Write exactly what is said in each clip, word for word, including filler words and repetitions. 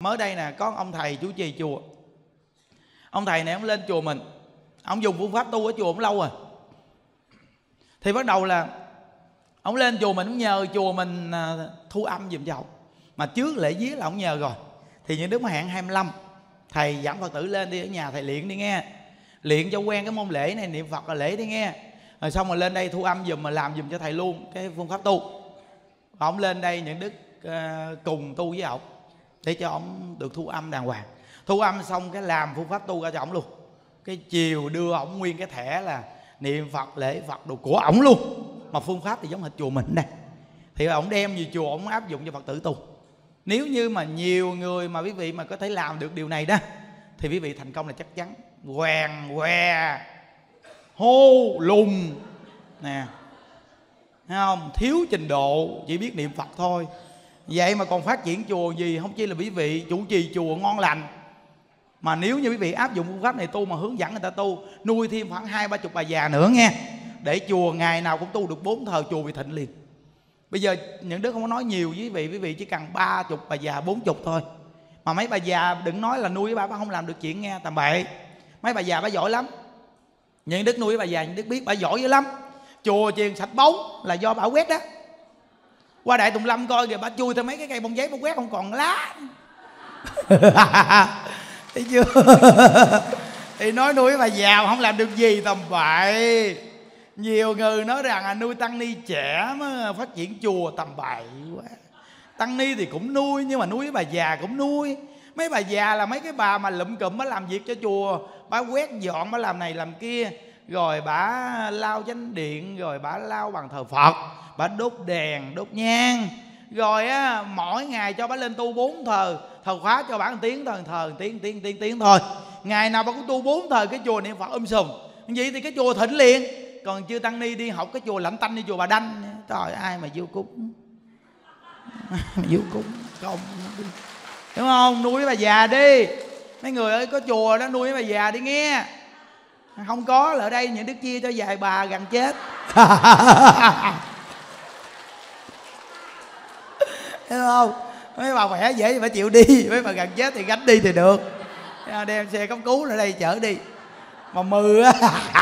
Mới đây nè, có ông thầy chủ trì chùa. Ông thầy này ông lên chùa mình, ông dùng phương pháp tu ở chùa ông lâu rồi. Thì bắt đầu là ông lên chùa mình, ông nhờ chùa mình thu âm giùm cho ông. Mà trước lễ vía là ông nhờ rồi. Thì những đứa mà hẹn hai mươi lăm, thầy dẫn Phật tử lên đi, ở nhà thầy luyện đi nghe, luyện cho quen cái môn lễ này, niệm Phật là lễ đi nghe. Rồi xong rồi lên đây thu âm giùm, mà làm giùm cho thầy luôn cái phương pháp tu. Ông lên đây những đức uh, cùng tu với ông, để cho ông được thu âm đàng hoàng. Thu âm xong cái làm phương pháp tu ra cho ông luôn. Cái chiều đưa ông nguyên cái thẻ là niệm Phật, lễ Phật đồ của ổng luôn. Mà phương pháp thì giống hệt chùa mình đây. Thì ổng đem về chùa ổng áp dụng cho Phật tử tu. Nếu như mà nhiều người mà quý vị mà có thể làm được điều này đó, thì quý vị thành công là chắc chắn. Quèn què, hô lùng nè, thấy không? Thiếu trình độ, chỉ biết niệm Phật thôi. Vậy mà còn phát triển chùa gì, không chỉ là quý vị chủ trì chùa ngon lành. Mà nếu như quý vị áp dụng phương pháp này tu mà hướng dẫn người ta tu, nuôi thêm khoảng hai ba chục bà già nữa nghe, để chùa ngày nào cũng tu được bốn thờ, chùa bị thịnh liền. Bây giờ những đứa không có nói nhiều với quý vị, quý vị chỉ cần ba chục bà già, bốn chục thôi. Mà mấy bà già đừng nói là nuôi bà, bà không làm được chuyện nghe, tầm bậy. Mấy bà già bà giỏi lắm. Những đức nuôi bà già, những đức biết bà giỏi dữ lắm. Chùa chiền sạch bóng là do bà quét đó. Qua Đại Tùng Lâm coi kìa, bà chui theo mấy cái cây bông giấy, bà quét không còn lá. Thấy chưa? Thì nói nuôi bà già không làm được gì, tầm bậy. Nhiều người nói rằng là nuôi tăng ni trẻ mới phát triển chùa, tầm bậy quá. Tăng ni thì cũng nuôi, nhưng mà nuôi bà già cũng nuôi. Mấy bà già là mấy cái bà mà lụm cụm, bà làm việc cho chùa, bà quét dọn, bà làm này làm kia, rồi bà lau chánh điện, rồi bà lau bàn thờ Phật, bà đốt đèn, đốt nhang. Rồi á, mỗi ngày cho bà lên tu bốn thờ, thờ khóa cho bà một tiếng thờ, thờ tiếng tiếng tiếng tiếng thôi. Ngày nào bà cũng tu bốn thờ, cái chùa niệm Phật um sùm. Vậy thì cái chùa thịnh liền. Còn chưa tăng ni đi học cái chùa lạnh tanh như chùa Bà Đanh, trời ai mà vô cúng, mà vô cúng không, đúng không? Nuôi bà già đi, mấy người ơi, có chùa đó nuôi bà già đi nghe. Không có là ở đây những đức chia cho vài bà gần chết. Thấy không? Mấy bà khỏe dễ thì phải chịu đi, mấy bà gần chết thì gánh đi thì được. Đem xe cấp cứu lại đây chở đi. Mà mừ á,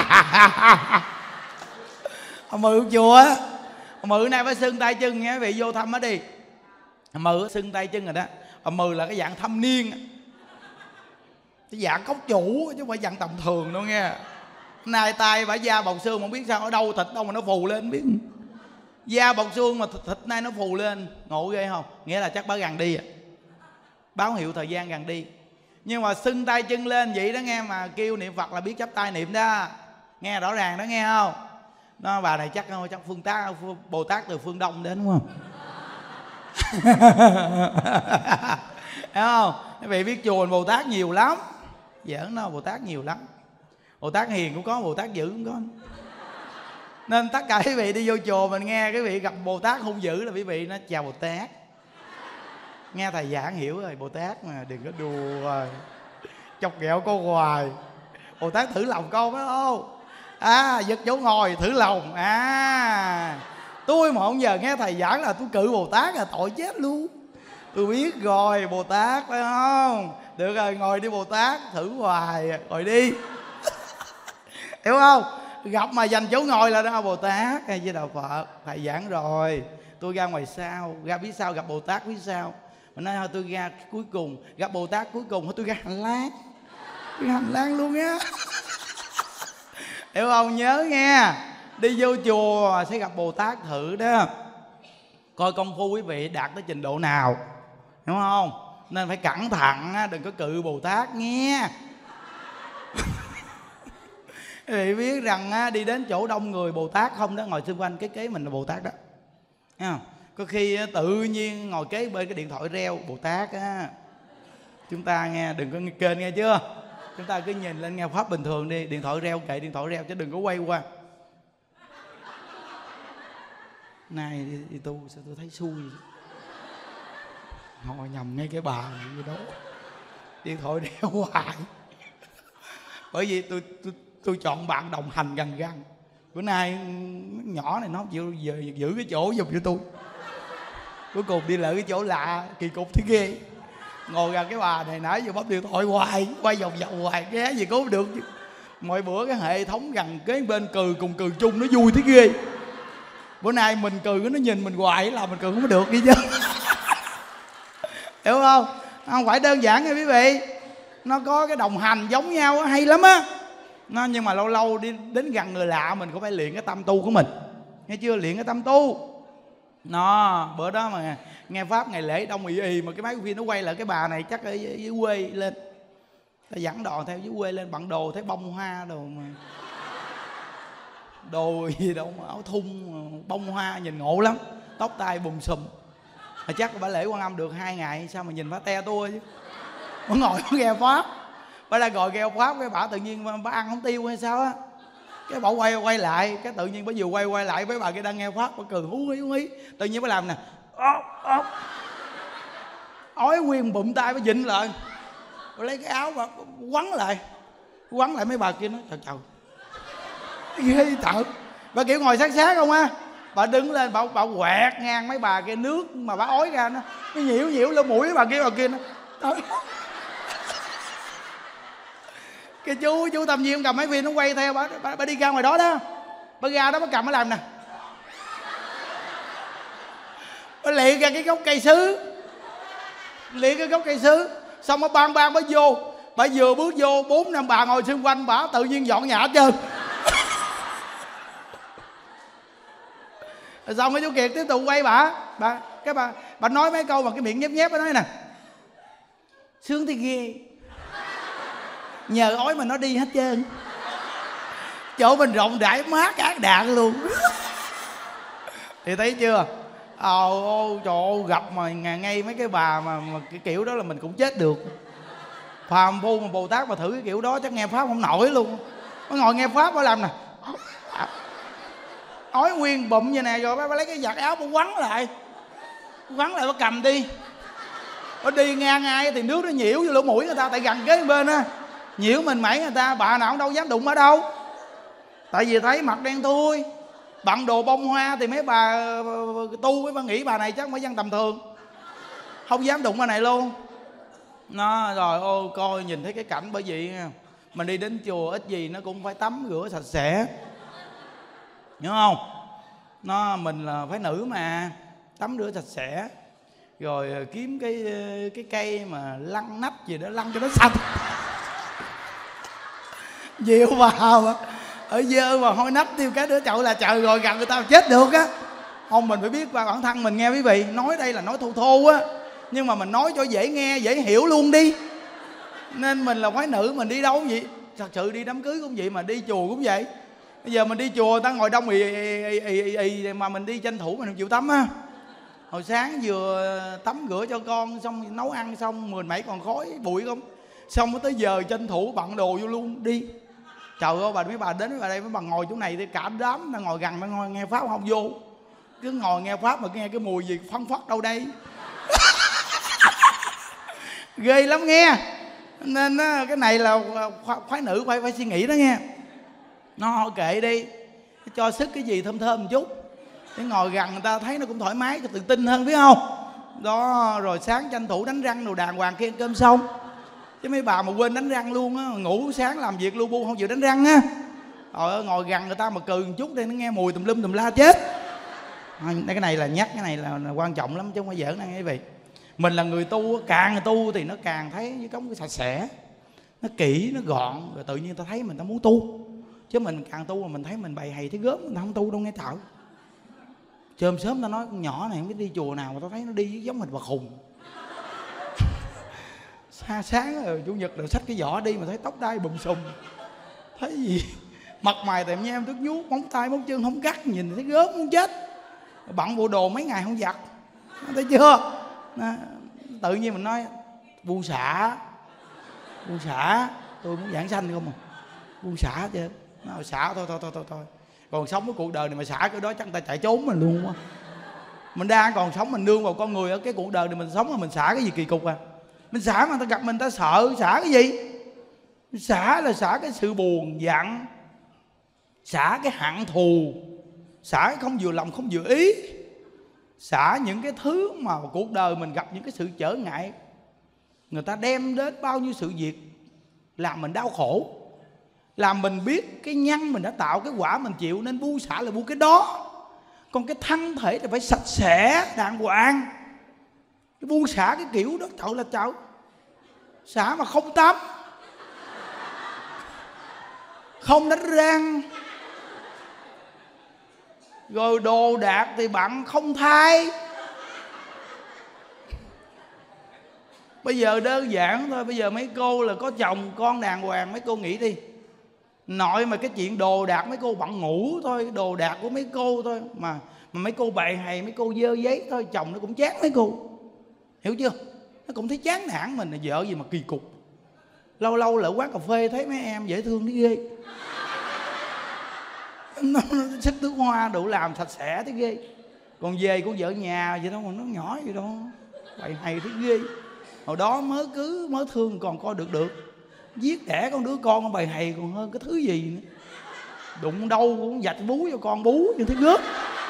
mừ chùa á, mừ nay phải xưng tay chân nghe, quý vị vô thăm nó đi. Mừ xưng tay chân rồi đó. Mừ là cái dạng thâm niên, cái dạng cốc chủ chứ không phải dạng tầm thường đâu nghe. Nay tay bả da bọc xương, không biết sao ở đâu thịt đâu mà nó phù lên, biết da bọc xương mà thịt, thịt nay nó phù lên, ngộ ghê không? Nghĩa là chắc bả gần đi, báo hiệu thời gian gần đi. Nhưng mà xưng tay chân lên vậy đó nghe, mà kêu niệm Phật là biết chắp tay niệm đó, nghe rõ ràng đó nghe không? Nó bà này chắc chắc phương tác Bồ Tát từ phương Đông đến đúng không? Thấy không? Quý vị biết chùa Bồ Tát nhiều lắm, giỡn đâu, Bồ Tát nhiều lắm. Bồ Tát hiền cũng có, Bồ Tát dữ cũng có. Nên tất cả quý vị đi vô chùa mình nghe, quý vị gặp Bồ Tát hung dữ là quý vị nó chào Bồ Tát. Nghe thầy giảng hiểu rồi, Bồ Tát mà đừng có đùa rồi, chọc ghẹo cô hoài. Bồ Tát thử lòng con phải không? À, giật chỗ ngồi thử lòng. À, tôi mà không giờ nghe thầy giảng là tôi cự Bồ Tát là tội chết luôn. Tôi biết rồi, Bồ Tát phải không? Được rồi, ngồi đi Bồ Tát, thử hoài, ngồi đi. Hiểu không? Gặp mà dành chỗ ngồi là đó Bồ Tát hay với Đạo Phật. Thầy giảng rồi, tôi ra ngoài sau, ra phía sau gặp Bồ Tát phía sau. Mình nói thôi tôi ra cuối cùng, gặp Bồ Tát cuối cùng, tôi ra hành lang. Ra hành lang luôn á. Hiểu không? Nhớ nghe, đi vô chùa sẽ gặp Bồ Tát thử đó. Coi công phu quý vị đạt tới trình độ nào, đúng không? Nên phải cẩn thận, đừng có cự Bồ Tát nghe. Quý vị biết rằng đi đến chỗ đông người Bồ Tát không đó, ngồi xung quanh cái kế mình là Bồ Tát đó. Thấy không? Có khi tự nhiên ngồi kế bên cái điện thoại reo Bồ Tát á. Chúng ta nghe, đừng có kênh nghe chưa? Chúng ta cứ nhìn lên nghe pháp bình thường đi. Điện thoại reo kệ điện thoại reo chứ đừng có quay qua. Này đi, đi tu sao tôi thấy xui, ngồi nhầm ngay cái bà gì đó, điện thoại reo hoài. Bởi vì tôi tôi tôi chọn bạn đồng hành gần gần. Bữa nay nhỏ này nó không chịu giờ giữ cái chỗ giùm cho tôi. Cuối cùng đi lại cái chỗ lạ, kỳ cục thế ghê. Ngồi gần cái bà này nãy giờ bấm điện thoại hoài, quay vòng vòng hoài, ghé gì cũng không được. Mọi bữa cái hệ thống gần kế bên cười cùng cười chung nó vui thế ghê. Bữa nay mình cười nó nhìn mình hoài là mình cười không có được đi chứ. Hiểu không? Không phải đơn giản nha quý vị. Nó có cái đồng hành giống nhau hay lắm á. Nó, nhưng mà lâu lâu đi đến gần người lạ mình cũng phải luyện cái tâm tu của mình. Nghe chưa? Luyện cái tâm tu. Nó bữa đó mà nghe pháp ngày lễ đông ì ì mà cái máy phim nó quay lại cái bà này chắc ở dưới quê lên. Ta dẫn đò theo dưới quê lên bận đồ thấy bông hoa đồ mà. Đồ gì đâu mà áo thun bông hoa nhìn ngộ lắm. Tóc tai bùm xùm. Mà chắc bà lễ Quan Âm được hai ngày sao mà nhìn bà te tua chứ. Bà ngồi bà nghe pháp. Bà đang ngồi nghe pháp cái bà tự nhiên bà ăn không tiêu hay sao á. Cái bà quay quay lại cái tự nhiên bà vừa quay quay lại với bà kia đang nghe pháp bà cười hú hí hú hí. Tự nhiên bà làm nè. Ốc ốc. Ói nguyên bụm tay bà dịnh lại. Bà lấy cái áo bà quấn lại. Quấn lại mấy bà kia nói trời trời. Ghê tợ. Bà kiểu ngồi sát sát không á. Bà đứng lên bà, bà quẹt ngang mấy bà kia nước mà bà ói ra nó nó nhiễu nhiễu lên mũi bà kia bà kia nó. Cái chú chú Tâm Nhiên cầm máy phim nó quay theo bà, bà, bà đi ra ngoài đó đó. Bà ra đó bà cầm bà làm nè. Bà liệng ra cái gốc cây sứ. Liệng cái gốc cây sứ. Xong bà bang bang bà vô. Bà vừa bước vô bốn năm bà ngồi xung quanh bà tự nhiên dọn nhà hết trơn. Xong cái chú Kiệt tiếp tục quay bà. Bà cái bà bà nói mấy câu mà cái miệng nhép nhép bà nói nè. Sướng thì ghê. Nhờ ói mà nó đi hết trơn. Chỗ mình rộng rãi mát ác đạn luôn. Thì thấy chưa? Ồ ô trời ơi gặp mà ngay mấy cái bà mà, mà cái kiểu đó là mình cũng chết được. Phàm phu mà Bồ Tát mà thử cái kiểu đó chắc nghe pháp không nổi luôn. Nó ngồi nghe pháp nó làm nè. Ói nguyên bụm như này rồi bà lấy cái giặt áo bà quấn lại. Quấn lại bà cầm đi. Bà đi ngang ai thì nước nó nhiễu vô lỗ mũi người ta. Tại gần kế bên á. Nhiễu mình mẩy người ta. Bà nào cũng đâu dám đụng ở đâu. Tại vì thấy mặt đen thui. Bận đồ bông hoa thì mấy bà tu với bà nghĩ bà này chắc mới dân tầm thường. Không dám đụng bà này luôn. Nó rồi ô coi nhìn thấy cái cảnh bởi vậy mình đi đến chùa ít gì nó cũng phải tắm rửa sạch sẽ. Hiểu không? Nó mình là phái nữ mà tắm rửa sạch sẽ. Rồi kiếm cái cái cây mà lăn nách gì đó lăn cho nó sạch. Dịu vào mà ở dơ mà hôi nách tiêu cái đứa chậu là trời rồi gần người ta chết được á. Không mình phải biết qua bản thân mình nghe quý vị. Nói đây là nói thô thô á. Nhưng mà mình nói cho dễ nghe dễ hiểu luôn đi. Nên mình là phái nữ mình đi đâu cũng vậy. Thật sự đi đám cưới cũng vậy mà đi chùa cũng vậy. Bây giờ mình đi chùa người ta ngồi đông ì ì ì ì ì mà mình đi tranh thủ mình không chịu tắm á. Hồi sáng vừa tắm rửa cho con xong nấu ăn xong mười mấy còn khói bụi không. Xong tới giờ tranh thủ bận đồ vô luôn đi. Trời ơi bà mấy bà đến ở đây mấy bà ngồi chỗ này thì cả đám đang ngồi gần đang ngồi nghe pháp không vô. Cứ ngồi nghe pháp mà nghe cái mùi gì phân phát đâu đây. Ghê lắm nghe. Nên cái này là phái nữ phải phải suy nghĩ đó nghe. Nó kệ đi. Cho sức cái gì thơm thơm một chút. Để ngồi gần người ta thấy nó cũng thoải mái, tự tin hơn biết không. Đó rồi sáng tranh thủ đánh răng đồ đàng hoàng khi ăn cơm xong. Chứ mấy bà mà quên đánh răng luôn á. Ngủ sáng làm việc lu bu không chịu đánh răng á. Rồi ngồi gần người ta mà cười một chút đây nó nghe mùi tùm lum tùm la chết. Cái này là nhắc, cái này là, là quan trọng lắm chứ không phải giỡn đâu quý vị. Mình là người tu, càng tu thì nó càng thấy cái cống cái sạch sẽ. Nó kỹ, nó gọn. Rồi tự nhiên ta thấy mình ta muốn tu. Chứ mình càng tu mà mình thấy mình bày hay thấy gớm. Mình không tu đâu nghe thở. Chơm sớm ta nói con nhỏ này không biết đi chùa nào mà tao thấy nó đi giống mình bà khùng. Xa sáng rồi chủ nhật rồi xách cái giỏ đi mà thấy tóc đai bùm xùm. Thấy gì mặt mày tèm nhem tức nhút, móng tay móng chân không cắt, nhìn thấy gớm muốn chết. Bận bộ đồ mấy ngày không giặt. Thấy chưa? Nó, tự nhiên mình nói buông xả. Buông xả. Tôi muốn giảng sanh không à. Buông xả chứ. Nó xả thôi thôi thôi thôi thôi. Còn sống cái cuộc đời này mà xả cái đó chắc người ta chạy trốn mình luôn á. Mình đang còn sống mình nương vào con người ở cái cuộc đời này mình sống mà mình xả cái gì kỳ cục à. Mình xả mà người ta gặp mình ta sợ. Xả cái gì? Xả là xả cái sự buồn giận. Xả cái hận thù. Xả cái không vừa lòng không vừa ý. Xả những cái thứ mà cuộc đời mình gặp những cái sự trở ngại. người ta đem đến bao nhiêu sự việc làm mình đau khổ, làm mình biết cái nhân mình đã tạo, cái quả mình chịu, nên buông xả là buông cái đó. Còn cái thân thể thì phải sạch sẽ đàng hoàng. Cái buông xả cái kiểu đó chậu là chậu xả mà không tắm, không đánh răng, rồi đồ đạc thì bạn không thay. Bây giờ đơn giản thôi, bây giờ mấy cô là có chồng con đàng hoàng, mấy cô nghĩ đi. Nội mà cái chuyện đồ đạc mấy cô bận ngủ thôi, đồ đạc của mấy cô thôi mà mà mấy cô bày hay, mấy cô dơ giấy thôi, chồng nó cũng chán mấy cô, hiểu chưa? Nó cũng thấy chán nản mình, là vợ gì mà kỳ cục. Lâu lâu lại quán cà phê thấy mấy em dễ thương thấy ghê. Nó, nó xách nước hoa đủ làm sạch sẽ thấy ghê. Còn về của vợ nhà vậy đâu mà nó nhỏ vậy đâu, bày hay thấy ghê. Hồi đó mới cứ mới thương còn coi được được, giết đẻ con đứa con bày hay còn hơn cái thứ gì nữa. Đụng đâu cũng vạch bú cho con bú như thấy gớp.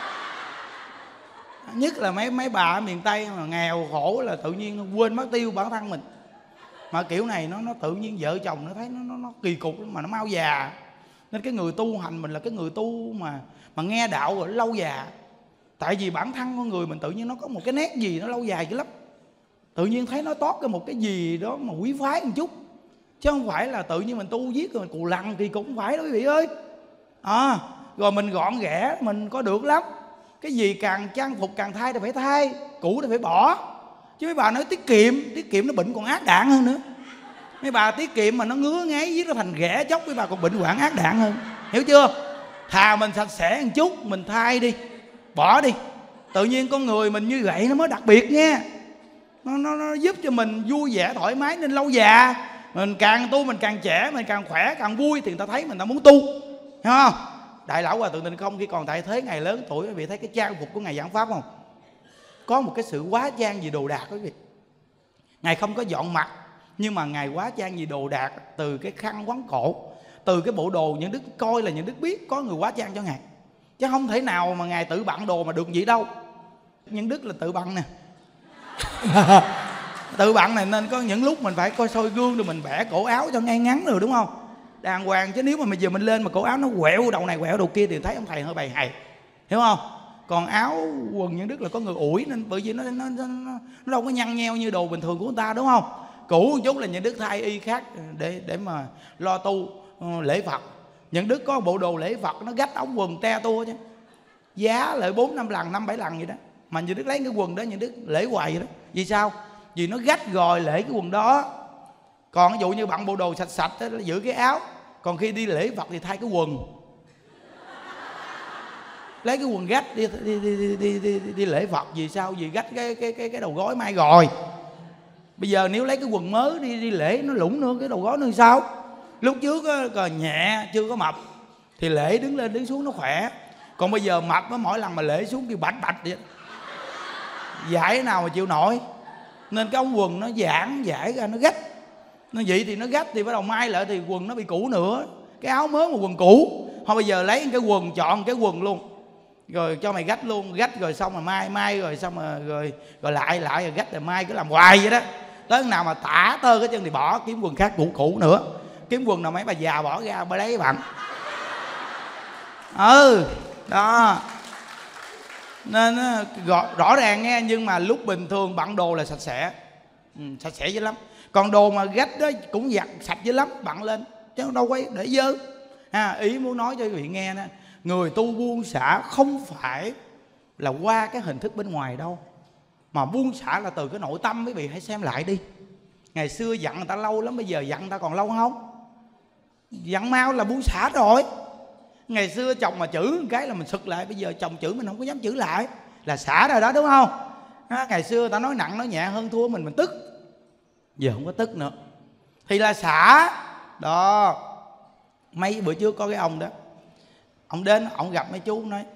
Nhất là mấy mấy bà ở miền Tây mà nghèo khổ là tự nhiên quên mất tiêu bản thân mình. Mà kiểu này nó nó tự nhiên vợ chồng nó thấy nó nó, nó kỳ cục mà nó mau già. Nên cái người tu hành mình là cái người tu mà mà nghe đạo rồi lâu già. Tại vì bản thân con người mình tự nhiên nó có một cái nét gì nó lâu dài dữ lắm. Tự nhiên thấy nó toát ra một cái gì đó mà quý phái một chút, chứ không phải là tự nhiên mình tu viết rồi mình cù lằn kỳ cục, không phải đó quý vị ơi. À, rồi mình gọn ghẽ mình có được lắm. Cái gì càng trang phục càng thay thì phải thay, cũ thì phải bỏ. Chứ mấy bà nói tiết kiệm, tiết kiệm nó bệnh còn ác đạn hơn nữa. Mấy bà tiết kiệm mà nó ngứa ngáy viết nó thành ghẻ chóc, mấy bà còn bệnh hoạn ác đạn hơn, hiểu chưa? Thà mình sạch sẽ một chút, mình thay đi, bỏ đi. Tự nhiên con người mình như vậy nó mới đặc biệt nha. Nó, nó, nó giúp cho mình vui vẻ thoải mái nên lâu già. Mình càng tu mình càng trẻ, mình càng khỏe càng vui thì người ta thấy mình ta muốn tu, hiểu không? Đại lão Hòa Thượng Tịnh Không khi còn tại thế ngày lớn tuổi, quý vị thấy cái trang phục của ngài giảng pháp không? Có một cái sự quá trang gì đồ đạc quý vị. Ngài không có dọn mặt, nhưng mà ngài quá trang gì đồ đạc. Từ cái khăn quấn cổ, từ cái bộ đồ những đức coi là những đức biết có người quá trang cho ngài, chứ không thể nào mà ngài tự bận đồ mà được vậy đâu. Những đức là tự bận nè. Tự bận này nên có những lúc mình phải coi soi gương rồi mình bẻ cổ áo cho ngay ngắn rồi, đúng không? Đàng hoàng, chứ nếu mà bây giờ mình lên mà cổ áo nó quẹo đầu này quẹo đầu kia thì thấy ông thầy hơi bày hày, hiểu không? Còn áo quần những đức là có người ủi nên bởi vì nó, nó, nó, nó đâu có nhăn nheo như đồ bình thường của người ta, đúng không? Cũ một chút là những đức thay y khác để để mà lo tu lễ Phật. Những đức có bộ đồ lễ Phật nó gách ống quần te tua chứ, giá lại bốn năm lần năm bảy lần vậy đó. Mà những đức lấy cái quần đó những đức lễ hoài vậy đó. Vì sao? Vì nó gách rồi lễ cái quần đó. Còn ví dụ như bận bộ đồ sạch sạch đó, giữ cái áo. Còn khi đi lễ Phật thì thay cái quần, lấy cái quần gách đi đi đi đi đi, đi, đi, đi lễ Phật. Vì sao? Vì gách cái cái cái cái đầu gối mai rồi. Bây giờ nếu lấy cái quần mới đi đi lễ nó lủng nữa cái đầu gối nữa sao? Lúc trước á, còn nhẹ chưa có mập thì lễ đứng lên đứng xuống nó khỏe. Còn bây giờ mập á, mỗi lần mà lễ xuống kêu bạch bạch vậy, giải nào mà chịu nổi. Nên cái ống quần nó giãn giải ra nó gách. Nó vậy thì nó gách thì bắt đầu mai lại thì quần nó bị cũ nữa. Cái áo mới mà quần cũ. Thôi bây giờ lấy cái quần, chọn cái quần luôn, rồi cho mày gách luôn. Gách rồi xong rồi mai mai rồi xong rồi rồi, rồi lại lại rồi gách rồi mai cứ làm hoài vậy đó. Tới nào mà tả tơ cái chân thì bỏ, kiếm quần khác cũ cũ nữa. Kiếm quần nào mấy bà già bỏ ra bà lấy bạn. Ừ đó. Nên rõ, rõ ràng nghe. Nhưng mà lúc bình thường bận đồ là sạch sẽ, ừ, sạch sẽ dữ lắm. Còn đồ mà gách đó cũng giặt sạch dữ lắm, bận lên chứ đâu có để dơ. À, ý muốn nói cho quý vị nghe nè, người tu buông xả không phải là qua cái hình thức bên ngoài đâu, mà buông xả là từ cái nội tâm. Quý vị hãy xem lại đi. Ngày xưa giận người ta lâu lắm, bây giờ giận người ta còn lâu không? Giận mau là buông xả rồi. Ngày xưa chồng mà chửi một cái là mình sực lại, bây giờ chồng chửi mình không có dám chửi lại, là xả rồi đó, đúng không? À, ngày xưa ta nói nặng nói nhẹ hơn thua mình, mình tức. Giờ không có tức nữa thì là xả. Đó. Mấy bữa trước có cái ông đó, ông đến ông gặp mấy chú nói: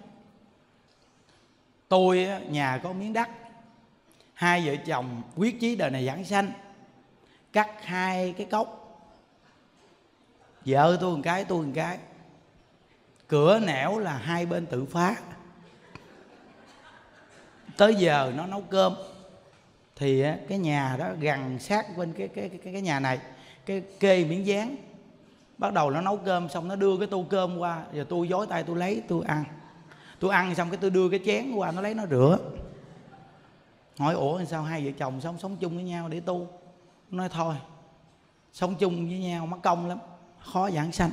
tôi nhà có miếng đất, hai vợ chồng quyết chí đời này giảng sanh, cắt hai cái cốc, vợ tôi một cái tôi một cái, cửa nẻo là hai bên tự phá. Tới giờ nó nấu cơm Thì cái nhà đó gần sát bên cái cái cái cái nhà này, cái kê miếng dán. Bắt đầu nó nấu cơm xong nó đưa cái tô cơm qua, giờ tôi dối tay tôi lấy tôi ăn. Tôi ăn xong cái tôi đưa cái chén qua nó lấy nó rửa. Hỏi ủa sao hai vợ chồng sống sống chung với nhau để tu? Nó nói thôi, sống chung với nhau mất công lắm, khó giảng sanh.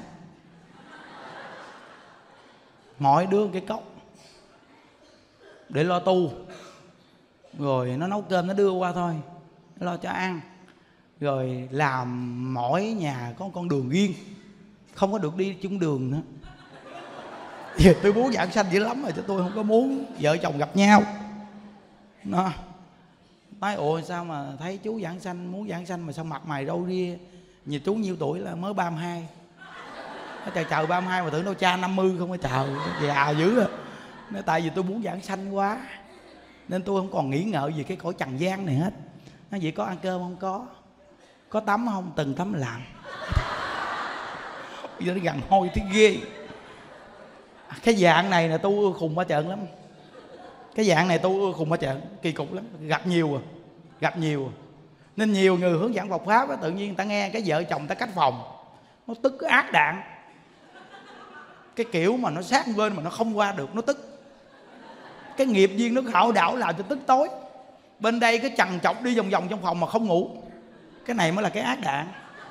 Mỗi đứa cái cốc để lo tu, rồi nó nấu cơm nó đưa qua thôi, nó lo cho ăn. Rồi làm mỗi nhà có con đường riêng, không có được đi chung đường nữa. Giờ tôi muốn giảng sanh dữ lắm rồi, chứ tôi không có muốn vợ chồng gặp nhau. Nó nói ủa sao mà thấy chú giảng sanh, muốn giảng sanh mà sao mặt mày râu ria? Nhìn chú nhiêu tuổi? Là mới ba mươi hai. Nó trời trời ba mươi hai mà tưởng đâu cha năm mươi không? Có trời già dữ à. Nói tại vì tôi muốn giảng sanh quá nên tôi không còn nghĩ ngợi gì cái cõi trần gian này hết. Nói vậy có ăn cơm không? Có. Có tắm không? Từng tắm làm. Bây giờ nó gần hôi thấy ghê. Cái dạng này là tôi ưa khùng ba trợn lắm. Cái dạng này tôi ưa khùng ba trợn, kỳ cục lắm. Gặp nhiều à, gặp nhiều à. Nên nhiều người hướng dẫn Phật Pháp á, tự nhiên người ta nghe cái vợ chồng ta cách phòng, nó tức ác đạn. Cái kiểu mà nó sát bên mà nó không qua được, nó tức. Cái nghiệp duyên nó hạo đảo làm cho tức tối. Bên đây cái chằn chọc đi vòng vòng trong phòng mà không ngủ. Cái này mới là cái ác đạn.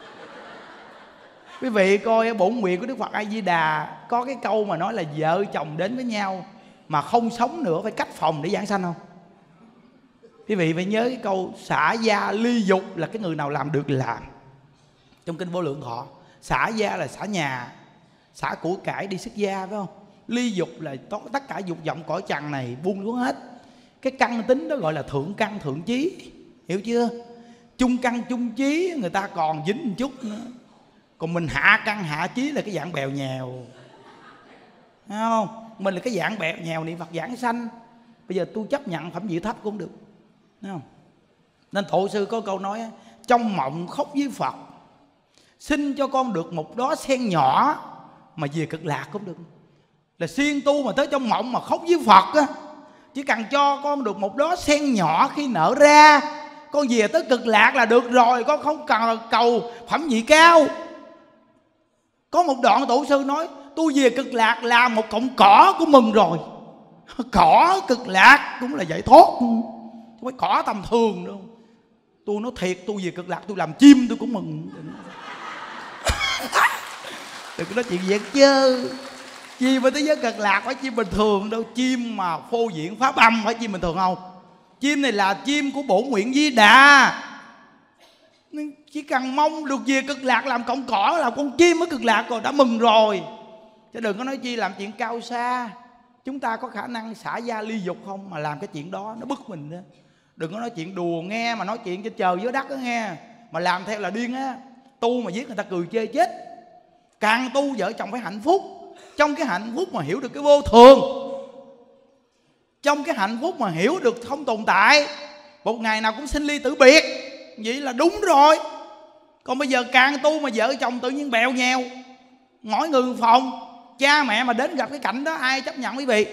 Quý vị coi bổn nguyện của Đức Phật A Di Đà có cái câu mà nói là vợ chồng đến với nhau mà không sống nữa phải cách phòng để giảng sanh không? Quý vị phải nhớ cái câu xả gia ly dục là cái người nào làm được làm. Trong kinh Vô Lượng Thọ, xả gia là xả nhà, xả của cải đi xuất gia, phải không? Ly dục là tất cả dục vọng cõi trần này buông xuống hết. Cái căn tính đó gọi là thượng căn thượng chí, hiểu chưa? Trung căn trung chí người ta còn dính một chút nữa. Còn mình hạ căn hạ chí là cái dạng bèo nhèo, thấy không? Mình là cái dạng bèo nhèo niệm Phật giảng sanh. Bây giờ tôi chấp nhận phẩm vị thấp cũng được, thấy không? Nên Tổ sư có câu nói trong mộng khóc với Phật, xin cho con được một đóa sen nhỏ mà về cực lạc cũng được. Là siêng tu mà tới trong mộng mà khóc với Phật á, chỉ cần cho con được một đóa sen nhỏ khi nở ra, con về tới cực lạc là được rồi. Con không cần cầu phẩm vị cao. Có một đoạn Tổ sư nói tôi về cực lạc là một cọng cỏ của mừng rồi. Cỏ cực lạc cũng là giải thoát, không phải cỏ tầm thường đâu. Tôi nói thiệt, tôi về cực lạc tôi làm chim tôi cũng mừng. Đừng có nói chuyện giỡn chơi. Chim ở thế giới cực lạc phải chim bình thường đâu. Chim mà phô diễn pháp âm phải chim bình thường không? Chim này là chim của bổn nguyện Di Đà. Nên chỉ cần mong được về cực lạc làm cọng cỏ, làm con chim ở cực lạc rồi đã mừng rồi. Chứ đừng có nói chi làm chuyện cao xa. Chúng ta có khả năng xả gia ly dục không mà làm cái chuyện đó nó bức mình đó. Đừng có nói chuyện đùa nghe, mà nói chuyện trên trời dưới đất đó nghe, mà làm theo là điên á. Tu mà giết người ta cười chê chết. Càng tu vợ chồng phải hạnh phúc. Trong cái hạnh phúc mà hiểu được cái vô thường, trong cái hạnh phúc mà hiểu được không tồn tại, một ngày nào cũng sinh ly tử biệt, vậy là đúng rồi. Còn bây giờ càng tu mà vợ chồng tự nhiên bèo nhèo, mỗi người phòng, cha mẹ mà đến gặp cái cảnh đó ai chấp nhận quý vị?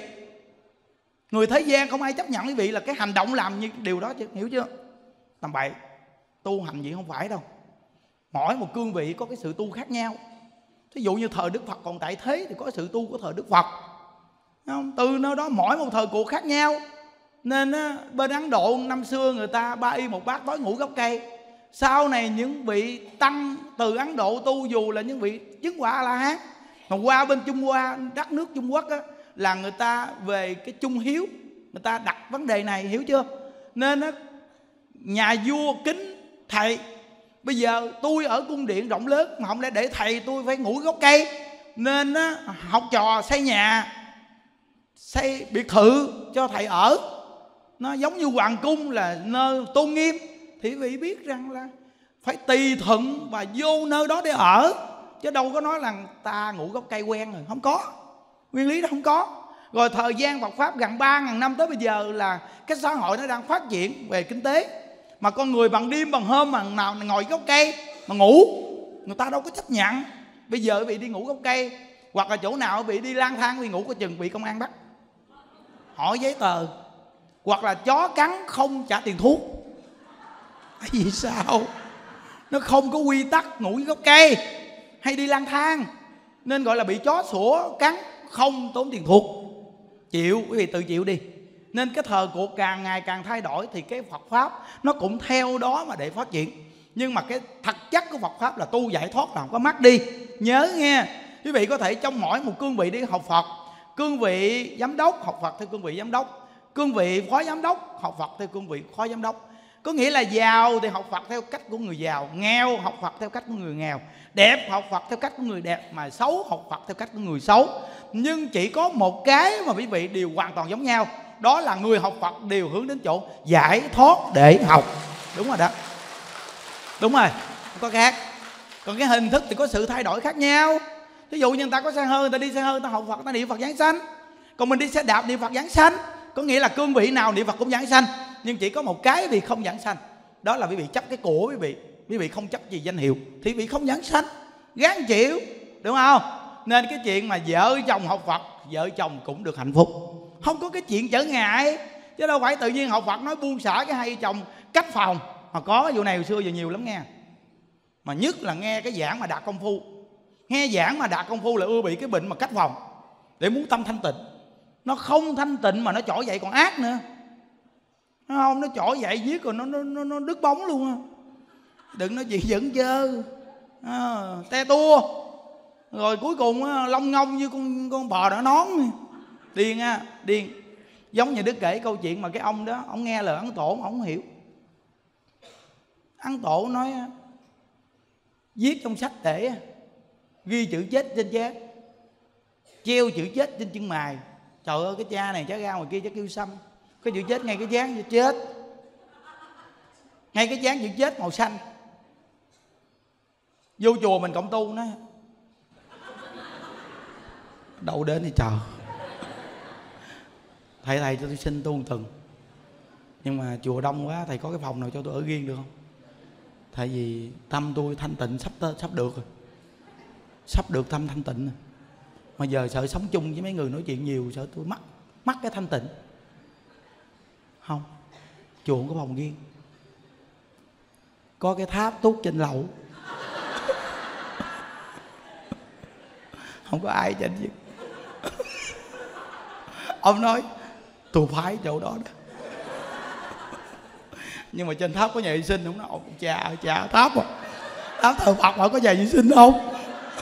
Người thế gian không ai chấp nhận quý vị là cái hành động làm như điều đó chứ, hiểu chưa? Tầm bậy. Tu hành gì không phải đâu. Mỗi một cương vị có cái sự tu khác nhau. Thí dụ như thời Đức Phật còn tại thế thì có sự tu của thời Đức Phật, không? Từ nơi đó mỗi một thời cuộc khác nhau. Nên á, bên Ấn Độ năm xưa người ta ba y một bát tối ngủ gốc cây. Sau này những vị tăng từ Ấn Độ tu dù là những vị chứng quả A-la-hán, mà qua bên Trung Hoa, đất nước Trung Quốc á, là người ta về cái trung hiếu, người ta đặt vấn đề này, hiểu chưa? Nên á, nhà vua kính thầy. Bây giờ tôi ở cung điện rộng lớn mà không lẽ để thầy tôi phải ngủ gốc cây. Nên á, học trò xây nhà, xây biệt thự cho thầy ở. Nó giống như hoàng cung là nơi tôn nghiêm. Thì vị biết rằng là phải tùy thuận và vô nơi đó để ở, chứ đâu có nói là ta ngủ gốc cây quen rồi. Không có. Nguyên lý đó không có. Rồi thời gian Phật Pháp gần ba ngàn năm tới bây giờ là cái xã hội nó đang phát triển về kinh tế. Mà con người bằng đêm bằng hôm mà nào ngồi gốc cây mà ngủ, người ta đâu có chấp nhận. Bây giờ quý vị đi ngủ gốc cây, hoặc là chỗ nào quý vị đi lang thang, quý vị ngủ có chừng bị công an bắt, hỏi giấy tờ. Hoặc là chó cắn không trả tiền thuốc, Tại vì sao? Nó không có quy tắc ngủ dưới gốc cây hay đi lang thang, nên gọi là bị chó sủa cắn, không tốn tiền thuốc. Chịu, quý vị tự chịu đi. Nên cái thời cuộc càng ngày càng thay đổi thì cái Phật Pháp nó cũng theo đó mà để phát triển. Nhưng mà cái thật chất của Phật Pháp là tu giải thoát, là không có mắc đi. Nhớ nghe, quý vị có thể trong mỗi một cương vị đi học Phật. Cương vị giám đốc học Phật theo cương vị giám đốc, cương vị phó giám đốc học Phật theo cương vị phó giám đốc. Có nghĩa là giàu thì học Phật theo cách của người giàu, nghèo học Phật theo cách của người nghèo, đẹp học Phật theo cách của người đẹp, mà xấu học Phật theo cách của người xấu. Nhưng chỉ có một cái mà quý vị đều hoàn toàn giống nhau, đó là người học Phật đều hướng đến chỗ giải thoát để học. Đúng rồi đó. Đúng rồi, không có khác. Còn cái hình thức thì có sự thay đổi khác nhau. Ví dụ như người ta có xe hơi, người ta đi xe hơi, người ta học Phật, người ta niệm Phật giảng sanh. Còn mình đi xe đạp niệm Phật giảng sanh. Có nghĩa là cương vị nào niệm Phật cũng giảng sanh. Nhưng chỉ có một cái vì không giảng sanh, đó là quý vị chấp cái của quý vị. Quý vị không chấp gì danh hiệu thì quý vị không giảng sanh, gán chịu, đúng không? Nên cái chuyện mà vợ chồng học Phật, vợ chồng cũng được hạnh phúc, không có cái chuyện trở ngại. Chứ đâu phải tự nhiên học Phật nói buông xả cái hai chồng cách phòng. Mà có vụ này hồi xưa giờ nhiều lắm nghe. Mà nhất là nghe cái giảng mà đạt công phu. Nghe giảng mà đạt công phu là ưa bị cái bệnh mà cách phòng, để muốn tâm thanh tịnh. Nó không thanh tịnh mà nó trỗi dậy còn ác nữa. Nó không, nó trỗi dậy giết rồi nó, nó, nó, nó đứt bóng luôn á. Đừng nói chuyện giỡn chơ à, te tua. Rồi cuối cùng á, lông ngông như con, con bò đỏ nón. Điên á, điên. Giống như Đức kể câu chuyện mà cái ông đó, ông nghe lời Ấn Tổ, ông không hiểu. Ấn Tổ nói viết trong sách để ghi chữ chết trên chán, treo chữ chết trên chân mày. Trời ơi, cái cha này cha ra ngoài kia cha kêu xăm, cái chữ chết ngay cái chán chữ chết, ngay cái chán chữ chết màu xanh. Vô chùa mình cộng tu nói đâu đến thì chờ thầy thầy cho tôi xin tu một tuần, nhưng mà chùa đông quá, thầy có cái phòng nào cho tôi ở riêng được không? Tại vì tâm tôi thanh tịnh sắp sắp được rồi, sắp được tâm thanh tịnh rồi. Mà giờ sợ sống chung với mấy người nói chuyện nhiều, sợ tôi mất mất cái thanh tịnh. Không, chùa không có phòng riêng, có cái tháp tút trên lầu không có ai trên gì. Ông nói tôi phái chỗ đó đó. Nhưng mà trên tháp có nhà vệ sinh không? Nó ồ cha cha tháp à, tháp thờ Phật mà có nhà vệ sinh không?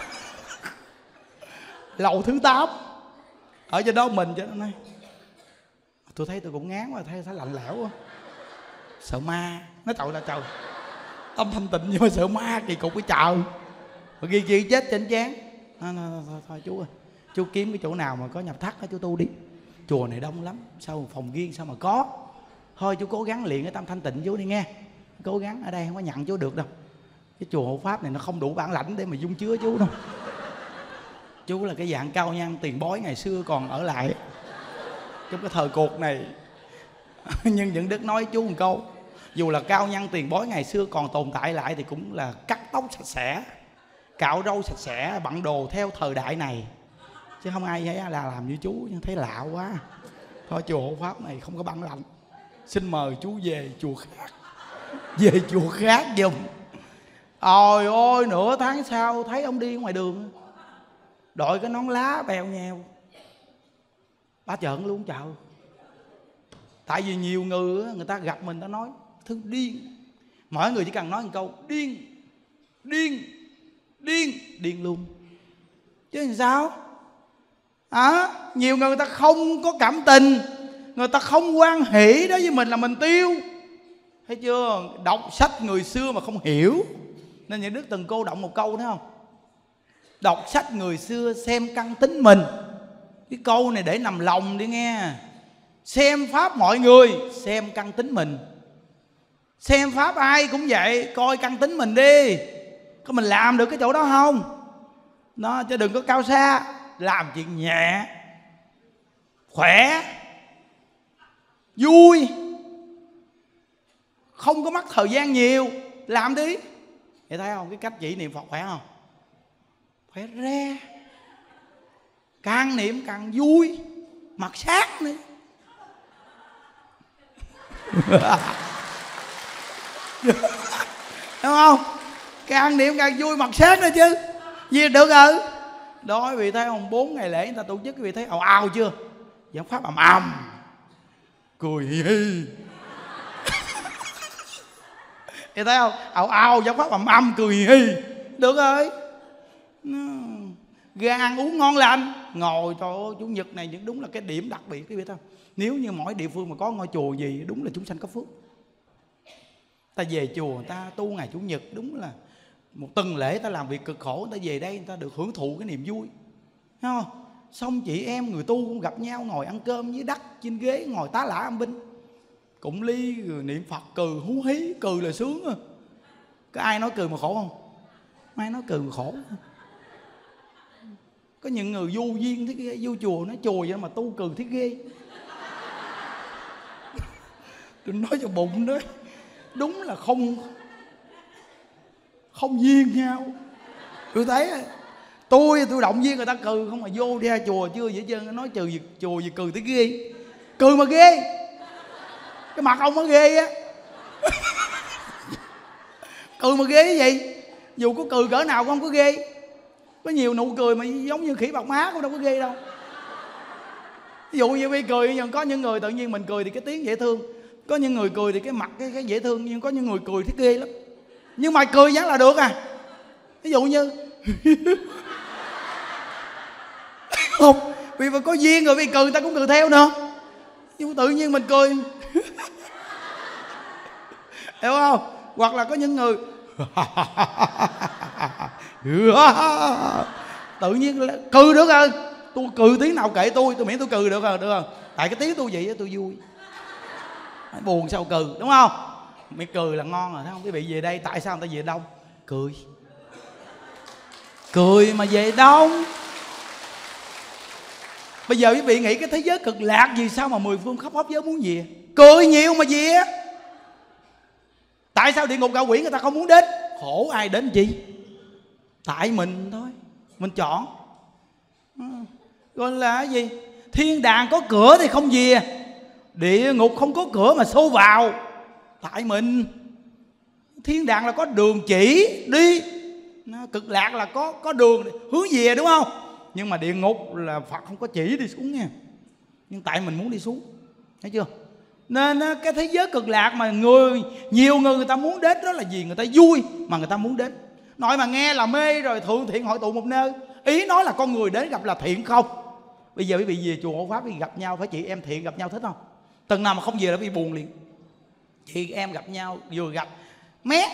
Lầu thứ tám ở trên đó mình cho nó nói tôi thấy tôi cũng ngán mà thấy thấy lạnh lẽo quá, sợ ma. Nó tội là trời, tâm thanh tịnh nhưng mà sợ ma kỳ cục cái trời. Mà ghi ghi chết trên chán. Thôi, thôi, thôi, thôi chú ơi, chú kiếm cái chỗ nào mà có nhập thất đó chú tu đi. Chùa này đông lắm, sao phòng riêng sao mà có. Thôi chú cố gắng luyện cái tâm thanh tịnh chú đi nghe. Cố gắng, ở đây không có nhận chú được đâu. Cái chùa hộ pháp này nó không đủ bản lãnh để mà dung chứa chú đâu. Chú là cái dạng cao nhân tiền bối ngày xưa còn ở lại trong cái thời cuộc này. Nhưng những Đức nói chú một câu, dù là cao nhân tiền bối ngày xưa còn tồn tại lại thì cũng là cắt tóc sạch sẽ, cạo râu sạch sẽ, bận đồ theo thời đại này, chứ không ai là làm như chú. Nhưng thấy lạ quá. Thôi chùa hộ pháp này không có bản lãnh, xin mời chú về chùa khác. Về chùa khác giùm. Ôi ôi, nửa tháng sau thấy ông đi ngoài đường đội cái nón lá bèo nhèo, ba trợn luôn trời. Tại vì nhiều người người ta gặp mình, ta nói thứ điên. Mỗi người chỉ cần nói một câu điên, điên, điên, điên luôn. Chứ làm sao à, nhiều người người ta không có cảm tình, người ta không hoan hỷ đó với mình là mình tiêu. Thấy chưa? Đọc sách người xưa mà không hiểu. Nên những Đức từng cô động một câu thấy không? Đọc sách người xưa xem căn tính mình. Cái câu này để nằm lòng đi nghe. Xem pháp mọi người, xem căn tính mình. Xem pháp ai cũng vậy, coi căn tính mình đi. Có mình làm được cái chỗ đó không? Đó, chứ đừng có cao xa. Làm chuyện nhẹ, khỏe, vui, không có mất thời gian nhiều, làm đi. Vậy thấy không? Cái cách chỉ niệm Phật khỏe không? Khỏe re. Càng niệm càng vui, mặt sát nữa. Đúng không? Càng niệm càng vui, mặt sáng nữa chứ gì được rồi. Đó quý vị thấy không, bốn ngày lễ người ta tổ chức, quý vị thấy ào ào chưa, giảng pháp ầm ầm, cười hi hi. Thì thấy không, ào ào giảng pháp ầm ầm, cười hi hi. Được rồi, ra ăn uống ngon lành, ngồi trời ơi, chủ nhật này những đúng là cái điểm đặc biệt quý vị thấy không. Nếu như mỗi địa phương mà có ngôi chùa gì đúng là chúng sanh có phước. Ta về chùa người ta tu ngày chủ nhật, đúng là một tuần lễ ta làm việc cực khổ, người ta về đây người ta được hưởng thụ cái niềm vui, thấy không? Xong chị em người tu cũng gặp nhau ngồi ăn cơm dưới đất trên ghế, ngồi tá lả âm binh, cụng ly rồi niệm Phật, cười hú hí, cười là sướng à. Có ai nói cười mà khổ không? Ai nói cười mà khổ? Có những người vô duyên thế ghê, vô chùa nói chùa vậy mà tu cười thế ghê. Đừng nói cho bụng đó, đúng là không không duyên nhau. Tôi thấy tôi tôi động viên người ta cười không, mà vô ra chùa chưa vậy chứ nói trừ gì, chùa gì cười thế ghê, cười mà ghê, cái mặt ông nó ghê á. Cười mà ghê cái gì, dù có cười cỡ nào cũng không có ghê. Có nhiều nụ cười mà giống như khỉ bạc má cũng đâu có ghê đâu. Ví dụ như bây cười, nhưng có những người tự nhiên mình cười thì cái tiếng dễ thương, có những người cười thì cái mặt cái, cái dễ thương, nhưng có những người cười thấy ghê lắm. Nhưng mà cười vẫn là được à. Ví dụ như không, vì mà có duyên rồi vì cười người ta cũng cười theo nữa. Nhưng tự nhiên mình cười hiểu không? Hoặc là có những người tự nhiên là cười được rồi. Tôi cười tiếng nào kệ tôi, tôi miễn tôi cười được rồi, được rồi. Tại cái tiếng tôi vậy tôi vui. Buồn sao cười, đúng không? Mày cười là ngon rồi, thấy không? Quý vị về đây tại sao người ta về đông? Cười. Cười mà về đông. Bây giờ quý vị nghĩ cái thế giới cực lạc gì sao mà mười phương khắp pháp giới muốn về? Cười nhiều mà về. Tại sao địa ngục ngạ quỷ người ta không muốn đến? Khổ ai đến chi? Tại mình thôi, mình chọn. Gọi là cái gì? Thiên đàng có cửa thì không về, địa ngục không có cửa mà xô vào. Tại mình. Thiên đàng là có đường chỉ đi, cực lạc là có có đường hướng về, đúng không? Nhưng mà địa ngục là Phật không có chỉ đi xuống nha. Nhưng tại mình muốn đi xuống, thấy chưa? Nên cái thế giới cực lạc mà người nhiều người người ta muốn đến đó là gì? Người ta vui mà người ta muốn đến. Nói mà nghe là mê rồi, thượng thiện hội tụ một nơi. Ý nói là con người đến gặp là thiện không? Bây giờ quý vị về chùa Hộ Pháp thì gặp nhau, phải chị em thiện gặp nhau thích không? Từng nào mà không về là bị buồn liền. Chị em gặp nhau vừa gặp mét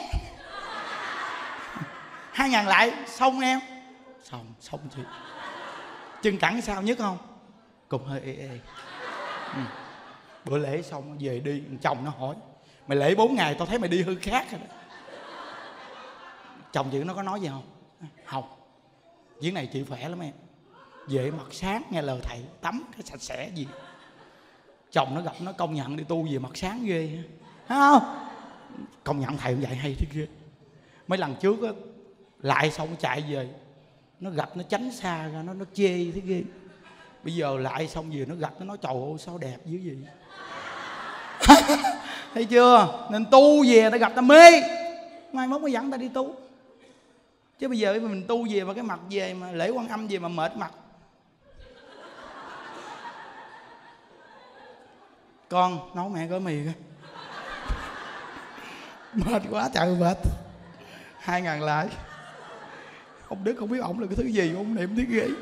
hai ngàn lại xong em. Xong, xong chị. Chân cẳng sao nhất không? Cũng hơi ê ê. Ừ. Bữa lễ xong về đi, chồng nó hỏi mày lễ bốn ngày tao thấy mày đi hơi khác rồi đó. Chồng chị nó có nói gì không? Không. Chuyến này chị khỏe lắm em. Về mặt sáng nghe lời thầy, tắm cái sạch sẽ gì. Chồng nó gặp nó công nhận đi tu về mặt sáng ghê. Thấy không? Công nhận thầy cũng dạy hay thế ghê. Mấy lần trước á, lại xong chạy về, nó gặp nó tránh xa ra, nó nó chê thế ghê. Bây giờ lại xong về nó gặp nó nói trời ơi sao đẹp dữ vậy. Thấy chưa? Nên tu về ta gặp ta mê, mai mốt mới dẫn ta đi tu. Chứ bây giờ mình tu về mà cái mặt về mà lễ Quan Âm về mà mệt mặt. Con nấu mẹ gói mì coi. Mệt quá trời mệt. Hai ngàn lại. Ông Đức không biết ổng là cái thứ gì, ông niệm tiếng ghê.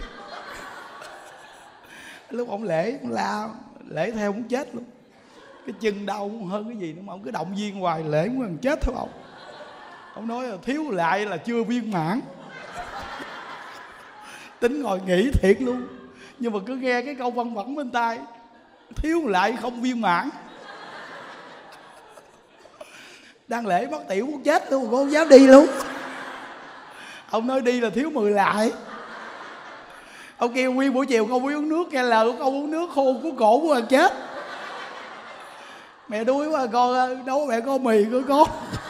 Lúc ổng lễ ổng la, lễ theo muốn chết luôn. Cái chân đau cũng hơn cái gì nữa mà ông cứ động viên hoài, lễ cũng gần chết thôi ông. Ông nói là thiếu lại là chưa viên mãn. Tính ngồi nghĩ thiệt luôn. Nhưng mà cứ nghe cái câu văn vẳng bên tai, thiếu lại không viên mãn. Đang lễ mất tiểu muốn chết luôn, cô không dám đi luôn. Ông nói đi là thiếu mười lại. Ông kêu nguyên buổi chiều không uống nước, nghe lời không uống nước khô của cổ của gần chết. Mẹ đuối quá con ơi, nấu mẹ có mì của con.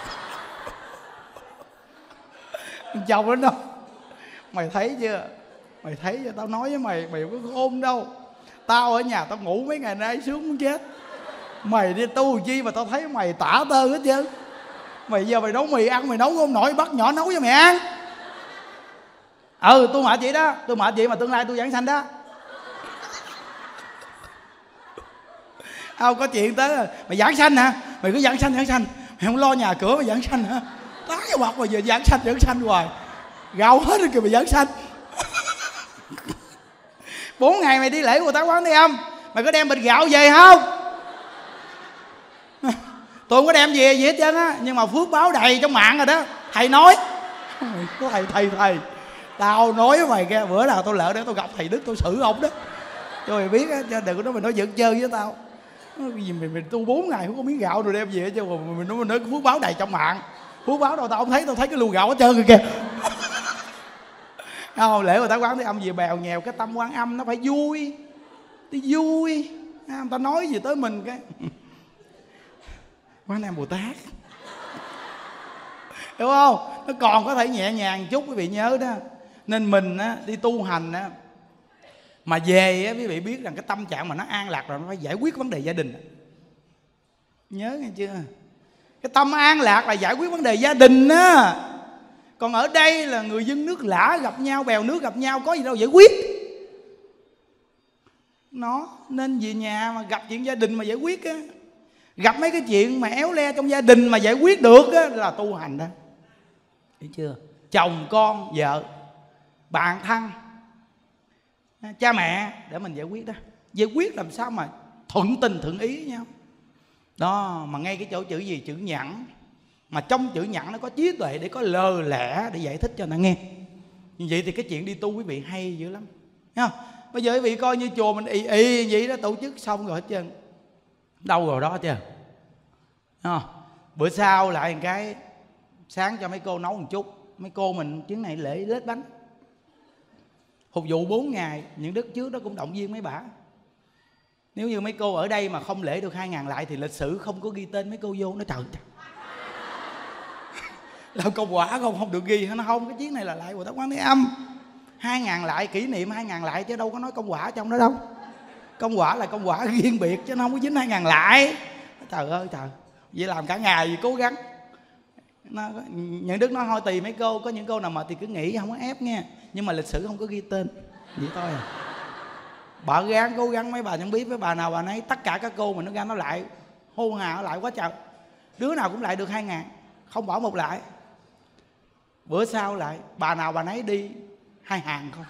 Chồng nó đâu, mày thấy chưa, mày thấy chưa, tao nói với mày, mày không có khôn đâu. Tao ở nhà tao ngủ mấy ngày nay sướng muốn chết. Mày đi tu chi mà tao thấy mày tả tơ hết trơn. Mày giờ mày nấu mì ăn, mày nấu không nổi, bắt nhỏ nấu cho mày ăn. Ừ, tôi mệt vậy đó, tôi mệt vậy mà tương lai tôi giảng sanh đó. Không có chuyện tới rồi. Mày giảng sanh hả? Mày cứ giảng sanh giảng sanh, mày không lo nhà cửa mày giảng sanh hả? Tái cái mặt mà giờ giảng sanh giảng sanh hoài, gạo hết rồi kìa mày giảng sanh. Bốn ngày mày đi lễ Bồ Tát Quán Thế Âm, mày có đem bịch gạo về không? Tôi không có đem về gì hết trơn á, nhưng mà phước báo đầy trong mạng rồi đó. Thầy nói, thầy thầy thầy tao nói với mày kia, bữa nào tôi lỡ để tôi gặp thầy Đức tôi xử ông đó cho mày biết á, cho đừng có nói mày nói giỡn chơi với tao. Cái gì mày, mày tu bốn ngày không có miếng gạo rồi đem về chứ, mà mày nói, mày nói phước báo đầy trong mạng. Phước báo đâu tao không thấy, tao thấy cái lu gạo hết trơn rồi kìa. Không, lễ Bồ Tát Quán Thế Âm về bèo nghèo, cái tâm Quan Âm nó phải vui, đi vui. Người ta nói gì tới mình cái Quán Âm Bồ Tát, hiểu không? Nó còn có thể nhẹ nhàng chút, quý vị nhớ đó. Nên mình á, đi tu hành á, mà về á, quý vị biết rằng cái tâm trạng mà nó an lạc rồi nó phải giải quyết vấn đề gia đình. Nhớ nghe chưa? Cái tâm an lạc là giải quyết vấn đề gia đình á. Còn ở đây là người dân nước lã gặp nhau, bèo nước gặp nhau, có gì đâu giải quyết. Nó nên về nhà mà gặp chuyện gia đình mà giải quyết á, gặp mấy cái chuyện mà éo le trong gia đình mà giải quyết được á, là tu hành đó. Hiểu chưa? Chồng con, vợ, bạn thân, cha mẹ để mình giải quyết đó. Giải quyết làm sao mà thuận tình thuận ý với nhau. Đó, mà ngay cái chỗ chữ gì? Chữ nhẫn. Mà trong chữ nhẫn nó có trí tuệ để có lờ lẽ để giải thích cho nó nghe. Như vậy thì cái chuyện đi tu quý vị hay dữ lắm. Thấy không? Bây giờ quý vị coi như chùa mình y y vậy đó, tổ chức xong rồi hết trơn. Đâu rồi đó chứ. Thấy không? Bữa sau lại một cái sáng cho mấy cô nấu một chút. Mấy cô mình chuyến này lễ lết bánh, phục vụ bốn ngày. Những đức trước đó cũng động viên mấy bả. Nếu như mấy cô ở đây mà không lễ được hai ngàn lại thì lịch sử không có ghi tên mấy cô vô. Nó trời trời, làm công quả không không được ghi. Nó không, cái chuyến này là lại Bồ Tát Quán Thế Âm, hai ngàn lại, kỷ niệm hai ngàn lại, chứ đâu có nói công quả trong đó đâu. Công quả là công quả riêng biệt chứ nó không có dính hai ngàn lại. Trời ơi trời, vậy làm cả ngày gì cố gắng. Nó, những đức nói thôi tùy mấy cô, có những cô nào mà thì cứ nghĩ không có ép nghe, nhưng mà lịch sử không có ghi tên vậy thôi à. Bà gắng cố gắng, mấy bà chẳng biết với bà nào bà nấy, tất cả các cô mình nó ra nó lại hô hào lại quá trời, đứa nào cũng lại được hai ngàn, không bỏ một lại. Bữa sau lại bà nào bà nấy đi hai hàng không.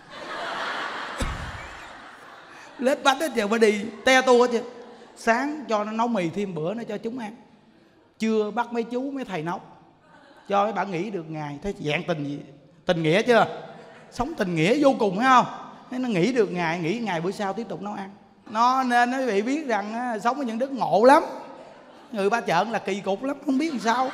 Lết bánh hết giờ bà đi te tua hết chứ. Sáng cho nó nấu mì thêm bữa nó cho chúng ăn, trưa bắt mấy chú mấy thầy nấu cho mấy bạn nghỉ được ngày. Thấy dạng tình gì, tình nghĩa chưa? Sống tình nghĩa vô cùng phải không? Thế nó nghỉ được ngày, nghỉ ngày bữa sau tiếp tục nấu ăn. Nó nên quý vị biết rằng á, sống với những đức ngộ lắm. Người Ba Chợn là kỳ cục lắm, không biết làm sao.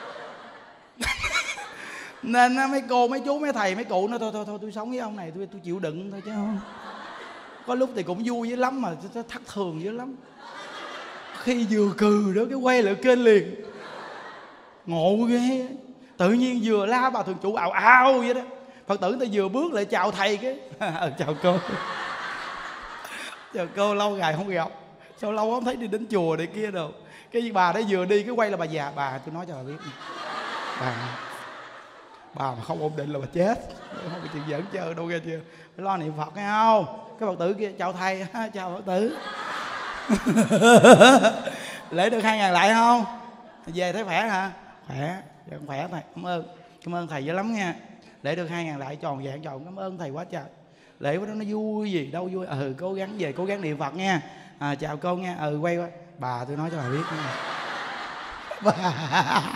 Nên á, mấy cô mấy chú mấy thầy mấy cụ nó thôi thôi thôi tôi sống với ông này tôi tôi chịu đựng thôi chứ không. Có lúc thì cũng vui dữ lắm mà thất thường dữ lắm. Khi vừa cừ đó cái quay lại kênh liền, ngộ ghê. Tự nhiên vừa la bà thường trụ ào ào vậy đó, Phật tử ta vừa bước lại chào thầy cái chào cô. Chào cô lâu ngày không gặp, sao lâu không thấy đi đến chùa để kia đâu. Cái bà đấy vừa đi cái quay là bà già. Bà tôi nói cho bà biết, bà bà mà không ổn định là bà chết, không có chuyện giỡn chơi đâu, nghe chưa? Phải lo niệm Phật nghe không? Cái Phật tử kia chào thầy, chào Phật tử. Lễ được hai ngàn lại không? Về thấy khỏe hả? Khỏe, khỏe thầy, cảm ơn, cảm ơn thầy dữ lắm nha. Lễ được hai ngàn lại tròn vẹn tròn, cảm ơn thầy quá trời. Lễ của nó nó vui gì đâu vui. Ừ cố gắng về, cố gắng niệm Phật nha. À, chào cô nha. Ừ quay qua bà tôi nói cho bà biết nha. Bà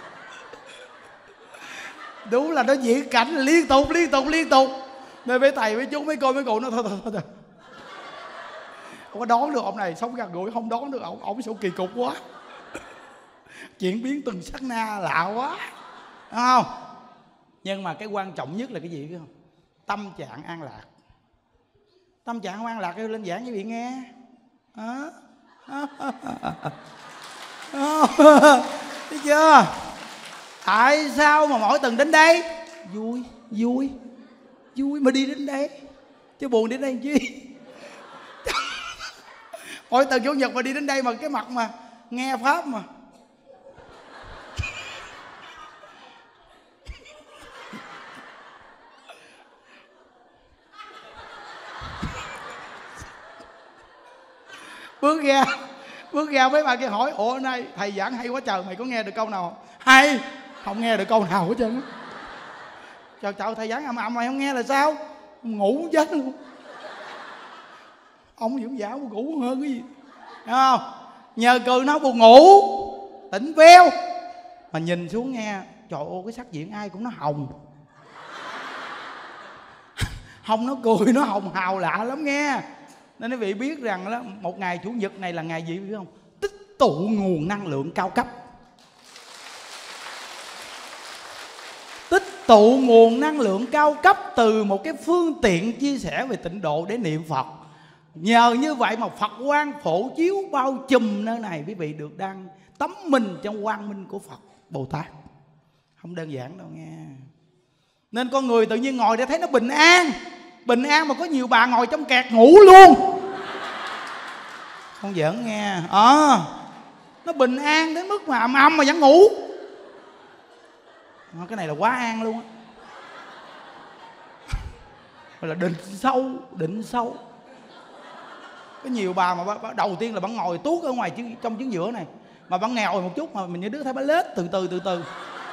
đúng là nó diễn cảnh liên tục liên tục liên tục. Nên mấy thầy mấy chú mấy cô mấy cụ nó thôi thôi thôi, thôi. Không có đón được ông này, sống gần gũi không đón được ông, ông sao kỳ cục quá. Chuyển biến từng sát na lạ quá, đúng không? Nhưng mà cái quan trọng nhất là cái gì biết không? Tâm trạng an lạc. Tâm trạng không an lạc kêu lên giảng với vị nghe. Hả? Thấy chưa? Tại sao mà mỗi tuần đến đây vui vui vui mà đi đến đây, chứ buồn đến đây làm chi? Mỗi tuần chủ nhật mà đi đến đây mà cái mặt mà nghe pháp mà Bước ra, bước ra mấy bà kia hỏi: ủa nay thầy giảng hay quá trời, mày có nghe được câu nào không? Hay. Không nghe được câu nào hết trơn. Trời trời, thầy giảng ầm ầm mày không nghe là sao? Ngủ chết luôn. Ông dưỡng giả buồn ngủ hơn cái gì, hiểu không? Nhờ cười nó buồn ngủ, tỉnh veo. Mà nhìn xuống nghe, trời ơi cái sắc diện ai cũng nó hồng. Hồng nó cười, nó hồng hào lạ lắm nghe. Nên quý vị biết rằng đó, một ngày Chủ nhật này là ngày gì biết không? Tích tụ nguồn năng lượng cao cấp. Tích tụ nguồn năng lượng cao cấp từ một cái phương tiện chia sẻ về tịnh độ để niệm Phật. Nhờ như vậy mà Phật quang phổ chiếu bao trùm nơi này, quý vị được đang tắm mình trong quang minh của Phật Bồ Tát. Không đơn giản đâu nghe. Nên con người tự nhiên ngồi để thấy nó bình an. Bình an mà có nhiều bà ngồi trong kẹt ngủ luôn. Không giỡn nghe. Ờ à, nó bình an đến mức mà ầm ầm mà vẫn ngủ. Cái này là quá an luôn á. Là định sâu, định sâu. Có nhiều bà mà bà, đầu tiên là bà ngồi tuốt ở ngoài trong chính giữa này, mà bà nghèo một chút mà mình như đứa thấy bà lết từ từ từ từ.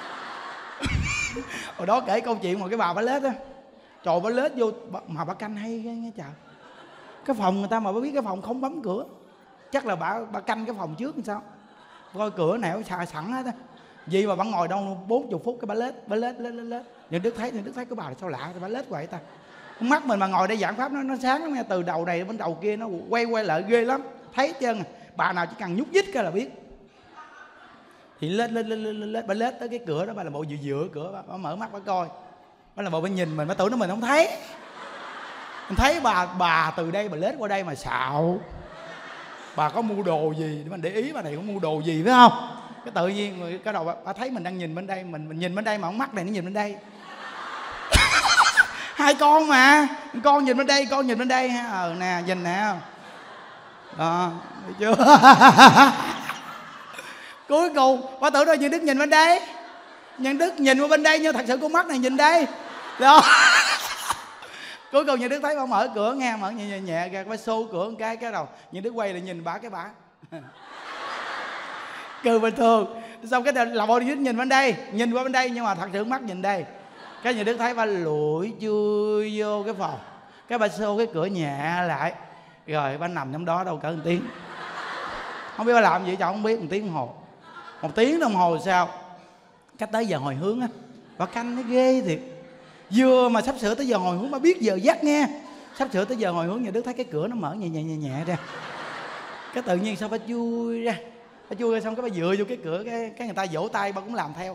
Hồi đó kể câu chuyện mà cái bà bà lết á, trời bà lết vô mà bà canh hay nghe trời. Cái phòng người ta mà bà biết cái phòng không bấm cửa, chắc là bà bà canh cái phòng trước làm sao, coi cửa nẻo xà sẵn hết á. Vì mà bà ngồi đâu bốn mươi phút cái bà lết, bà lết lết lết lết. Những Đức thấy, những Đức thấy cái bà là sao lạ, bà lết vậy ta. Con mắt mình mà ngồi đây giảng pháp nó nó sáng lắm nghe, từ đầu này đến đầu kia nó quay quay lại ghê lắm, thấy chân. Bà nào chỉ cần nhúc nhích cái là biết. Thì lết lết lết lết lết, bà lết tới cái cửa đó, bà là bộ dựa dựa cửa, bà, bà mở mắt bà coi, bà là bộ bà nhìn mình, bà tưởng nó mình không thấy. Mình thấy bà bà từ đây bà lết qua đây mà xạo. Bà có mua đồ gì để mình để ý bà này có mua đồ gì phải không? Cái tự nhiên cái đầu bà, bà thấy mình đang nhìn bên đây, mình mình nhìn bên đây mà con mắt này nó nhìn bên đây. Hai con mà, con nhìn bên đây, con nhìn bên đây ha. Ờ nè, nhìn nè. Đó, thấy chưa? Cuối cùng bà tưởng rồi Nhân Đức nhìn bên đây, Nhân Đức nhìn qua bên đây, nhưng thật sự con mắt này nhìn đây. Đó. Cuối cùng Nhân Đức thấy bà mở cửa nghe, mở nhẹ nhẹ, nhẹ ra, bà xô cửa một cái, cái đầu Nhân Đức quay lại nhìn bà cái bà cười bình thường. Xong cái là bộ nhìn bên đây, nhìn qua bên đây, nhưng mà thật sự mắt nhìn đây. Cái Nhân Đức thấy bà lủi chui vô cái phòng, cái bà xô cái cửa nhẹ lại, rồi bà nằm trong đó đâu cỡ một tiếng. Không biết bà làm gì cho không biết. Một tiếng đồng hồ, một tiếng đồng hồ sao cách tới giờ hồi hướng á, bà canh nó ghê thiệt. Vừa mà sắp sửa tới giờ hồi hướng, bà biết giờ giấc nghe, sắp sửa tới giờ hồi hướng, Nhân Đức thấy cái cửa nó mở nhẹ nhẹ nhẹ nhẹ ra. Cái tự nhiên sao bà chui ra, bà chui ra xong cái bà dựa vô cái cửa, cái cái người ta vỗ tay bà cũng làm theo.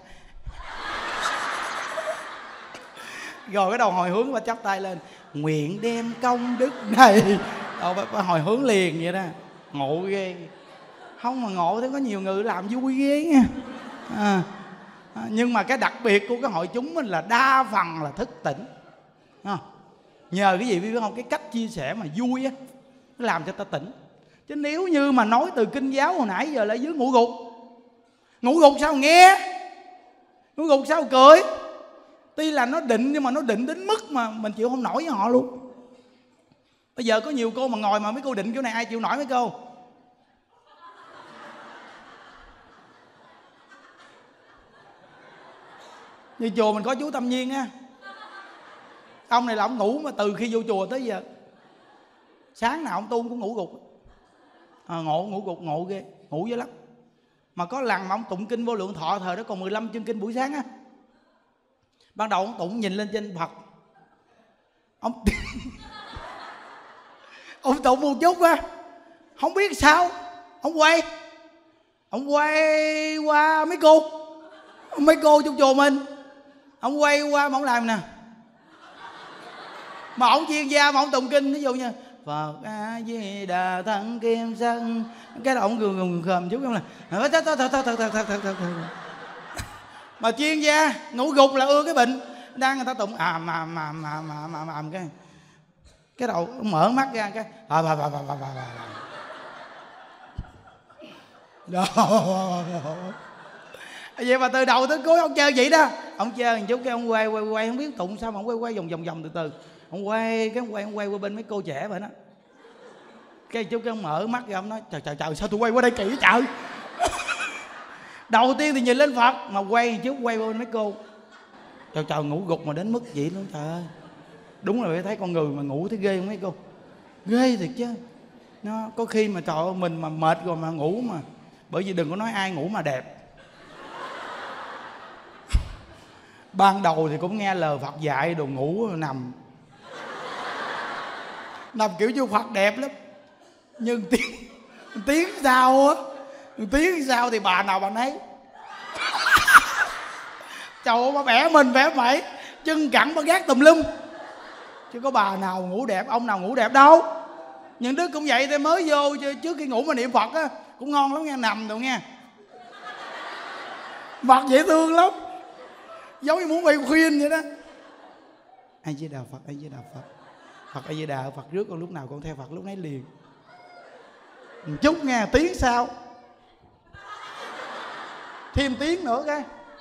Rồi cái đầu hồi hướng bà chắp tay lên, nguyện đem công đức này. Rồi bà, bà hồi hướng liền vậy đó. Ngộ ghê. Không mà ngộ thì có nhiều người làm vui ghê nha. À, nhưng mà cái đặc biệt của cái hội chúng mình là đa phần là thức tỉnh. À, nhờ cái gì biết không? Cái cách chia sẻ mà vui á, nó làm cho ta tỉnh. Chứ nếu như mà nói từ kinh giáo hồi nãy giờ lại dưới ngủ gục, ngủ gục sao nghe, ngủ gục sao cười. Tuy là nó định nhưng mà nó định đến mức mà mình chịu không nổi với họ luôn. Bây giờ có nhiều cô mà ngồi mà mấy cô định kiểu này ai chịu nổi mấy cô? Như chùa mình có chú Tâm Nhiên á, ông này là ông ngủ mà từ khi vô chùa tới giờ sáng nào ông tu cũng ngủ gục. À, ngộ ngủ gục ngộ ghê, ngủ dữ lắm. Mà có lần mà ông tụng kinh Vô Lượng Thọ, thời đó còn mười lăm chương kinh buổi sáng á, ban đầu ông tụng nhìn lên trên Phật, ông ông tụng một chút á, không biết sao ông quay ông quay qua mấy cô mấy cô trong chùa mình, ông quay qua mà ông làm nè, mà ông chuyên gia mà ông tụng kinh, ví dụ như Phật A Di Đà Thân Kim Sân, cái đầu ông gừng gừng khờm chút, không là mà chuyên gia ngủ gục là ưa cái bệnh, đang người ta tụng à mà mà mà mà mà mà cái cái đầu ông mở mắt ra cái à bà bà bà bà bà đó. Vậy mà từ đầu tới cuối ông chơi vậy đó, ông chơi một chút cái ông quay quay quay không biết tụng sao mà ông quay quay vòng vòng vòng từ từ, ông quay cái ông quay ông quay qua bên mấy cô trẻ vậy đó, Cái chú cái ông mở mắt ra, ông nói trời trời trời sao tôi quay qua đây kỳ vậy trời. Đầu tiên thì nhìn lên Phật, mà quay trước quay qua mấy cô. Trời trời ngủ gục mà đến mức vậy luôn trời ơi. Đúng là phải thấy con người mà ngủ thấy ghê không mấy cô. Ghê thiệt chứ. Nó có khi mà trời ơi mình mà mệt rồi mà ngủ mà. Bởi vì đừng có nói ai ngủ mà đẹp. Ban đầu thì cũng nghe lời Phật dạy đồ ngủ nằm. Nằm kiểu như Phật đẹp lắm. Nhưng tiếng tiếng sau á, tiếng sau thì bà nào bà nấy. Trời ơi bà bẻ mình bẻ mẩy, chân cẳng bà gác tùm lum. Chứ có bà nào ngủ đẹp, ông nào ngủ đẹp đâu. Những đứa cũng vậy thôi, mới vô trước khi ngủ mà niệm Phật á cũng ngon lắm nghe, nằm rồi nghe. Mặt dễ thương lắm, giống như muốn bị khuyên vậy đó. A Di Đà Phật, A Di Đà Phật. Phật A Di Đà, Phật rước con lúc nào con theo Phật lúc nấy liền. Một chút nghe, tiếng sau thêm tiếng nữa cái.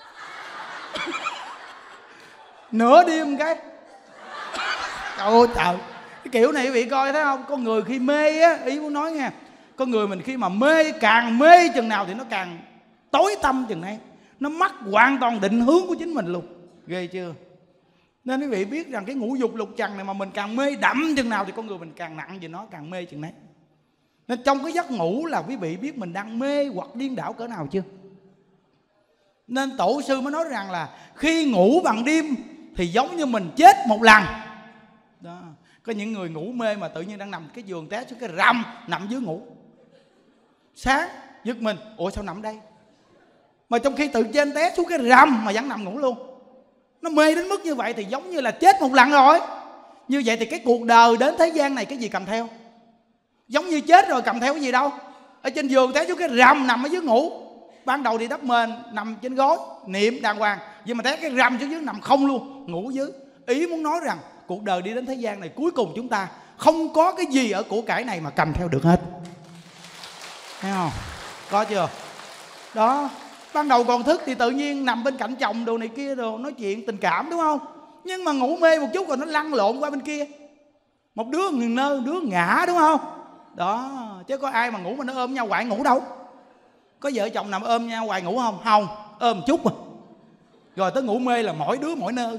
Nửa đêm cái. Trời ơi trời. Cái kiểu này quý vị coi thấy không? Con người khi mê á, ý muốn nói nha, con người mình khi mà mê, càng mê chừng nào thì nó càng tối tâm chừng này. Nó mất hoàn toàn định hướng của chính mình luôn. Ghê chưa? Nên quý vị biết rằng cái ngũ dục lục trần này mà mình càng mê đậm chừng nào thì con người mình càng nặng về nó, càng mê chừng đấy. Nên trong cái giấc ngủ là quý vị biết mình đang mê hoặc điên đảo cỡ nào chưa? Nên tổ sư mới nói rằng là khi ngủ bằng đêm thì giống như mình chết một lần đó. Có những người ngủ mê mà tự nhiên đang nằm cái giường té xuống cái rầm, nằm dưới ngủ. Sáng giật mình, ủa sao nằm đây? Mà trong khi từ trên té xuống cái rầm mà vẫn nằm ngủ luôn. Nó mê đến mức như vậy thì giống như là chết một lần rồi. Như vậy thì cái cuộc đời đến thế gian này cái gì cầm theo? Giống như chết rồi cầm theo cái gì đâu. Ở trên giường té xuống cái rầm nằm ở dưới ngủ. Ban đầu thì đắp mền nằm trên gối niệm đàng hoàng, nhưng mà té cái rầm xuống dưới nằm không luôn, ngủ dưới. Ý muốn nói rằng cuộc đời đi đến thế gian này cuối cùng chúng ta không có cái gì ở của cải này mà cầm theo được hết. Thấy không? Có chưa? Đó. Ban đầu còn thức thì tự nhiên nằm bên cạnh chồng đồ này kia đồ, nói chuyện tình cảm đúng không? Nhưng mà ngủ mê một chút rồi nó lăn lộn qua bên kia. Một đứa nơ, đứa ngã đúng không? Đó. Chứ có ai mà ngủ mà nó ôm nhau hoài ngủ đâu. Có vợ chồng nằm ôm nhau hoài ngủ không? Không. Ôm chút mà. Rồi tới ngủ mê là mỗi đứa mỗi nơi.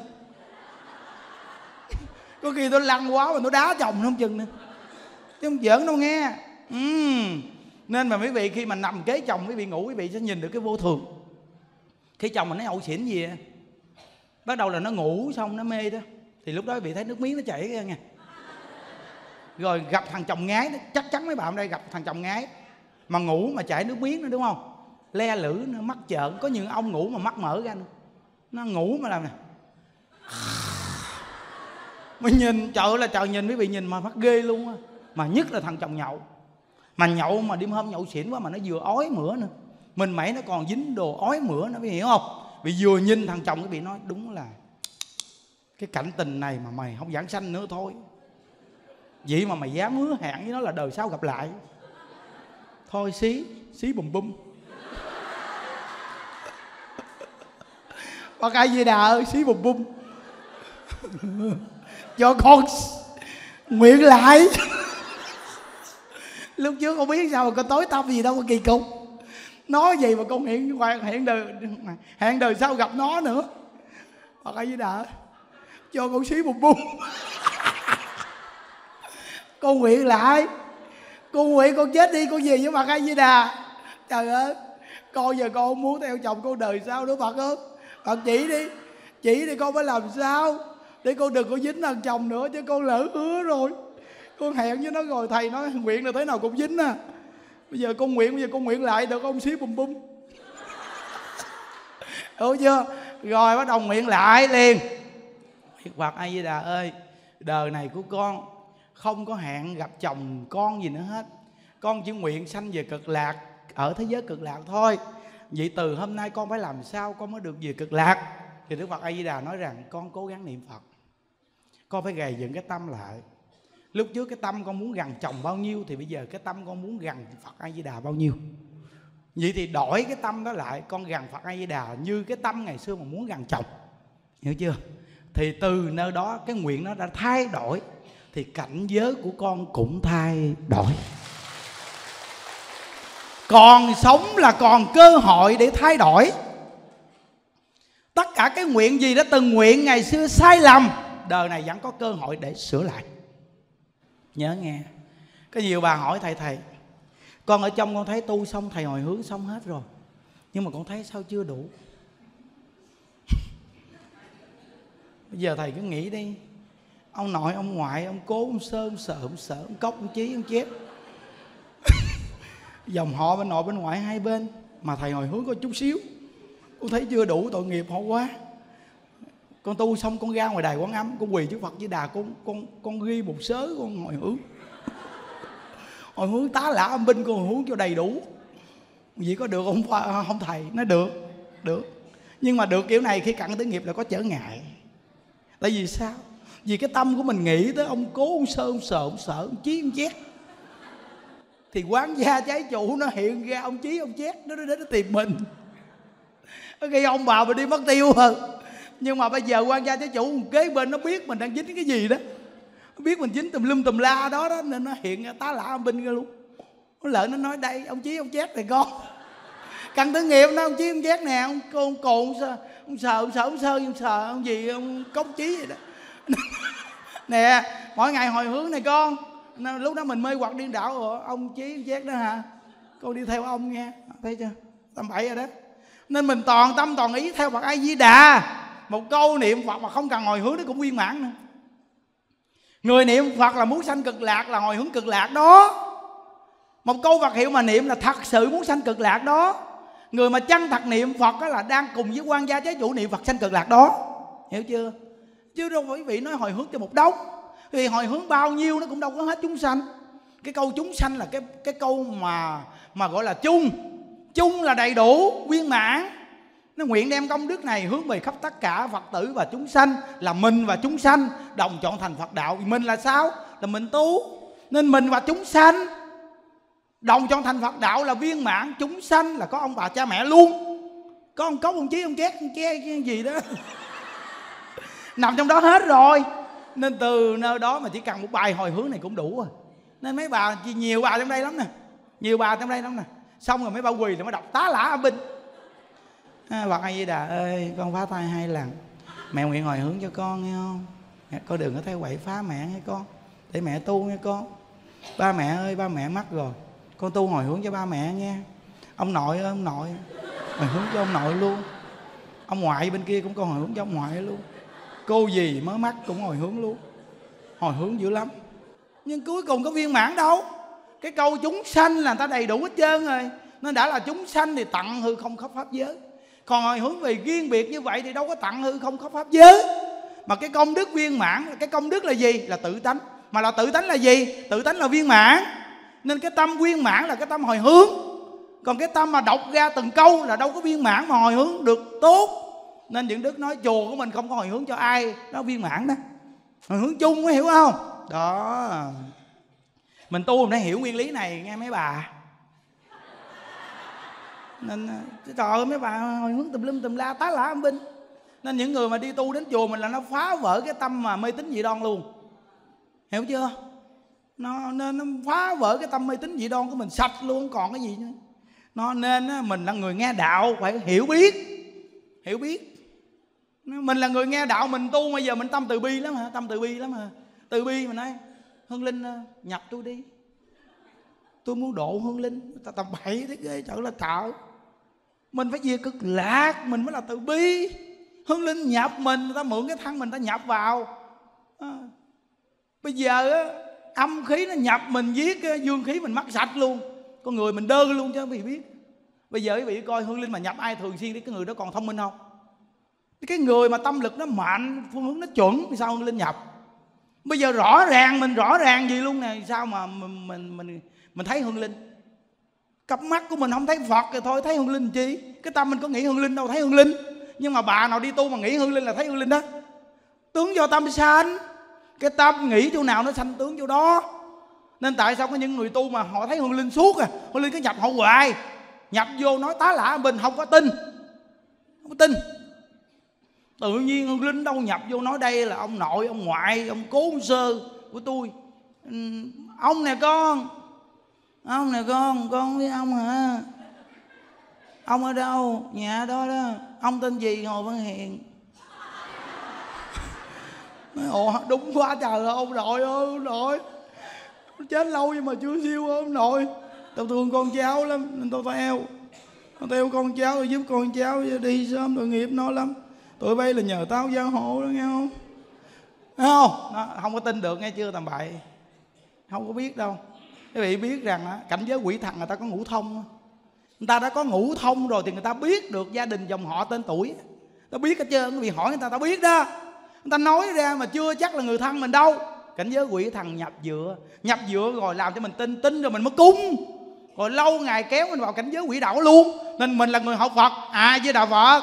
Có khi tôi lăn quá mà tôi đá chồng nó không chừng nữa. Chứ không giỡn đâu nghe. uhm. Nên mà quý vị khi mà nằm kế chồng quý vị ngủ, quý vị sẽ nhìn được cái vô thường. Khi chồng mình nói hậu xỉn gì à, bắt đầu là nó ngủ xong nó mê đó, thì lúc đó quý vị thấy nước miếng nó chảy ra nha. Rồi gặp thằng chồng ngái đó, chắc chắn mấy bạn ở đây gặp thằng chồng ngái mà ngủ mà chảy nước miếng nữa đúng không? Le lử nó mắt trợn. Có những ông ngủ mà mắt mở ra nữa. Nó ngủ mà làm nè. Mình nhìn trời ơi là trời, nhìn quý vị nhìn mà mắt ghê luôn á. Mà nhất là thằng chồng nhậu. Mà nhậu mà đêm hôm nhậu xỉn quá mà nó vừa ói mửa nữa. Mình mẩy nó còn dính đồ ói mửa nó, biết hiểu không? Vì vừa nhìn thằng chồng cái bị nói đúng là cái cảnh tình này mà mày không giảng sanh nữa thôi. Vậy mà mày dám hứa hẹn với nó là đời sau gặp lại. Thôi xí, xí bùm bum. Bác ai Di Đà ơi, xí bùm bum. Cho con nguyện lại. Lúc trước con biết sao mà con tối tâm gì đâu, con kỳ cục. Nói gì mà con hiện hẹn đời hẹn đời sau gặp nó nữa. Bác ai Di Đà cho con xí bùm bum. Con nguyện lại. Con nguyện con chết đi con về với Phật A Di Đà. Trời ơi, con giờ con không muốn theo chồng con đời sau nữa Phật ơi. Phật chỉ đi, chỉ đi con phải làm sao để con đừng có dính thằng chồng nữa, chứ con lỡ hứa rồi. Con hẹn với nó rồi, thầy nói nguyện là thế nào cũng dính à. Bây giờ con nguyện, bây giờ con nguyện lại được không xí bùm bum. Đúng chưa? Rồi bắt đầu nguyện lại liền. Phật A Di Đà ơi, đời này của con không có hẹn gặp chồng con gì nữa hết. Con chỉ nguyện sanh về cực lạc, ở thế giới cực lạc thôi. Vậy từ hôm nay con phải làm sao con mới được về cực lạc? Thì Đức Phật A Di Đà nói rằng con cố gắng niệm Phật. Con phải gầy dựng cái tâm lại. Lúc trước cái tâm con muốn gần chồng bao nhiêu thì bây giờ cái tâm con muốn gần Phật A Di Đà bao nhiêu. Vậy thì đổi cái tâm đó lại, con gần Phật A Di Đà như cái tâm ngày xưa mà muốn gần chồng. Hiểu chưa? Thì từ nơi đó cái nguyện nó đã thay đổi, thì cảnh giới của con cũng thay đổi. Còn sống là còn cơ hội để thay đổi. Tất cả cái nguyện gì đã từng nguyện ngày xưa sai lầm, đời này vẫn có cơ hội để sửa lại. Nhớ nghe. Có nhiều bà hỏi thầy, thầy con ở trong con thấy tu xong, thầy hồi hướng xong hết rồi, nhưng mà con thấy sao chưa đủ. Bây giờ thầy cứ nghĩ đi, ông nội, ông ngoại, ông cố, ông sơ, ông sợ, ông sợ, ông cốc, ông chí, ông chép, dòng họ bên nội bên ngoại hai bên, mà thầy hồi hướng có chút xíu, con thấy chưa đủ, tội nghiệp họ quá. Con tu xong con ra ngoài đài Quán Âm, con quỳ trước Phật Di Đà, con con con ghi một sớ, con hồi hướng, hồi hướng tá lả âm binh, con hồi hướng cho đầy đủ. Vậy có được không không thầy? Nói được, được. Nhưng mà được kiểu này khi cận tử nghiệp là có trở ngại. Tại vì sao? Vì cái tâm của mình nghĩ tới ông cố, ông sơ, ông sợ, ông sợ, ông chí, ông chét, thì quán gia trái chủ nó hiện ra ông chí, ông chét, nó đến nó tìm mình, nó gây ông bà mình đi mất tiêu hơn. Nhưng mà bây giờ quan gia trái chủ kế bên nó biết mình đang dính cái gì đó, nó biết mình dính tùm lum tùm la đó đó, nên nó hiện ra tá lả âm binh ra luôn. Nó lợi nó nói đây ông chí ông chét này con, cận tử nghiệp nó ông chí ông chét nè, ông con cồn ông sờ ông sợ ông sơ ông sờ ông gì ông cốc chí vậy đó. Nè mỗi ngày hồi hướng này con, lúc đó mình mê hoặc điên đảo rồi, ông chí ông chét đó hả, con đi theo ông nghe, thấy chưa, tầm bậy rồi đó. Nên mình toàn tâm toàn ý theo Phật A Di Đà. Một câu niệm Phật mà không cần hồi hướng nó cũng viên mãn nữa. Người niệm Phật là muốn sanh cực lạc là hồi hướng cực lạc đó. Một câu Phật hiệu mà niệm là thật sự muốn sanh cực lạc đó. Người mà chân thật niệm Phật là đang cùng với quan gia trái chủ niệm Phật sanh cực lạc đó. Hiểu chưa? Chứ đâu phải quý vị nói hồi hướng cho một đống. Vì hồi hướng bao nhiêu nó cũng đâu có hết chúng sanh. Cái câu chúng sanh là cái cái câu mà mà gọi là chung. Chung là đầy đủ, viên mãn. Nó nguyện đem công đức này hướng về khắp tất cả Phật tử và chúng sanh, là mình và chúng sanh đồng chọn thành Phật đạo. Mình là sao? Là mình tu. Nên mình và chúng sanh đồng chọn thành Phật đạo là viên mãn. Chúng sanh là có ông bà cha mẹ luôn, có ông cốc, ông chí, ông chét, ông che cái gì đó nằm trong đó hết rồi. Nên từ nơi đó mà chỉ cần một bài hồi hướng này cũng đủ rồi. Nên mấy bà, nhiều bà trong đây lắm nè, nhiều bà trong đây lắm nè. Xong rồi mấy bà quỳ rồi mới đọc tá lả âm binh. À, Phật A Di Đà ơi, con phá thai hai lần, mẹ nguyện hồi hướng cho con nghe không? Mẹ, con đừng có theo quậy phá mẹ nghe con, để mẹ tu nghe con. Ba mẹ ơi, ba mẹ mất rồi, con tu hồi hướng cho ba mẹ nghe. Ông nội ơi, ông nội, hồi hướng cho ông nội luôn. Ông ngoại bên kia cũng con hồi hướng cho ông ngoại luôn. Cô dì mới mắc cũng hồi hướng luôn. Hồi hướng dữ lắm. Nhưng cuối cùng có viên mãn đâu. Cái câu chúng sanh là người ta đầy đủ hết trơn rồi. Nên đã là chúng sanh thì tặng hư không khắp pháp giới. Còn hồi hướng về riêng biệt như vậy thì đâu có tặng hư không khắp pháp giới. Mà cái công đức viên mãn, cái công đức là gì? Là tự tánh. Mà là tự tánh là gì? Tự tánh là viên mãn. Nên cái tâm viên mãn là cái tâm hồi hướng. Còn cái tâm mà đọc ra từng câu là đâu có viên mãn mà hồi hướng được tốt. Nên những đức nói chùa của mình không có hồi hướng cho ai, nó viên mãn đó. Hồi hướng chung có hiểu không? Đó. Mình tu mình phải hiểu nguyên lý này nghe mấy bà. Nên trời ơi mấy bà hồi hướng tùm lum tùm la tá lả âm binh. Nên những người mà đi tu đến chùa mình là nó phá vỡ cái tâm mà mê tín dị đoan luôn. Hiểu chưa? Nó nên nó phá vỡ cái tâm mê tín dị đoan của mình sạch luôn, không còn cái gì nữa. Nó nên á, mình là người nghe đạo phải hiểu biết. Hiểu biết. Mình là người nghe đạo mình tu, bây giờ mình tâm từ bi lắm hả? Tâm từ bi lắm hả? Từ bi mình nói Hương Linh nhập tôi đi, tôi muốn độ Hương Linh. Ta tầm bậy thế ghê trời là thợ. Mình phải về cực lạc mình mới là từ bi. Hương Linh nhập mình, người ta mượn cái thân mình ta nhập vào à. Bây giờ á, âm khí nó nhập mình giết, dương khí mình mắc sạch luôn. Con người mình đơ luôn chứ quý vị biết. Bây giờ quý vị coi Hương Linh mà nhập ai thường xuyên thì cái người đó còn thông minh không? Cái người mà tâm lực nó mạnh, phương hướng nó chuẩn thì sao Hương Linh nhập? Bây giờ rõ ràng mình rõ ràng gì luôn nè, sao mà mình mình mình, mình thấy Hương Linh? Cặp mắt của mình không thấy Phật thì thôi, thấy Hương Linh chi? Cái tâm mình có nghĩ Hương Linh đâu, thấy Hương Linh. Nhưng mà bà nào đi tu mà nghĩ Hương Linh là thấy Hương Linh đó. Tướng do tâm sanh. Cái tâm nghĩ chỗ nào nó sanh tướng chỗ đó. Nên tại sao có những người tu mà họ thấy Hương Linh suốt à, Hương Linh cứ nhập họ hoài, nhập vô nói tá lả mình không có tin, không có tin. Tự nhiên Hương Linh đâu nhập vô nói đây là ông nội, ông ngoại, ông cố, ông sơ của tôi. Ông nè con, Ông nè con, con với ông hả? Ông ở đâu? Nhà ở đó đó. Ông tên gì? Hồ Văn Hiền. Nói, ồ đúng quá trời ơi ông nội ơi, ông nội chết lâu nhưng mà chưa siêu ơi ông nội. Tao thương con cháu lắm nên tao theo. Tao theo con cháu giúp con cháu đi sớm tội nghiệp nó lắm. Tụi bay là nhờ tao gia hộ đó nghe không? Thấy không? Nó không có tin được nghe chưa tầm bậy. Không có biết đâu. Quý vị biết rằng á, cảnh giới quỷ thần người ta có ngũ thông. Người ta đã có ngũ thông rồi thì người ta biết được gia đình dòng họ tên tuổi. Ta biết hết trơn, quý vị hỏi người ta ta biết đó. Người ta nói ra mà chưa chắc là người thân mình đâu. Cảnh giới quỷ thần nhập dựa. Nhập dựa rồi làm cho mình tin, tin rồi mình mới cúng. Rồi lâu ngày kéo mình vào cảnh giới quỷ đạo luôn. Nên mình là người học Phật, ai với đạo Phật.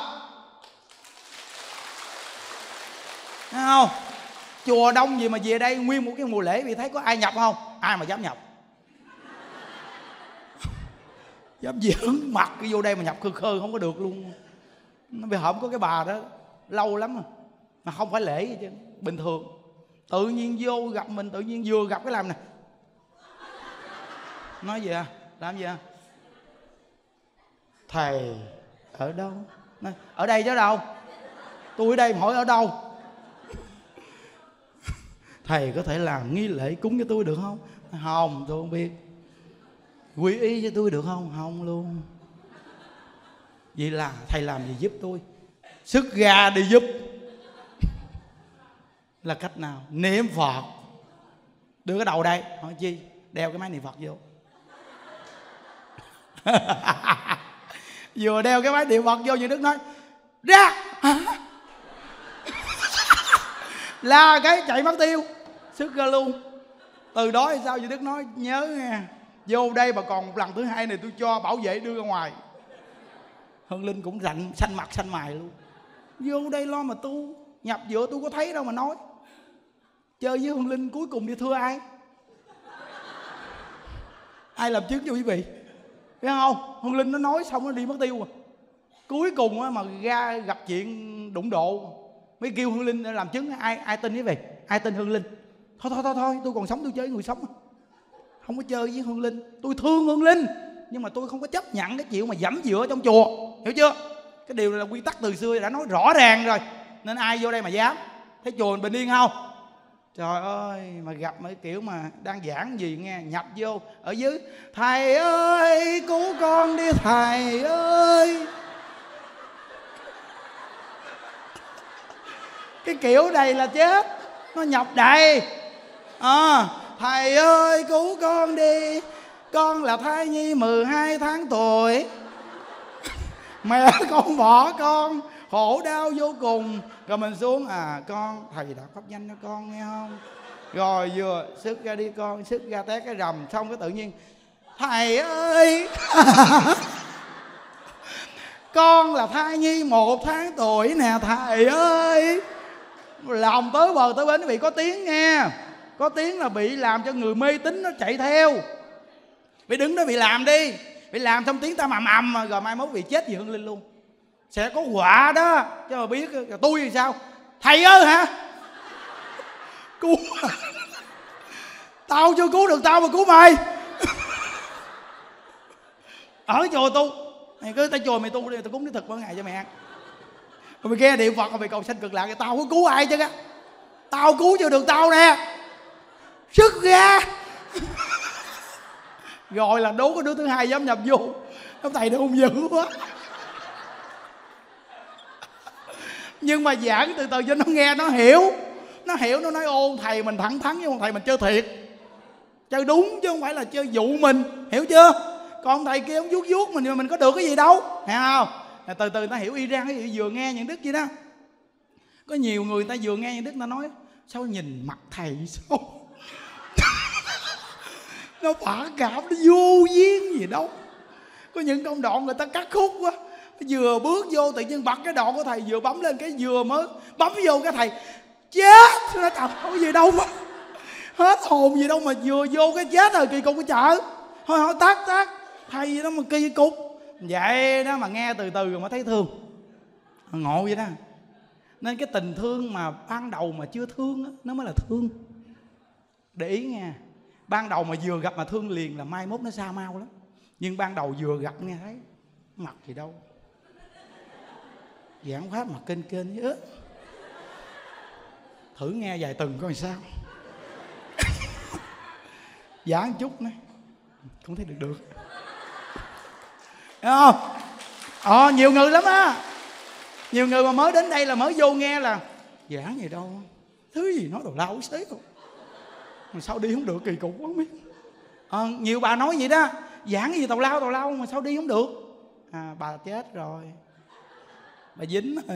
Thấy không? Chùa đông gì mà về đây nguyên một cái mùa lễ vì thấy có ai nhập không? Ai mà dám nhập? Dám giỡn mặt cái vô đây mà nhập khơ khơ không có được luôn. Nó bị hổm có cái bà đó lâu lắm rồi mà không phải lễ gì chứ, bình thường tự nhiên vô gặp mình, tự nhiên vừa gặp cái làm nè, nói gì à, làm gì à, thầy ở đâu? Nói, ở đây chứ đâu, tôi ở đây hỏi ở đâu. Thầy có thể làm nghi lễ cúng cho tôi được không? Không, tôi không biết. Quy y cho tôi được không? Không luôn. Vậy là thầy làm gì giúp tôi? Sức ga đi giúp. Là cách nào? Niệm Phật. Đưa cái đầu đây. Hỏi chi? Đeo cái máy niệm Phật vô. Vừa đeo cái máy niệm Phật vô, như Đức nói ra. La cái chạy mất tiêu. Sức ra luôn. Từ đó thì sao? Như Đức nói nhớ nghe, vô đây mà còn một lần thứ hai này tôi cho bảo vệ đưa ra ngoài. Hương Linh cũng rạnh xanh mặt xanh mày luôn. Vô đây lo mà tu, nhập giữa tôi có thấy đâu mà nói. Chơi với Hương Linh cuối cùng đi thưa ai? Ai làm chứng cho quý vị? Thấy không? Hương Linh nó nói xong nó đi mất tiêu rồi. Cuối cùng á, mà ra gặp chuyện đụng độ mới kêu Hương Linh làm chứng. Ai ai tin quý vị? Ai tin Hương Linh? Thôi thôi thôi thôi, tôi còn sống tôi chơi với người sống. Không có chơi với Hương Linh. Tôi thương Hương Linh nhưng mà tôi không có chấp nhận cái chuyện mà dẫm dựa trong chùa. Hiểu chưa? Cái điều này là quy tắc từ xưa đã nói rõ ràng rồi. Nên ai vô đây mà dám? Thấy chùa mình bình yên không? Trời ơi, mà gặp mấy kiểu mà đang giảng gì nghe, nhập vô ở dưới, thầy ơi cứu con đi thầy ơi. Cái kiểu này là chết. Nó nhập đầy à, thầy ơi cứu con đi, con là thai nhi mười hai tháng tuổi, mẹ con bỏ con khổ đau vô cùng. Rồi mình xuống, à con thầy đã pháp danh cho con nghe không? Rồi vừa sức ra đi con, sức ra té cái rầm. Xong cái tự nhiên thầy ơi con là thai nhi một tháng tuổi nè thầy ơi. Lòng tới bờ tới bến quý vị có tiếng nghe. Có tiếng là bị làm cho người mê tín nó chạy theo. Bị đứng đó bị làm đi. Bị làm xong tiếng ta mầm ầm mà rồi mai mốt bị chết vì Hương Linh luôn. Sẽ có quả đó. Chứ mà biết tôi thì sao? Thầy ơi hả? Cứu. Tao chưa cứu được tao mà cứu mày. Ở chùa tu mày cứ tới chùa mày tu đi, tao cúng cái thực mỗi ngày cho mày ăn. Rồi mày nghe niệm Phật rồi mày cầu sanh cực lạc thì tao có cứu ai chứ á. Tao cứu cho được tao nè. Sức ra. Rồi là đố có đứa thứ hai dám nhập vô. Ông thầy nó hung dữ quá. Nhưng mà giảng từ từ cho nó nghe nó hiểu. Nó hiểu nó nói ô thầy mình thẳng thắn với ông thầy mình chơi thiệt. Chơi đúng chứ không phải là chơi dụ mình. Hiểu chưa? Còn thầy kia ông vuốt vuốt mình mà mình có được cái gì đâu. Hiểu không? Là từ từ nó hiểu y rang cái gì vừa nghe những đức gì đó. Có nhiều người ta vừa nghe những đức ta nói sao nhìn mặt thầy sao nó phản cảm, nó vô duyên gì đâu. Có những công đoạn người ta cắt khúc quá, vừa bước vô tự nhiên bật cái đoạn của thầy vừa bấm lên cái vừa mới bấm vô cái thầy chết. Nó trời ơi gì đâu mà hết hồn gì đâu mà vừa vô cái chết rồi, kỳ cục cái chợ. Thôi thôi tắt tắt thầy gì đó mà kỳ cục vậy đó. Mà nghe từ từ rồi mới thấy thương. Ngộ vậy đó. Nên cái tình thương mà ban đầu mà chưa thương đó, nó mới là thương. Để ý nha, Ban đầu mà vừa gặp mà thương liền là mai mốt nó xa mau lắm. Nhưng ban đầu vừa gặp nghe thấy mặt gì đâu, giảng pháp mặt kênh kênh với ớt. Thử nghe vài tuần coi sao. Giảng chút nữa không thấy được được. Thấy không? Ờ, nhiều người lắm á. Nhiều người mà mới đến đây là mới vô nghe là giảng gì đâu, thứ gì nói tào lao xế không, mà sao đi không được, kỳ cục quá không biết. Ờ, nhiều bà nói vậy đó, giảng gì tào lao tào lao mà sao đi không được. À, bà chết rồi, bà dính rồi.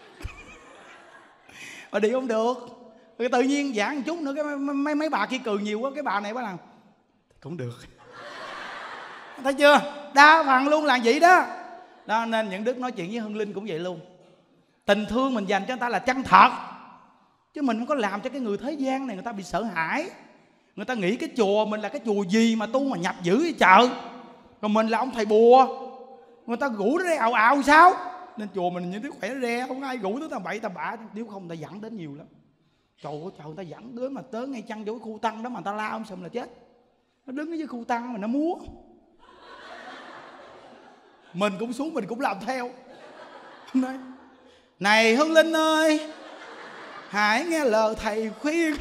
Bà đi không được. Rồi tự nhiên giảng một chút nữa cái mấy mấy bà kia cười nhiều quá, cái bà này bà làm cũng được. Thấy chưa? Đa phần luôn là vậy đó. Đó nên những đức nói chuyện với Hương Linh cũng vậy luôn. Tình thương mình dành cho người ta là chân thật, chứ mình không có làm cho cái người thế gian này người ta bị sợ hãi. Người ta nghĩ cái chùa mình là cái chùa gì mà tu mà nhập dữ vậy trời, còn mình là ông thầy bùa, người ta rủ nó ào ào sao. Nên chùa mình những đứa khỏe re, không ai rủ tới tầm bậy tầm bạ. Nếu không người ta dẫn đến nhiều lắm. Trời ơi trời, người ta dẫn đến mà tới ngay chăn chỗ khu tăng đó mà người ta la ông sầm là chết. Nó đứng ở dưới khu tăng mà nó múa, mình cũng xuống mình cũng làm theo. Nói, này Hương Linh ơi, hãy nghe lời thầy khuyên,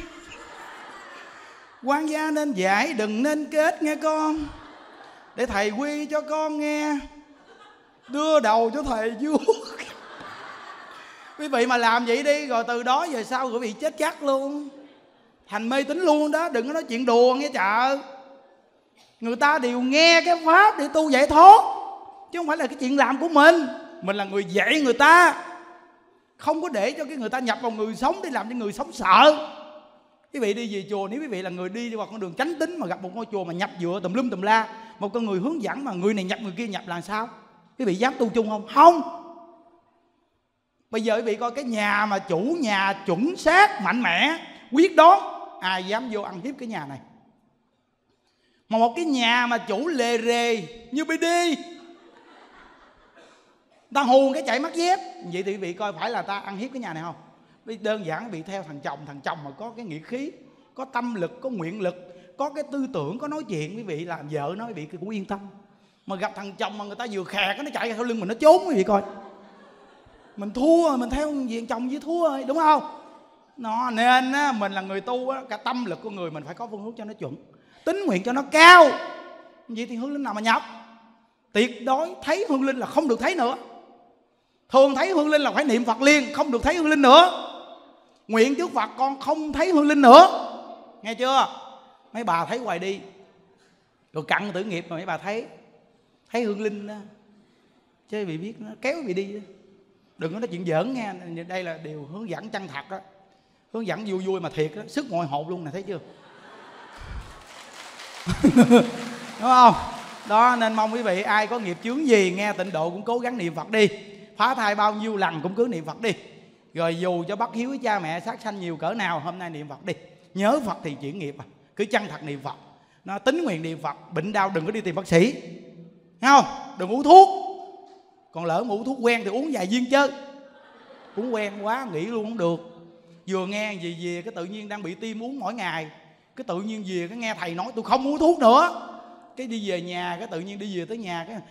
quan gia nên dạy đừng nên kết nghe con, để thầy quy cho con nghe, đưa đầu cho thầy vuốt. Quý vị mà làm vậy đi, rồi từ đó về sau quý vị chết chắc luôn, thành mê tín luôn đó. Đừng có nói chuyện đùa nghe chợ. Người ta đều nghe cái pháp để tu giải thoát, chứ không phải là cái chuyện làm của mình. Mình là người dạy người ta, không có để cho cái người ta nhập vào người sống để làm cho người sống sợ. Quý vị đi về chùa, nếu quý vị là người đi qua con đường chánh tín mà gặp một ngôi chùa mà nhập dựa tùm lum tùm la, một con người hướng dẫn mà người này nhập người kia nhập là sao? Quý vị dám tu chung không? Không. Bây giờ quý vị coi cái nhà mà chủ nhà chuẩn xác, mạnh mẽ, quyết đoán, ai dám vô ăn hiếp cái nhà này. Mà một cái nhà mà chủ lề rề như bê đê, ta hù cái chạy mắt dép, vậy thì quý vị coi phải là ta ăn hiếp cái nhà này không? Đơn giản bị theo thằng chồng, thằng chồng mà có cái nghĩa khí, có tâm lực, có nguyện lực, có cái tư tưởng, có nói chuyện, quý vị làm vợ nói quý vị cũng yên tâm. Mà gặp thằng chồng mà người ta vừa khè cái nó chạy ra sau lưng mình nó trốn, quý vị coi mình thua, mình theo diện chồng với thua rồi, đúng không? Nó nên á, mình là người tu á, cả tâm lực của người mình phải có phương hướng cho nó chuẩn, tín nguyện cho nó cao. Vậy thì Hương Linh nào mà nhập? Tuyệt đối thấy Hương Linh là không được thấy nữa. Thường thấy Hương Linh là phải niệm Phật liền, không được thấy Hương Linh nữa. Nguyện trước Phật con không thấy Hương Linh nữa, nghe chưa? Mấy bà thấy hoài đi, rồi cặn tử nghiệp mà mấy bà thấy thấy Hương Linh đó, chứ bị biết nó kéo bị đi. Đừng có nói chuyện giỡn nghe, đây là điều hướng dẫn chân thật đó, hướng dẫn vui vui mà thiệt đó, sức ngồi hộp luôn nè, thấy chưa? Đúng không? Đó nên mong quý vị ai có nghiệp chướng gì nghe Tịnh Độ cũng cố gắng niệm Phật đi. Phá thai bao nhiêu lần cũng cứ niệm Phật đi. Rồi dù cho bất hiếu với cha mẹ sát sanh nhiều cỡ nào, hôm nay niệm Phật đi. Nhớ Phật thì chuyển nghiệp à. Cứ chân thật niệm Phật, nó tín nguyện niệm Phật. Bệnh đau đừng có đi tìm bác sĩ, thấy không? Đừng uống thuốc. Còn lỡ mà uống thuốc quen thì uống vài viên chơi. Uống quen quá nghĩ luôn không được. Vừa nghe gì về cái tự nhiên đang bị tim uống mỗi ngày, cái tự nhiên về cái nghe thầy nói tôi không uống thuốc nữa, cái đi về nhà cái tự nhiên đi về tới nhà cái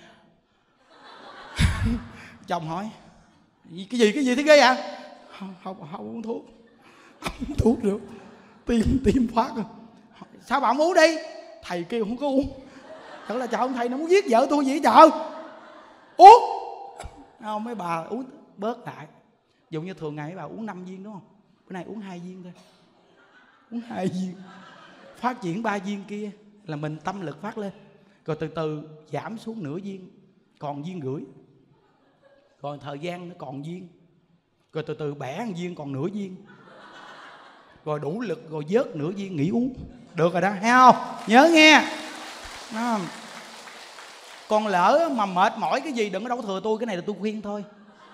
chồng hỏi cái gì cái gì thế ghê vậy? Không, không, không uống thuốc, không uống thuốc được, tim tim phát rồi. Sao bà không uống đi? Thầy kêu không có uống. Thật là trời, ông thầy nó muốn giết vợ tôi gì trời. Uống không, mấy bà uống bớt lại. Dụ như thường ngày mấy bà uống năm viên đúng không, bữa nay uống hai viên thôi, uống hai viên, phát triển ba viên kia là mình tâm lực phát lên, rồi từ từ giảm xuống nửa viên, còn viên rưỡi, rồi thời gian nó còn viên, rồi từ từ bẻ một viên còn nửa viên, rồi đủ lực rồi vớt nửa viên nghỉ uống. Được rồi đó, thấy không? Nhớ nghe đó. Còn lỡ mà mệt mỏi cái gì đừng có đổ thừa tôi, cái này là tôi khuyên thôi,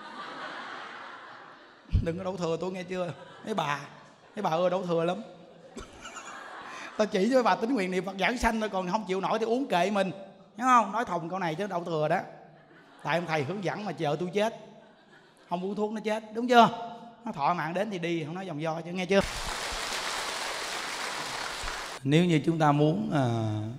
đừng có đổ thừa tôi nghe chưa? Mấy bà mấy bà ơi đổ thừa lắm. Tao chỉ cho bà tín nguyện niệm Phật giảng sanh thôi, còn không chịu nổi thì uống kệ mình, thấy không? Nói thòng câu này chứ đổ thừa đó. Tại ông thầy hướng dẫn mà vợ tôi chết, không uống thuốc nó chết, đúng chưa? Nó thọ mạng đến thì đi, không nói vòng vo chứ, nghe chưa? Nếu như chúng ta muốn à,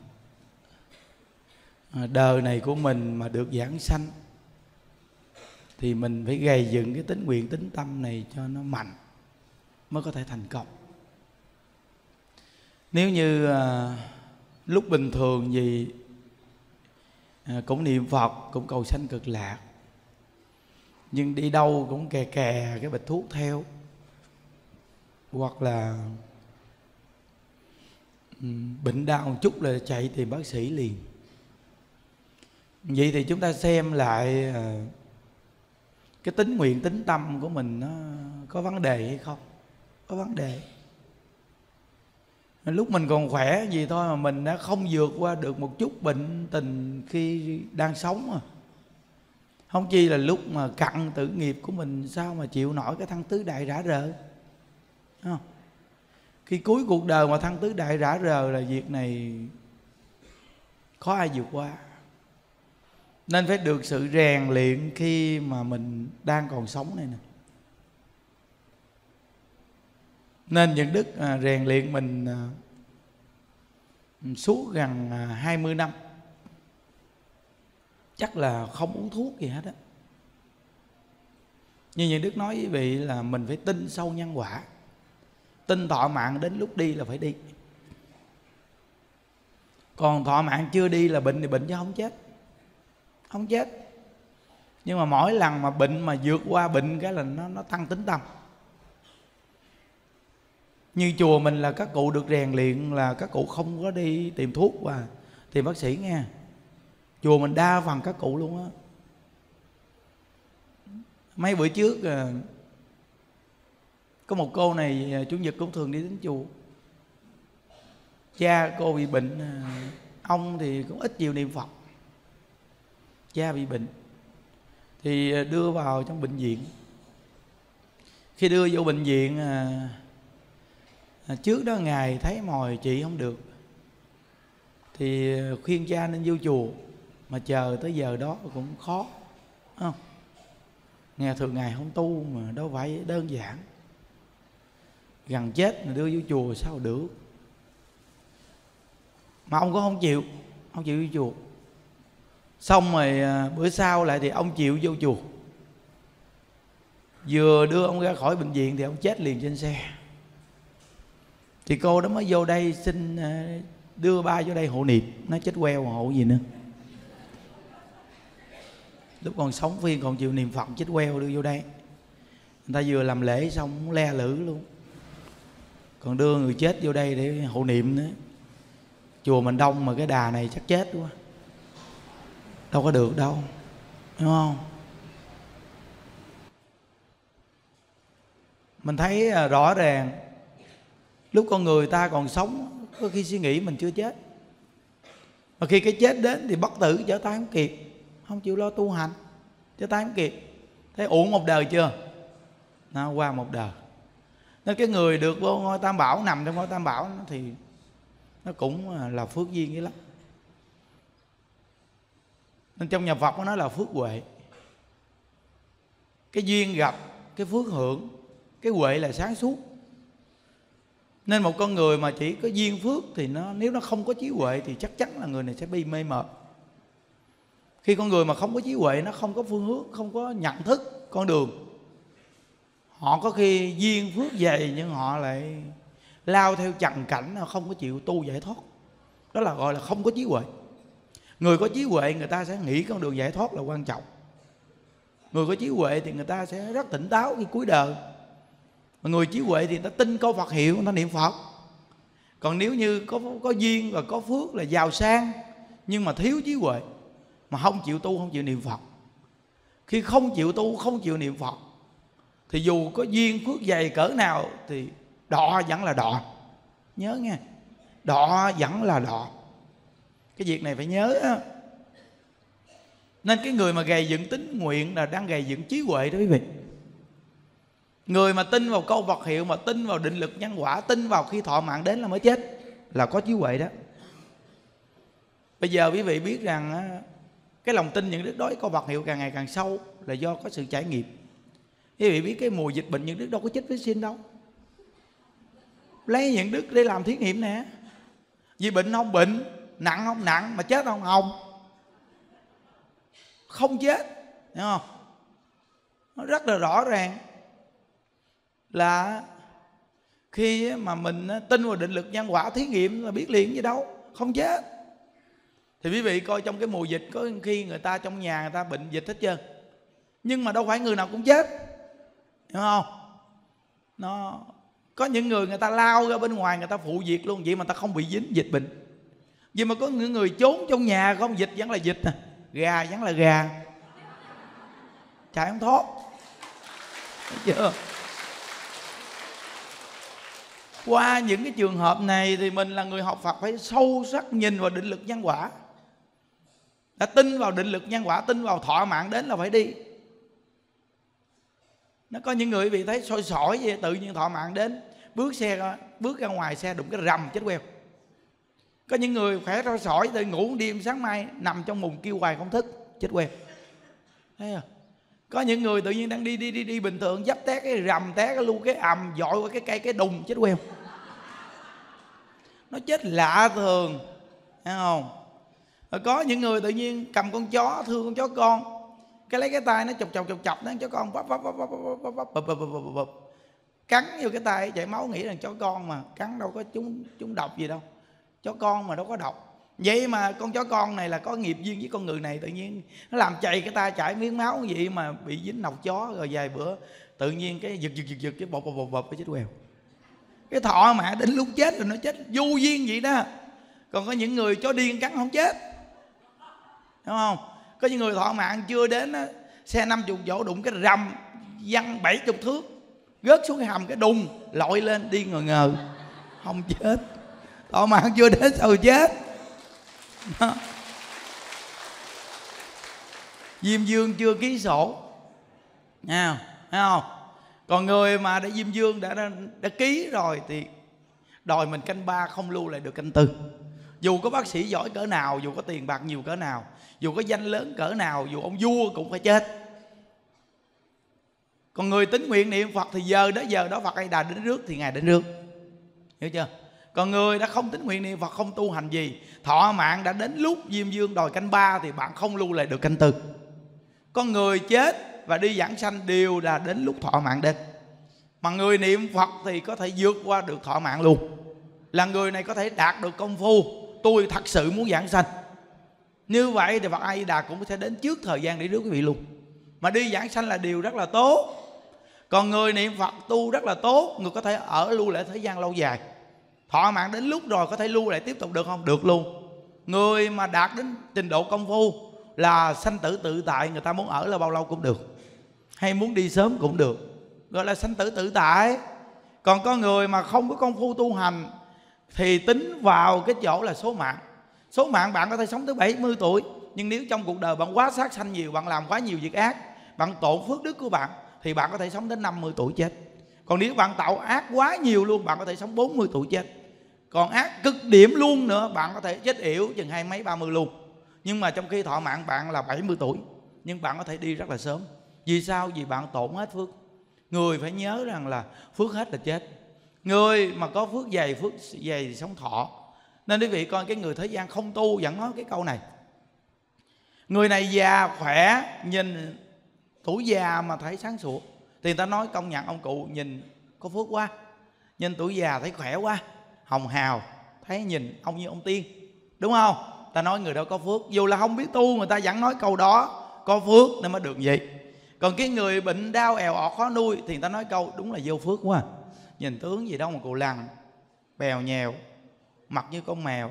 đời này của mình mà được giảng sanh thì mình phải gầy dựng cái tính nguyện tính tâm này cho nó mạnh mới có thể thành công. Nếu như à, lúc bình thường gì à, cũng niệm Phật, cũng cầu sanh cực lạc, nhưng đi đâu cũng kè kè cái bịch thuốc theo, hoặc là bệnh đau một chút là chạy tìm bác sĩ liền. Vậy thì chúng ta xem lại cái tính nguyện tính tâm của mình nó có vấn đề hay không? Có vấn đề. Lúc mình còn khỏe gì thôi mà mình đã không vượt qua được một chút bệnh tình khi đang sống à. Không chi là lúc mà cặn tử nghiệp của mình sao mà chịu nổi cái thân tứ đại rã rời. Không? Khi cuối cuộc đời mà thân tứ đại rã rời là việc này khó ai vượt qua. Nên phải được sự rèn luyện khi mà mình đang còn sống này nè. Nên những đức à, rèn luyện mình à, suốt gần à, hai mươi năm. Chắc là không uống thuốc gì hết á. Như những đức nói với vị là mình phải tin sâu nhân quả, tin thọ mạng đến lúc đi là phải đi. Còn thọ mạng chưa đi là bệnh thì bệnh chứ không chết. Không chết. Nhưng mà mỗi lần mà bệnh mà vượt qua bệnh cái là nó, nó tăng tính tâm. Như chùa mình là các cụ được rèn luyện là các cụ không có đi tìm thuốc và tìm bác sĩ nghe. Chùa mình đa phần các cụ luôn á. Mấy bữa trước có một cô này chủ nhật cũng thường đi đến chùa. Cha cô bị bệnh, ông thì cũng ít nhiều niệm Phật. Cha bị bệnh thì đưa vào trong bệnh viện. Khi đưa vô bệnh viện à, à, trước đó ngày thấy mồi chị không được thì khuyên cha nên vô chùa, mà chờ tới giờ đó cũng khó, không? Ngày thường ngày không tu mà đâu phải đơn giản. Gần chết mà đưa vô chùa sao được. Mà ông cũng không chịu, không chịu vô chùa. Xong rồi bữa sau lại thì ông chịu vô chùa. Vừa đưa ông ra khỏi bệnh viện thì ông chết liền trên xe. Thì cô đó mới vô đây xin đưa ba vô đây hộ niệm. Nó chết queo hộ gì nữa. Lúc còn sống phiên còn chịu niệm Phật chết queo đưa vô đây. Người ta vừa làm lễ xong cũng le lử luôn. Còn đưa người chết vô đây để hộ niệm nữa. Chùa mình đông mà cái đà này chắc chết quá. Đâu có được đâu, đúng không? Mình thấy rõ ràng lúc con người ta còn sống có khi suy nghĩ mình chưa chết, mà khi cái chết đến thì bất tử trở tay không kịp, không chịu lo tu hành, trở tay không kịp. Thấy uổng một đời chưa? Nó qua một đời. Nên cái người được vô ngôi Tam Bảo, nằm trong ngôi Tam Bảo thì nó cũng là phước duyên dữ lắm. Nên trong nhà Phật nó nói là phước huệ. Cái duyên gặp, cái phước hưởng, cái huệ là sáng suốt. Nên một con người mà chỉ có duyên phước thì nó, nếu nó không có trí huệ thì chắc chắn là người này sẽ bị mê mờ. Khi con người mà không có trí huệ, nó không có phương hướng, không có nhận thức con đường, họ có khi duyên phước dày nhưng họ lại lao theo trần cảnh, không có chịu tu giải thoát. Đó là gọi là không có trí huệ. Người có trí huệ người ta sẽ nghĩ con đường giải thoát là quan trọng. Người có trí huệ thì người ta sẽ rất tỉnh táo khi cuối đời. Mà người trí huệ thì người ta tin câu Phật hiệu, người ta niệm Phật. Còn nếu như có, có duyên và có phước là giàu sang nhưng mà thiếu trí huệ, mà không chịu tu, không chịu niệm Phật, khi không chịu tu, không chịu niệm Phật thì dù có duyên phước dày cỡ nào thì đọ vẫn là đọ. Nhớ nghe, đọ vẫn là đọ. Cái việc này phải nhớ á. Nên cái người mà gầy dựng tín nguyện là đang gầy dựng trí huệ đó quý vị. Người mà tin vào câu Phật hiệu, mà tin vào định lực nhân quả, tin vào khi thọ mạng đến là mới chết, là có trí huệ đó. Bây giờ quý vị biết rằng cái lòng tin những đức đối câu Phật hiệu càng ngày càng sâu là do có sự trải nghiệm. Quý vị biết cái mùa dịch bệnh những đức đâu có chích vaccine đâu, lấy những đức để làm thí nghiệm nè. Vì bệnh không bệnh, nặng không nặng, mà chết không không không chết, hiểu không? Nó rất là rõ ràng là khi mà mình tin vào định lực nhân quả, thí nghiệm là biết liền gì đâu, không chết. Thì quý vị coi trong cái mùa dịch, có khi người ta trong nhà người ta bệnh dịch hết trơn, nhưng mà đâu phải người nào cũng chết, hiểu không? Nó có những người người ta lao ra bên ngoài, người ta phụ việc luôn, vậy mà ta không bị dính dịch bệnh. Vì mà có những người trốn trong nhà không, dịch vẫn là dịch nè, gà vẫn là gà, chạy không thoát, thấy chưa? Qua những cái trường hợp này thì mình là người học Phật phải sâu sắc nhìn vào định lực nhân quả. Đã tin vào định lực nhân quả, tin vào thọ mạng đến là phải đi. Nó có những người bị thấy soi sỏi vậy, tự nhiên thọ mạng đến, bước xe bước ra ngoài xe đụng cái rầm chết queo. Có những người khỏe soi sỏi, tự ngủ đêm sáng mai nằm trong mùng kêu hoài không thức, chết queo. Thấy không? Có những người tự nhiên đang đi đi đi đi bình thường, dấp té cái rầm, té cái lu cái ầm, dội qua cái cây cái đùng, chết queo. Nó chết lạ thường, thấy không? Rồi có những người tự nhiên cầm con chó, thương con chó con, cái lấy cái tay nó chọc chọc chọc chọc nó, chó con bắp bắp bắp bắp bắp bắp bắp bắp bắp bắp cắn vô cái tay chảy máu, nghĩ rằng chó con mà cắn đâu có chúng chúng độc gì đâu, chó con mà đâu có độc. Vậy mà con chó con này là có nghiệp duyên với con người này, tự nhiên nó làm chày cái tay chảy miếng máu vậy mà bị dính nọc chó, rồi vài bữa tự nhiên cái giật giật giật giật cái bột bột bột bột cái chết queo. Cái thọ mà đến lúc chết rồi nó chết vô duyên vậy đó. Còn có những người chó điên cắn không chết, đúng không? Có những người thọ mạng chưa đến á, xe năm mươi chỗ đụng cái rầm văng bảy mươi thước, rớt xuống cái hầm cái đùng lội lên đi ngờ ngờ không chết. Thọ mạng chưa đến sao rồi chết đó. Diêm Dương chưa ký sổ, nghe không? Thấy không? Còn người mà đã Diêm Dương đã, đã, đã ký rồi thì đòi mình canh ba không lưu lại được canh tư. Dù có bác sĩ giỏi cỡ nào, dù có tiền bạc nhiều cỡ nào, dù có danh lớn cỡ nào, dù ông vua cũng phải chết. Còn người tín nguyện niệm Phật thì giờ đó giờ đó Phật A Di Đà đến rước thì Ngài đến rước, hiểu chưa? Còn người đã không tín nguyện niệm Phật, không tu hành gì, thọ mạng đã đến lúc Diêm Dương đòi canh ba thì bạn không lưu lại được canh tư. Con người chết và đi giảng sanh đều là đến lúc thọ mạng đến. Mà người niệm Phật thì có thể vượt qua được thọ mạng luôn. Là người này có thể đạt được công phu tôi thật sự muốn giảng sanh. Như vậy thì Phật A Di Đà cũng sẽ đến trước thời gian để rước quý vị luôn. Mà đi giảng sanh là điều rất là tốt. Còn người niệm Phật tu rất là tốt, người có thể ở lưu lại thời gian lâu dài. Thọ mạng đến lúc rồi có thể lưu lại tiếp tục được không? Được luôn. Người mà đạt đến trình độ công phu là sanh tử tự tại, người ta muốn ở là bao lâu cũng được, hay muốn đi sớm cũng được, gọi là sanh tử tự tại. Còn có người mà không có công phu tu hành thì tính vào cái chỗ là số mạng. Số mạng bạn có thể sống tới bảy mươi tuổi, nhưng nếu trong cuộc đời bạn quá sát sanh nhiều, bạn làm quá nhiều việc ác, bạn tổn phước đức của bạn, thì bạn có thể sống đến năm mươi tuổi chết. Còn nếu bạn tạo ác quá nhiều luôn, bạn có thể sống bốn mươi tuổi chết. Còn ác cực điểm luôn nữa, bạn có thể chết yểu chừng hai mấy ba mươi luôn. Nhưng mà trong khi thọ mạng bạn là bảy mươi tuổi, nhưng bạn có thể đi rất là sớm. Vì sao? Vì bạn tổn hết phước. Người phải nhớ rằng là phước hết là chết. Người mà có phước dày, phước dày thì sống thọ. Nên quý vị coi cái người thế gian không tu vẫn nói cái câu này. Người này già khỏe, nhìn tuổi già mà thấy sáng suốt, thì người ta nói công nhận ông cụ nhìn có phước quá. Nhìn tuổi già thấy khỏe quá, hồng hào, thấy nhìn ông như ông tiên, đúng không? Ta nói người đó có phước. Dù là không biết tu, người ta vẫn nói câu đó, có phước nên mới được vậy. Còn cái người bệnh đau èo ọt khó nuôi thì người ta nói câu đúng là vô phước quá. Nhìn tướng gì đâu mà cụ lằn, bèo nhèo, mặt như con mèo,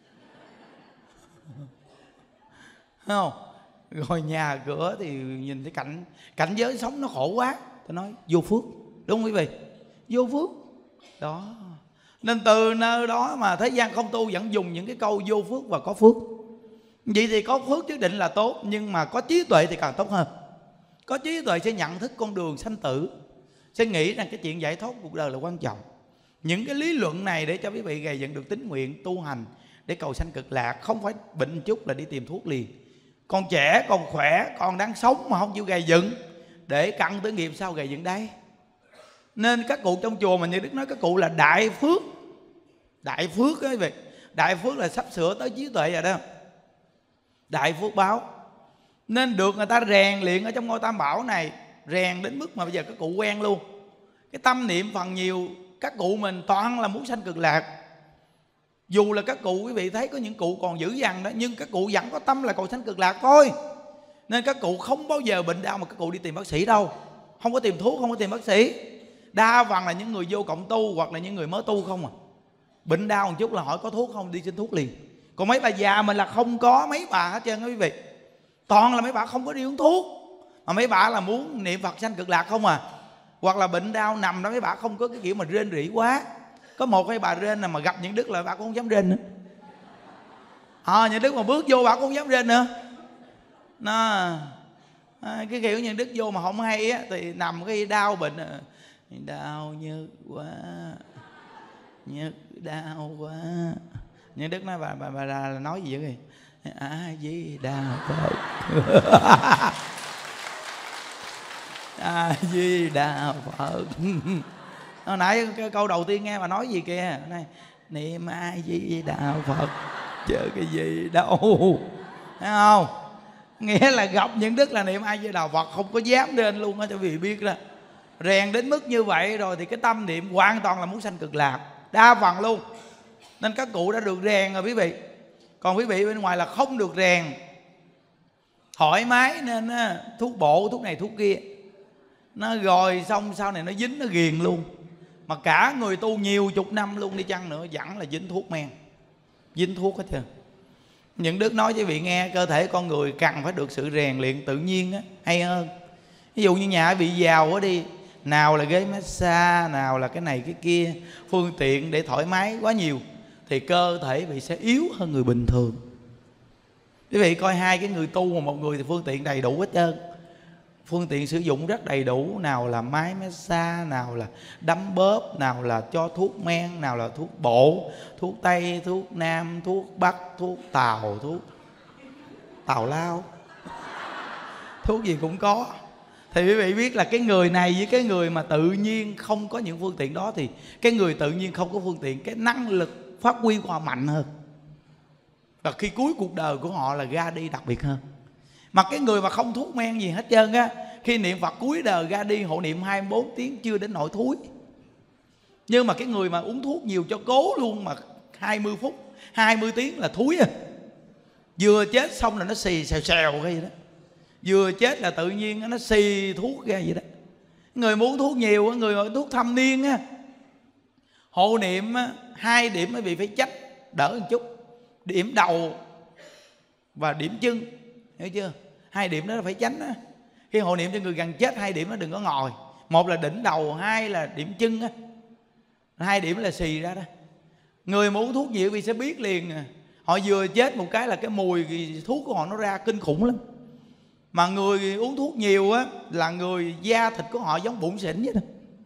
thấy không? Rồi nhà cửa thì nhìn thấy cảnh cảnh giới sống nó khổ quá, ta nói vô phước, đúng không quý vị? Vô phước đó. Nên từ nơi đó mà thế gian không tu vẫn dùng những cái câu vô phước và có phước. Vậy thì có phước nhất định là tốt, nhưng mà có trí tuệ thì càng tốt hơn. Có trí tuệ sẽ nhận thức con đường sanh tử, sẽ nghĩ rằng cái chuyện giải thoát cuộc đời là quan trọng. Những cái lý luận này để cho quý vị gầy dựng được tín nguyện tu hành để cầu sanh cực lạc. Không phải bệnh chút là đi tìm thuốc liền. Còn trẻ, còn khỏe, còn đang sống mà không chịu gầy dựng, để cặn tới nghiệp sao gầy dựng đây. Nên các cụ trong chùa mà như Đức nói, các cụ là đại phước. Đại phước đó quý vị. đại phước là sắp sửa tới trí tuệ rồi đó, đại phước báo. Nên được người ta rèn luyện ở trong ngôi Tam Bảo này, rèn đến mức mà bây giờ các cụ quen luôn. Cái tâm niệm phần nhiều các cụ mình toàn là muốn sanh cực lạc. Dù là các cụ quý vị thấy có những cụ còn dữ dằn đó, nhưng các cụ vẫn có tâm là cầu sanh cực lạc thôi. Nên các cụ không bao giờ bệnh đau mà các cụ đi tìm bác sĩ đâu, không có tìm thuốc, không có tìm bác sĩ. Đa phần là những người vô cộng tu hoặc là những người mới tu không à. Bệnh đau một chút là hỏi có thuốc không, đi xin thuốc liền. Còn mấy bà già mình là không có mấy bà hết trơn á quý vị. Toàn là mấy bà không có đi uống thuốc, mà mấy bà là muốn niệm Phật sanh cực lạc không à. Hoặc là bệnh đau nằm đó mấy bà không có cái kiểu mà rên rỉ quá. Có một cái bà rên là mà gặp những đức là bà cũng không dám rên nữa. À, những đức mà bước vô bà cũng không dám rên nữa. Nó à, cái kiểu những đức vô mà không hay á thì nằm cái đau bệnh, đau nhức quá, nhức đau quá. Những đức nói bà bà bà là nói gì vậy? A Di Đà Phật. A Di Đà Phật. Hồi nãy cái câu đầu tiên nghe bà nói gì kìa, này niệm A Di Đà Phật chứ cái gì đâu, thấy không? Nghĩa là gặp những đức là niệm A Di Đà Phật không có dám lên luôn á, cho vì biết đó. Rèn đến mức như vậy rồi thì cái tâm niệm hoàn toàn là muốn sanh cực lạc, đa phần luôn. Nên các cụ đã được rèn rồi quý vị. Còn quý vị bên ngoài là không được rèn, thoải mái nên thuốc bộ, thuốc này thuốc kia, nó rồi xong sau này nó dính, nó ghiền luôn. Mà cả người tu nhiều chục năm luôn đi chăng nữa vẫn là dính thuốc men, dính thuốc hết trơn. Những đức nói với vị nghe, cơ thể con người cần phải được sự rèn luyện tự nhiên á, hay hơn. Ví dụ như nhà bị giàu quá đi, nào là ghế massage, nào là cái này cái kia, phương tiện để thoải mái quá nhiều, thì cơ thể vị sẽ yếu hơn người bình thường. Quý vị coi hai cái người tu mà một người thì phương tiện đầy đủ hết trơn, phương tiện sử dụng rất đầy đủ, nào là máy massage, nào là đấm bóp, nào là cho thuốc men, nào là thuốc bổ, thuốc Tây, thuốc Nam, thuốc Bắc, thuốc Tàu, thuốc Tào Lao, thuốc gì cũng có. Thì quý vị biết là cái người này với cái người mà tự nhiên không có những phương tiện đó, thì cái người tự nhiên không có phương tiện, cái năng lực phát huy của họ mạnh hơn, và khi cuối cuộc đời của họ là ra đi đặc biệt hơn. Mà cái người mà không thuốc men gì hết trơn á, khi niệm Phật cuối đời ra đi hộ niệm hai mươi bốn tiếng chưa đến nỗi thúi. Nhưng mà cái người mà uống thuốc nhiều cho cố luôn mà hai mươi phút, hai mươi tiếng là thúi à. Vừa chết xong là nó xì xèo xèo cái gì đó, vừa chết là tự nhiên nó xì thuốc ra vậy đó. Người mà uống thuốc nhiều, người mà uống thuốc thâm niên á, hộ niệm hai điểm mới bị phải trách đỡ một chút, điểm đầu và điểm chân, hiểu chưa? Hai điểm đó là phải tránh á. Khi hộ niệm cho người gần chết, hai điểm nó đừng có ngồi, một là đỉnh đầu, hai là điểm chân á, hai điểm là xì ra đó. Người mà uống thuốc nhiều vì sẽ biết liền à. Họ vừa chết một cái là cái mùi thuốc của họ nó ra kinh khủng lắm. Mà người uống thuốc nhiều á là người da thịt của họ giống bụng xỉn vậy đó.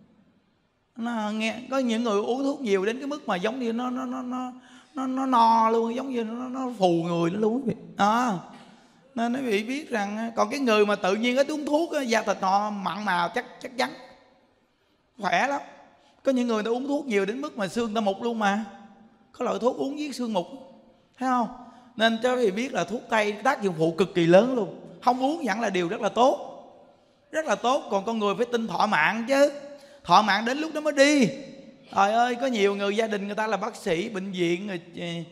Nó nghe có những người uống thuốc nhiều đến cái mức mà giống như nó nó nó nó nó, nó no luôn, giống như nó, nó phù người nó luôn quý vị. À, nên quý vị biết rằng còn cái người mà tự nhiên ít uống thuốc á, da thịt họ mặn mà chắc chắc chắn khỏe lắm. Có những người ta uống thuốc nhiều đến mức mà xương ta mục luôn mà. Có loại thuốc uống giết xương mục, thấy không? Nên cho quý vị biết là thuốc Tây tác dụng phụ cực kỳ lớn luôn. Không uống vẫn là điều rất là tốt, rất là tốt. Còn con người phải tin thọ mạng chứ, thọ mạng đến lúc đó mới đi. Trời ơi, có nhiều người gia đình người ta là bác sĩ bệnh viện rồi,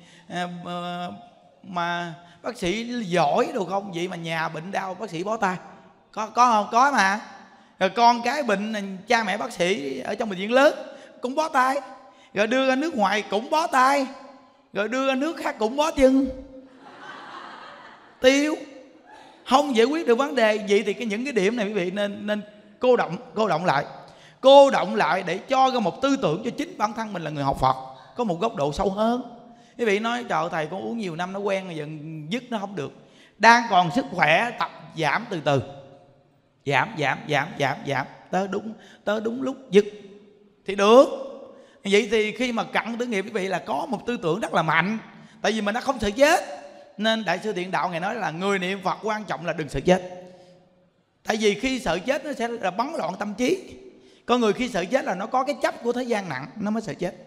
mà bác sĩ giỏi đâu không, vậy mà nhà bệnh đau bác sĩ bó tay. Có có không? Có mà. Rồi con cái bệnh, cha mẹ bác sĩ ở trong bệnh viện lớn cũng bó tay, rồi đưa ra nước ngoài cũng bó tay, rồi đưa ra nước khác cũng bó chân. Tiêu không giải quyết được vấn đề. Vậy thì cái những cái điểm này quý vị nên nên cô động cô động lại cô động lại để cho ra một tư tưởng cho chính bản thân mình là người học Phật có một góc độ sâu hơn. Quý vị nói trời thầy con uống nhiều năm nó quen rồi, dần dứt nó không được. Đang còn sức khỏe tập giảm từ từ, giảm giảm giảm giảm giảm tới đúng tới đúng lúc dứt thì được. Vậy thì khi mà cận tử nghiệp quý vị là có một tư tưởng rất là mạnh, tại vì mình đã không sợ chết. Nên Đại sư Thiện Đạo Ngài nói là người niệm Phật quan trọng là đừng sợ chết. Tại vì khi sợ chết nó sẽ là bấn loạn tâm trí. Con người khi sợ chết là nó có cái chấp của thế gian nặng, nó mới sợ chết.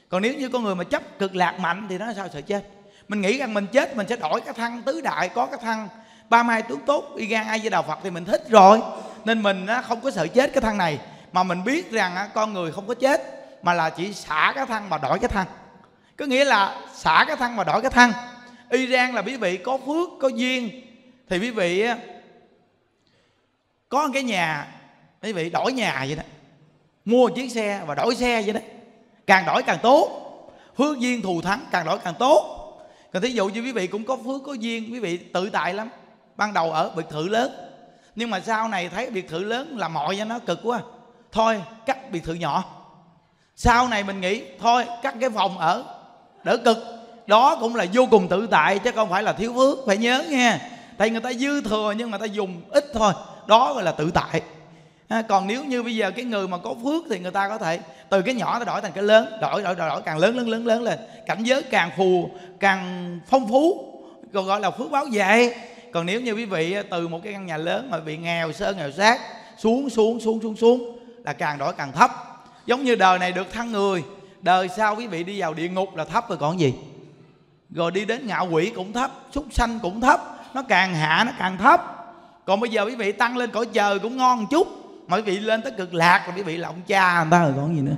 Còn nếu như con người mà chấp cực lạc mạnh thì nó sao sợ chết. Mình nghĩ rằng mình chết mình sẽ đổi cái thân tứ đại, có cái thân ba mươi hai tướng tốt y gan A Di Đà Phật thì mình thích rồi, nên mình không có sợ chết cái thân này. Mà mình biết rằng con người không có chết, mà là chỉ xả cái thân và đổi cái thân. Có nghĩa là xả cái thân và đổi cái thân. Y gan là quý vị có phước, có duyên, thì quý vị có một cái nhà, quý vị đổi nhà vậy đó, mua một chiếc xe và đổi xe vậy đó, càng đổi càng tốt. Phước duyên thù thắng, càng đổi càng tốt. Còn thí dụ như quý vị cũng có phước có duyên, quý vị tự tại lắm, ban đầu ở biệt thự lớn, nhưng mà sau này thấy biệt thự lớn làm mọi cho nó cực quá, thôi cắt biệt thự nhỏ. Sau này mình nghĩ thôi cắt cái phòng ở đỡ cực. Đó cũng là vô cùng tự tại, chứ không phải là thiếu phước. Phải nhớ nghe, tại người ta dư thừa nhưng mà ta dùng ít thôi, đó gọi là tự tại. À, còn nếu như bây giờ cái người mà có phước thì người ta có thể từ cái nhỏ ta đổi thành cái lớn, đổi đổi đổi, đổi càng lớn lớn lớn lớn lên, cảnh giới càng phù càng phong phú, còn gọi là phước báo vậy. Còn nếu như quý vị từ một cái căn nhà lớn mà bị nghèo sơ nghèo sát xuống xuống xuống xuống xuống là càng đổi càng thấp. Giống như đời này được thăng người, đời sau quý vị đi vào địa ngục là thấp rồi còn gì. Rồi đi đến ngạo quỷ cũng thấp, súc sanh cũng thấp, nó càng hạ nó càng thấp. Còn bây giờ quý vị tăng lên cõi trời cũng ngon một chút, mà quý vị lên tới cực lạc là quý vị là ông cha người ta rồi còn gì nữa.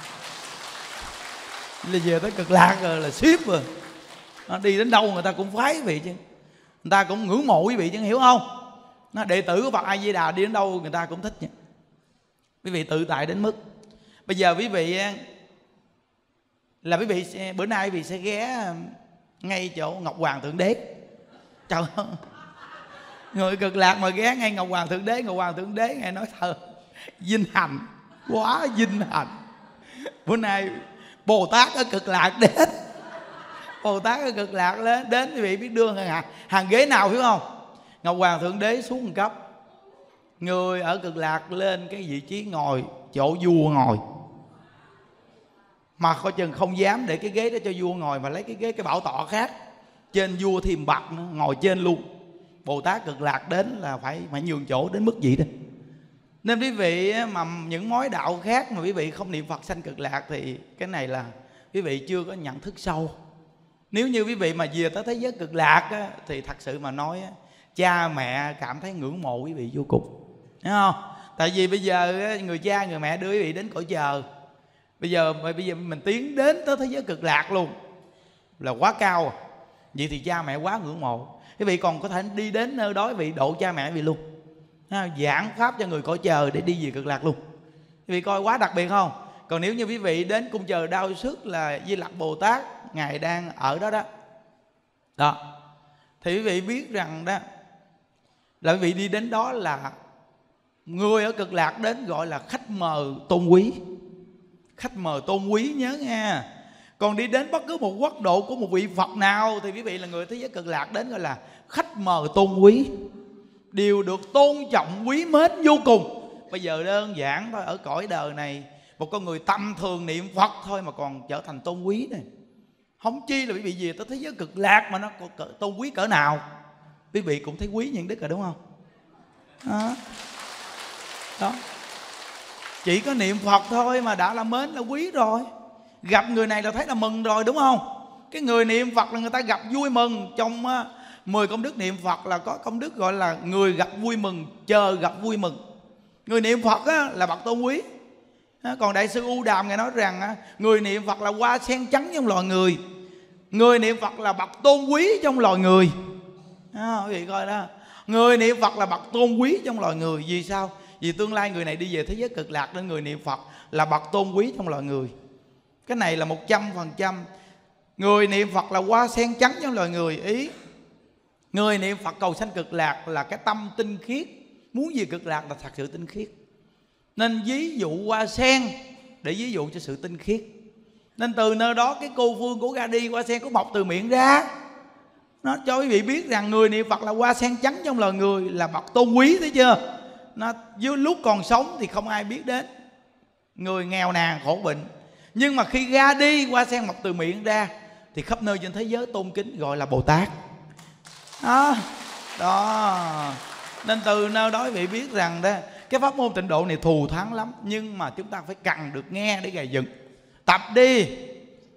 Là về tới cực lạc rồi là ship rồi. Nó đi đến đâu người ta cũng phái quý vị chứ, người ta cũng ngưỡng mộ quý vị chứ, hiểu không? Nó đệ tử của Phật A Di Đà đi đến đâu người ta cũng thích chứ. Quý vị tự tại đến mức bây giờ quý vị là quý vị sẽ, bữa nay quý vị sẽ ghé ngay chỗ Ngọc Hoàng Thượng Đế. Trời ơi, người cực lạc mà ghé ngay Ngọc Hoàng Thượng Đế, Ngọc Hoàng Thượng Đế nghe nói thơ vinh hạnh, quá vinh hạnh. Bữa nay Bồ Tát ở cực lạc đến, Bồ Tát ở cực lạc đến, đến quý vị biết đưa hàng, hàng ghế nào hiểu không? Ngọc Hoàng Thượng Đế xuống một cấp, người ở cực lạc lên cái vị trí ngồi chỗ vua ngồi, mà coi chừng không dám để cái ghế đó cho vua ngồi, mà lấy cái ghế cái bảo tọa khác trên vua Thiềm Bạch ngồi trên luôn. Bồ Tát cực lạc đến là phải phải nhường chỗ đến mức vậy đó. Nên quý vị mà những mối đạo khác mà quý vị không niệm Phật sanh cực lạc thì cái này là quý vị chưa có nhận thức sâu. Nếu như quý vị mà về tới thế giới cực lạc á, thì thật sự mà nói á, cha mẹ cảm thấy ngưỡng mộ quý vị vô cùng, thấy không? Tại vì bây giờ người cha người mẹ đưa quý vị đến cõi trời, bây giờ bây giờ mình tiến đến tới thế giới cực lạc luôn là quá cao. Vậy thì cha mẹ quá ngưỡng mộ, quý vị còn có thể đi đến nơi đó quý vị độ cha mẹ quý vị luôn, giảng pháp cho người cõi trời để đi về cực lạc luôn. Quý vị coi quá đặc biệt không? Còn nếu như quý vị đến cung trời Đau Sức là Di Lặc Bồ Tát ngài đang ở đó đó đó, thì quý vị biết rằng đó là quý vị đi đến đó là người ở cực lạc đến gọi là khách mời tôn quý. Khách mời tôn quý nhớ nha. Còn đi đến bất cứ một quốc độ của một vị Phật nào thì quý vị là người thế giới cực lạc đến gọi là khách mời tôn quý, đều được tôn trọng quý mến vô cùng. Bây giờ đơn giản thôi, ở cõi đời này một con người tầm thường niệm Phật thôi mà còn trở thành tôn quý này, không chi là quý vị về tới thế giới cực lạc mà nó cỡ, tôn quý cỡ nào. Quý vị cũng thấy quý những đức rồi đúng không? Đó. Đó, chỉ có niệm Phật thôi mà đã là mến là quý rồi. Gặp người này là thấy là mừng rồi đúng không? Cái người niệm Phật là người ta gặp vui mừng. Trong uh, mười công đức niệm Phật là có công đức gọi là người gặp vui mừng, chờ gặp vui mừng. Người niệm Phật á, là bậc tôn quý. Còn Đại sư U Đàm ngài nói rằng á, người niệm Phật là hoa sen trắng trong loài người, người niệm Phật là bậc tôn quý trong loài người. À, quý vị coi đó, người niệm Phật là bậc tôn quý trong loài người. Vì sao? Vì tương lai người này đi về thế giới cực lạc nên người niệm Phật là bậc tôn quý trong loài người. Cái này là một trăm phần trăm. Người niệm Phật là hoa sen trắng trong loài người. Ý, người niệm Phật cầu sanh cực lạc là cái tâm tinh khiết, muốn về cực lạc là thật sự tinh khiết. Nên ví dụ hoa sen để ví dụ cho sự tinh khiết. Nên từ nơi đó cái cô phương của ra đi hoa sen có mọc từ miệng ra. Nó cho quý vị biết rằng người niệm Phật là hoa sen trắng trong loài người, là bậc tôn quý, thấy chưa? Nó dưới lúc còn sống thì không ai biết đến, người nghèo nàn khổ bệnh. Nhưng mà khi ra đi hoa sen mọc từ miệng ra thì khắp nơi trên thế giới tôn kính gọi là Bồ Tát. Đó, đó. Nên từ nơi đó quý vị biết rằng đó, cái pháp môn tịnh độ này thù thắng lắm, nhưng mà chúng ta phải cần được nghe để gầy dựng. Tập đi,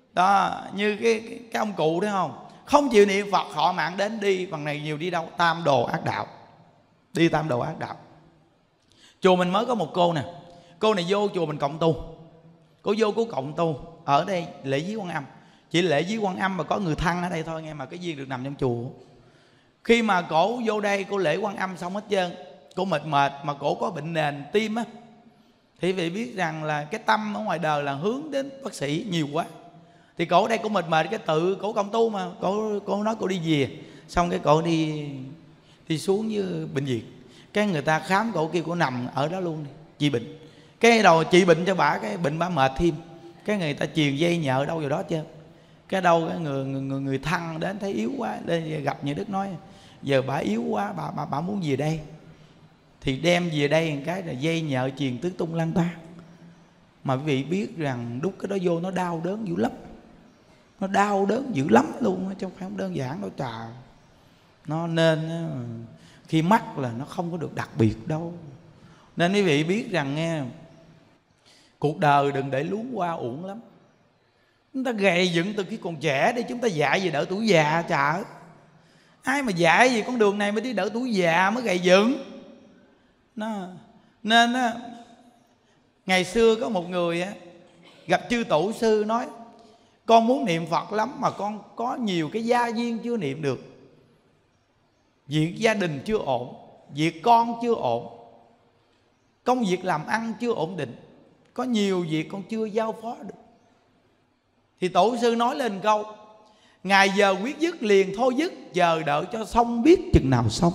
Đó, như cái, cái, cái ông cụ đấy không, không chịu niệm Phật, họ mạng đến đi bằng này nhiều đi đâu? Tam đồ ác đạo. Đi tam đồ ác đạo. Chùa mình mới có một cô nè, cô này vô chùa mình cộng tu. Cô vô cô cộng tu ở đây lễ viếng Quan Âm. Chỉ lễ viếng Quan Âm mà có người thân ở đây thôi nghe, mà cái duyên được nằm trong chùa. Khi mà cổ vô đây cô lễ Quan Âm xong hết trơn, cô mệt mệt mà cổ có bệnh nền tim á, thì quý vị biết rằng là cái tâm ở ngoài đời là hướng đến bác sĩ nhiều quá. Thì cổ ở đây cổ mệt mệt, cái tự cổ công tu mà cổ cổ nói cổ đi về, xong cái cổ đi đi xuống với bệnh viện. Cái người ta khám cổ kêu cổ nằm ở đó luôn đi, trị bệnh. Cái đầu trị bệnh cho bả, cái bệnh bả mệt thêm. Cái người ta truyền dây nhợ đâu vào đó chứ. Cái đâu cái người người người, người thân đến thấy yếu quá, lên gặp Như Đức nói giờ bả yếu quá, bà bà bà muốn về đây. Thì đem về đây một cái là dây nhợ truyền tứ tung lăng ta. Mà quý vị biết rằng đút cái đó vô nó đau đớn dữ lắm. Nó đau đớn dữ lắm luôn, chứ không phải đơn giản đâu trời. Nó nên khi mắc là nó không có được đặc biệt đâu. Nên quý vị biết rằng nghe, cuộc đời đừng để luống qua uổng lắm. Chúng ta gầy dựng từ khi còn trẻ để chúng ta dạy về đỡ tuổi già trời. Ai mà dạy gì con đường này mới đi đỡ tuổi già mới gầy dựng. Nó nên á, ngày xưa có một người á, gặp chư tổ sư nói con muốn niệm Phật lắm mà con có nhiều cái gia duyên chưa niệm được. Việc gia đình chưa ổn, việc con chưa ổn, công việc làm ăn chưa ổn định, có nhiều việc con chưa giao phó được. Thì tổ sư nói lên câu ngày giờ quyết dứt liền thôi dứt, chờ đợi cho xong biết chừng nào xong.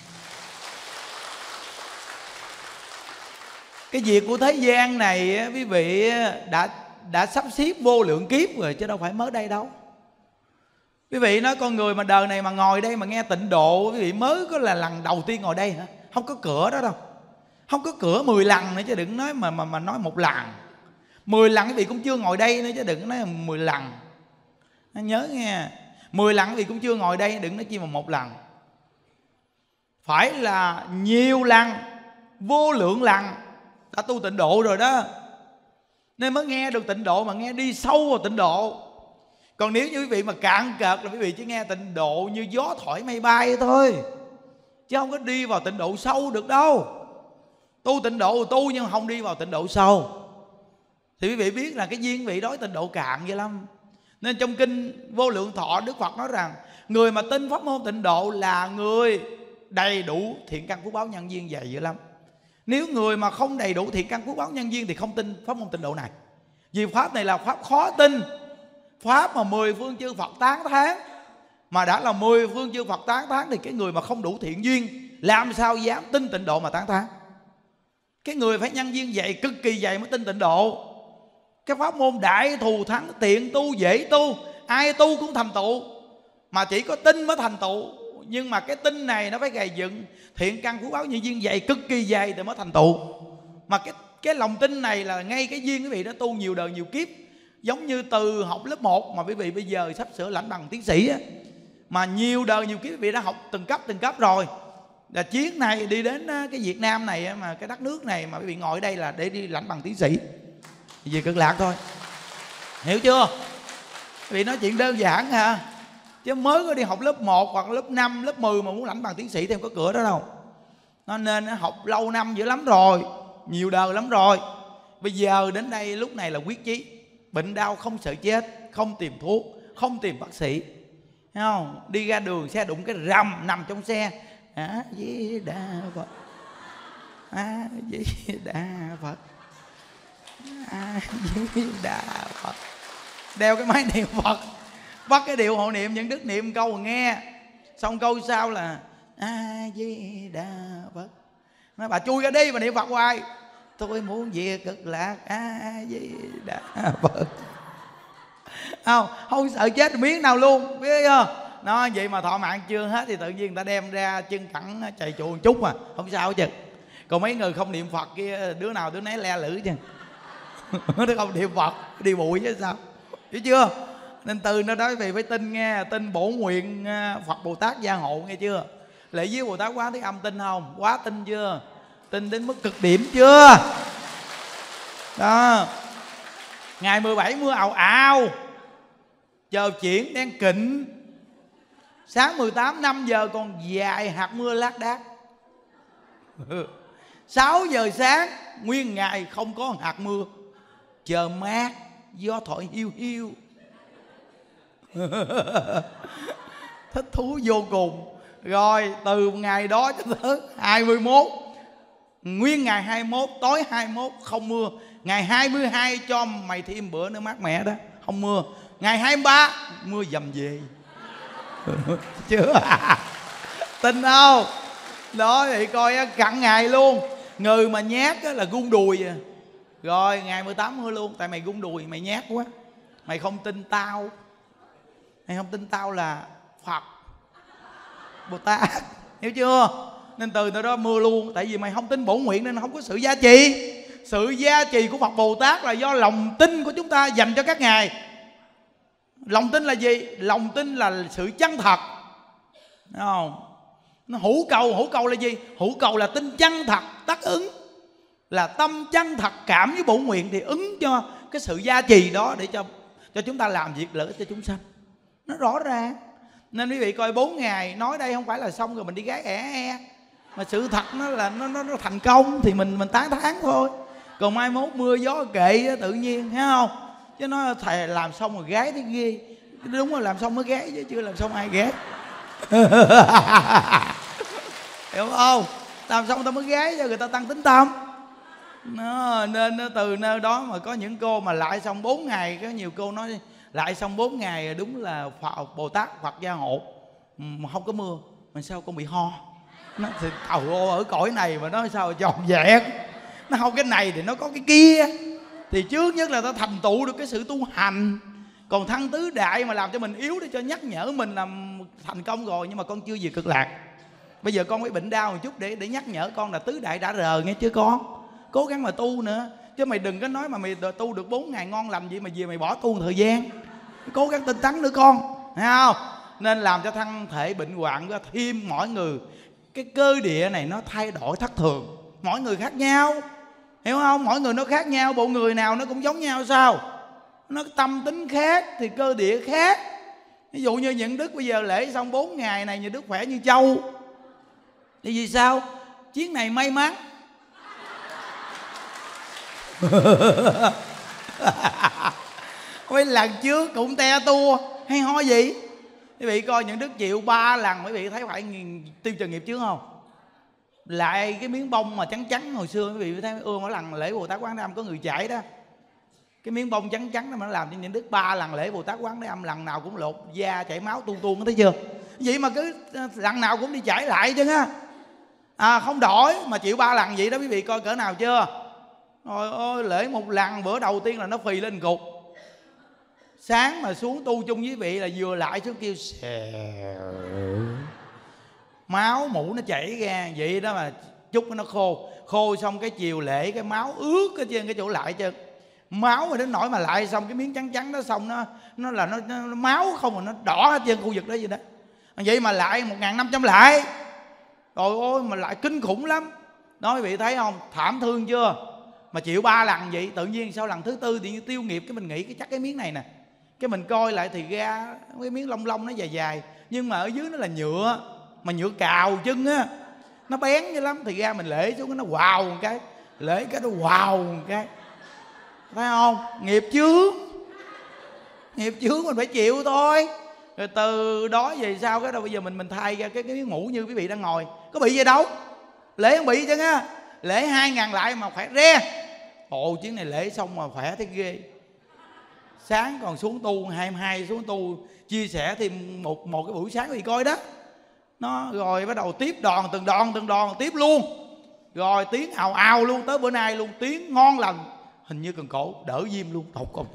Cái việc của thế gian này quý vị đã đã sắp xếp vô lượng kiếp rồi, chứ đâu phải mới đây đâu. Quý vị nói con người mà đời này mà ngồi đây mà nghe tịnh độ, quý vị mới có là lần đầu tiên ngồi đây hả? Không có cửa đó đâu. Không có cửa mười lần nữa chứ đừng nói mà mà mà nói một lần. Mười lần quý vị cũng chưa ngồi đây nữa chứ đừng nói mười lần. Nhớ nghe, mười lần quý vị cũng chưa ngồi đây, đừng nói chi mà một lần. Phải là nhiều lần, vô lượng lần đã tu tịnh độ rồi đó, nên mới nghe được tịnh độ, mà nghe đi sâu vào tịnh độ. Còn nếu như quý vị mà cạn cợt là quý vị chỉ nghe tịnh độ như gió thổi mây bay thôi, chứ không có đi vào tịnh độ sâu được đâu. Tu tịnh độ tu nhưng không đi vào tịnh độ sâu thì quý vị biết là cái duyên quý vị đối tịnh độ cạn vậy lắm. Nên trong kinh Vô Lượng Thọ, Đức Phật nói rằng người mà tin pháp môn tịnh độ là người đầy đủ thiện căn phước báo nhân duyên dày dữ lắm. Nếu người mà không đầy đủ thiện căn phước báo nhân duyên thì không tin pháp môn tịnh độ này. Vì pháp này là pháp khó tin, pháp mà mười phương chư Phật tán thán. Mà đã là mười phương chư Phật tán thán thì cái người mà không đủ thiện duyên làm sao dám tin tịnh độ mà tán thán. Cái người phải nhân duyên dày, cực kỳ dày mới tin tịnh độ. Cái pháp môn đại thù thắng, tiện tu, dễ tu, ai tu cũng thành tựu. Mà chỉ có tin mới thành tựu. Nhưng mà cái tin này nó phải gầy dựng thiện căn phước báo nhân duyên dày, cực kỳ dày thì mới thành tựu. Mà cái, cái lòng tin này là ngay cái duyên quý vị đã tu nhiều đời nhiều kiếp. Giống như từ học lớp một mà quý vị bây giờ sắp sửa lãnh bằng tiến sĩ á, mà nhiều đời nhiều kiếp quý vị đã học từng cấp từng cấp rồi. Là chuyến này đi đến cái Việt Nam này, mà cái đất nước này mà quý vị ngồi ở đây là để đi lãnh bằng tiến sĩ về Cực Lạc thôi. Hiểu chưa? Quý vị nói chuyện đơn giản hả? Chứ mới có đi học lớp một hoặc lớp năm, lớp mười mà muốn lãnh bằng tiến sĩ thì không có cửa đó đâu. Nó nên học lâu năm dữ lắm rồi, nhiều đời lắm rồi. Bây giờ đến đây lúc này là quyết chí. Bệnh đau không sợ chết, không tìm thuốc, không tìm bác sĩ. Thấy không? Đi ra đường xe đụng cái rầm, nằm trong xe, A Di Đà Phật, A Di Đà Phật, A Di Đà Phật. Đeo cái máy niệm Phật, bắt cái điệu hộ niệm những đức niệm câu nghe. Xong câu sau là A Di Đà Phật. Nói bà chui ra đi mà niệm Phật hoài. Tôi muốn về Cực Lạc, A Di Đà Phật. Không, không sợ chết miếng nào luôn, biết chưa? Nó vậy mà thọ mạng chưa hết thì tự nhiên người ta đem ra chân cẳng chạy chùa một chút mà không sao hết chứ. Còn mấy người không niệm Phật kia, đứa nào đứa nấy le lử chứ. Nó không niệm Phật đi bụi chứ sao, hiểu chưa? Nên từ nó nói về phải tin nghe, tin bổ nguyện Phật Bồ Tát gia hộ, nghe chưa? Lễ với Bồ Tát Quá Thế Âm tin không? Quá tin chưa? Tin đến mức cực điểm chưa? Đó. Ngày mười bảy mưa ào ào, chờ chuyển đen kịnh. Sáng mười tám năm giờ còn dài hạt mưa lác đác. Sáu giờ sáng nguyên ngày không có hạt mưa, chờ mát, gió thổi hiu hiu. Thích thú vô cùng. Rồi từ ngày đó cho tới hai mươi mốt, nguyên ngày hai mươi mốt, tối hai mươi mốt không mưa. Ngày hai mươi hai cho mày thêm bữa nữa mát mẻ đó, không mưa. Ngày hai mươi ba mưa dầm về. Chưa tin không? Đó thì coi cặn ngày luôn. Người mà nhát là gung đùi à. Rồi ngày mười tám mưa luôn. Tại mày gung đùi, mày nhát quá. Mày không tin tao. Mày không tin tao là Phật Bồ Tát, hiểu chưa? Nên từ từ đó mưa luôn. Tại vì mày không tin bổn nguyện nên không có sự gia trì. Sự gia trì của Phật Bồ Tát là do lòng tin của chúng ta dành cho các ngài. Lòng tin là gì? Lòng tin là sự chân thật. Đúng không? Nó hữu cầu, hữu cầu là gì? Hữu cầu là tin chân thật, tác ứng là tâm chân thật cảm với bổn nguyện thì ứng cho cái sự gia trì đó để cho cho chúng ta làm việc lợi ích cho chúng sanh. Nó rõ ràng. Nên quý vị coi bốn ngày nói đây không phải là xong rồi mình đi gái ẻ e, mà sự thật nó là nó nó, nó thành công thì mình mình tán thán thôi. Còn mai mốt mưa gió kệ tự nhiên, thấy không? Chứ nói thầy làm xong rồi gái thấy ghê. Đúng rồi, làm xong mới ghé chứ chưa làm xong ai ghé. Hiểu không? Làm xong ta mới ghé cho người ta tăng tính tâm. Nó, nên nó từ nơi đó mà có những cô mà lại xong bốn ngày. Có nhiều cô nói lại xong bốn ngày đúng là Phật Bồ Tát Phật gia hộ mà không có mưa. Mà sao con bị ho? Nó thì thầu ô ở cõi này mà nói sao tròn vẹn. Nó không cái này thì nó có cái kia. Thì trước nhất là ta thành tựu được cái sự tu hành. Còn thăng tứ đại mà làm cho mình yếu để cho nhắc nhở mình làm thành công rồi. Nhưng mà con chưa về cực lạc. Bây giờ con mới bệnh đau một chút để để nhắc nhở con là tứ đại đã rờ nghe chưa con. Cố gắng mà tu nữa. Chứ mày đừng có nói mà mày tu được bốn ngày ngon lành gì mà về mày bỏ tu một thời gian. Cố gắng tinh tấn nữa con, thấy không? Nên làm cho thân thể bệnh hoạn ra thêm mỗi người. Cái cơ địa này nó thay đổi thất thường. Mỗi người khác nhau, hiểu không? Mỗi người nó khác nhau. Bộ người nào nó cũng giống nhau sao? Nó tâm tính khác thì cơ địa khác. Ví dụ như những Đức bây giờ lễ xong bốn ngày này, những Đức khỏe như trâu. Thì vì sao? Chuyến này may mắn. Mấy lần trước cũng te tua hay ho gì. Quý vị coi những Đức chịu ba lần, quý vị thấy phải tiêu trừ nghiệp trước không? Lại cái miếng bông mà trắng trắng hồi xưa quý vị thấy ưa mỗi lần lễ Bồ Tát Quán Thế Âm có người chạy đó. Cái miếng bông trắng trắng đó mà nó làm cho những Đức ba lần lễ Bồ Tát Quán Thế Âm lần nào cũng lột da chảy máu tuôn tuôn, thấy chưa? Vậy mà cứ lần nào cũng đi chảy lại chứ á. À không đổi mà chịu ba lần vậy đó, quý vị coi cỡ nào chưa? Rồi ôi lễ một lần bữa đầu tiên là nó phì lên cục. Sáng mà xuống tu chung với quý vị là vừa lại xuống kêu xèo, máu mũ nó chảy ra vậy đó mà chút nó khô. Khô xong cái chiều lễ cái máu ướt ở trên cái chỗ lại chứ. Máu mà đến nỗi mà lại xong cái miếng trắng trắng đó xong nó nó là nó, nó, nó máu không mà nó đỏ hết trên khu vực đó vậy đó. Vậy mà lại một ngàn năm trăm lại. Rồi ôi mà lại kinh khủng lắm. Đó quý vị thấy không? Thảm thương chưa? Mà chịu ba lần vậy tự nhiên sau lần thứ tư thì tiêu nghiệp cái mình nghĩ cái chắc cái miếng này nè. Cái mình coi lại thì ra cái miếng lông lông nó dài dài. Nhưng mà ở dưới nó là nhựa. Mà nhựa cào chân á. Nó bén dữ lắm. Thì ra mình lễ xuống nó quào một cái. Lễ cái nó quào một cái. Thấy không? Nghiệp chướng. Nghiệp chướng mình phải chịu thôi. Rồi từ đó về sau cái đâu bây giờ mình mình thay ra cái, cái miếng mũ như quý vị đang ngồi. Có bị gì đâu. Lễ không bị chứ á. Lễ hai ngàn lại mà khỏe re. Ồ chuyến này lễ xong mà khỏe thấy ghê. Sáng còn xuống tu, hai mươi hai xuống tu, chia sẻ thêm một một cái buổi sáng thì coi đó. Nó rồi bắt đầu tiếp đòn từng đòn từng đòn tiếp luôn. Rồi tiếng ào ào luôn tới bữa nay luôn, tiếng ngon lành. Hình như cần cổ đỡ diêm luôn, thục không.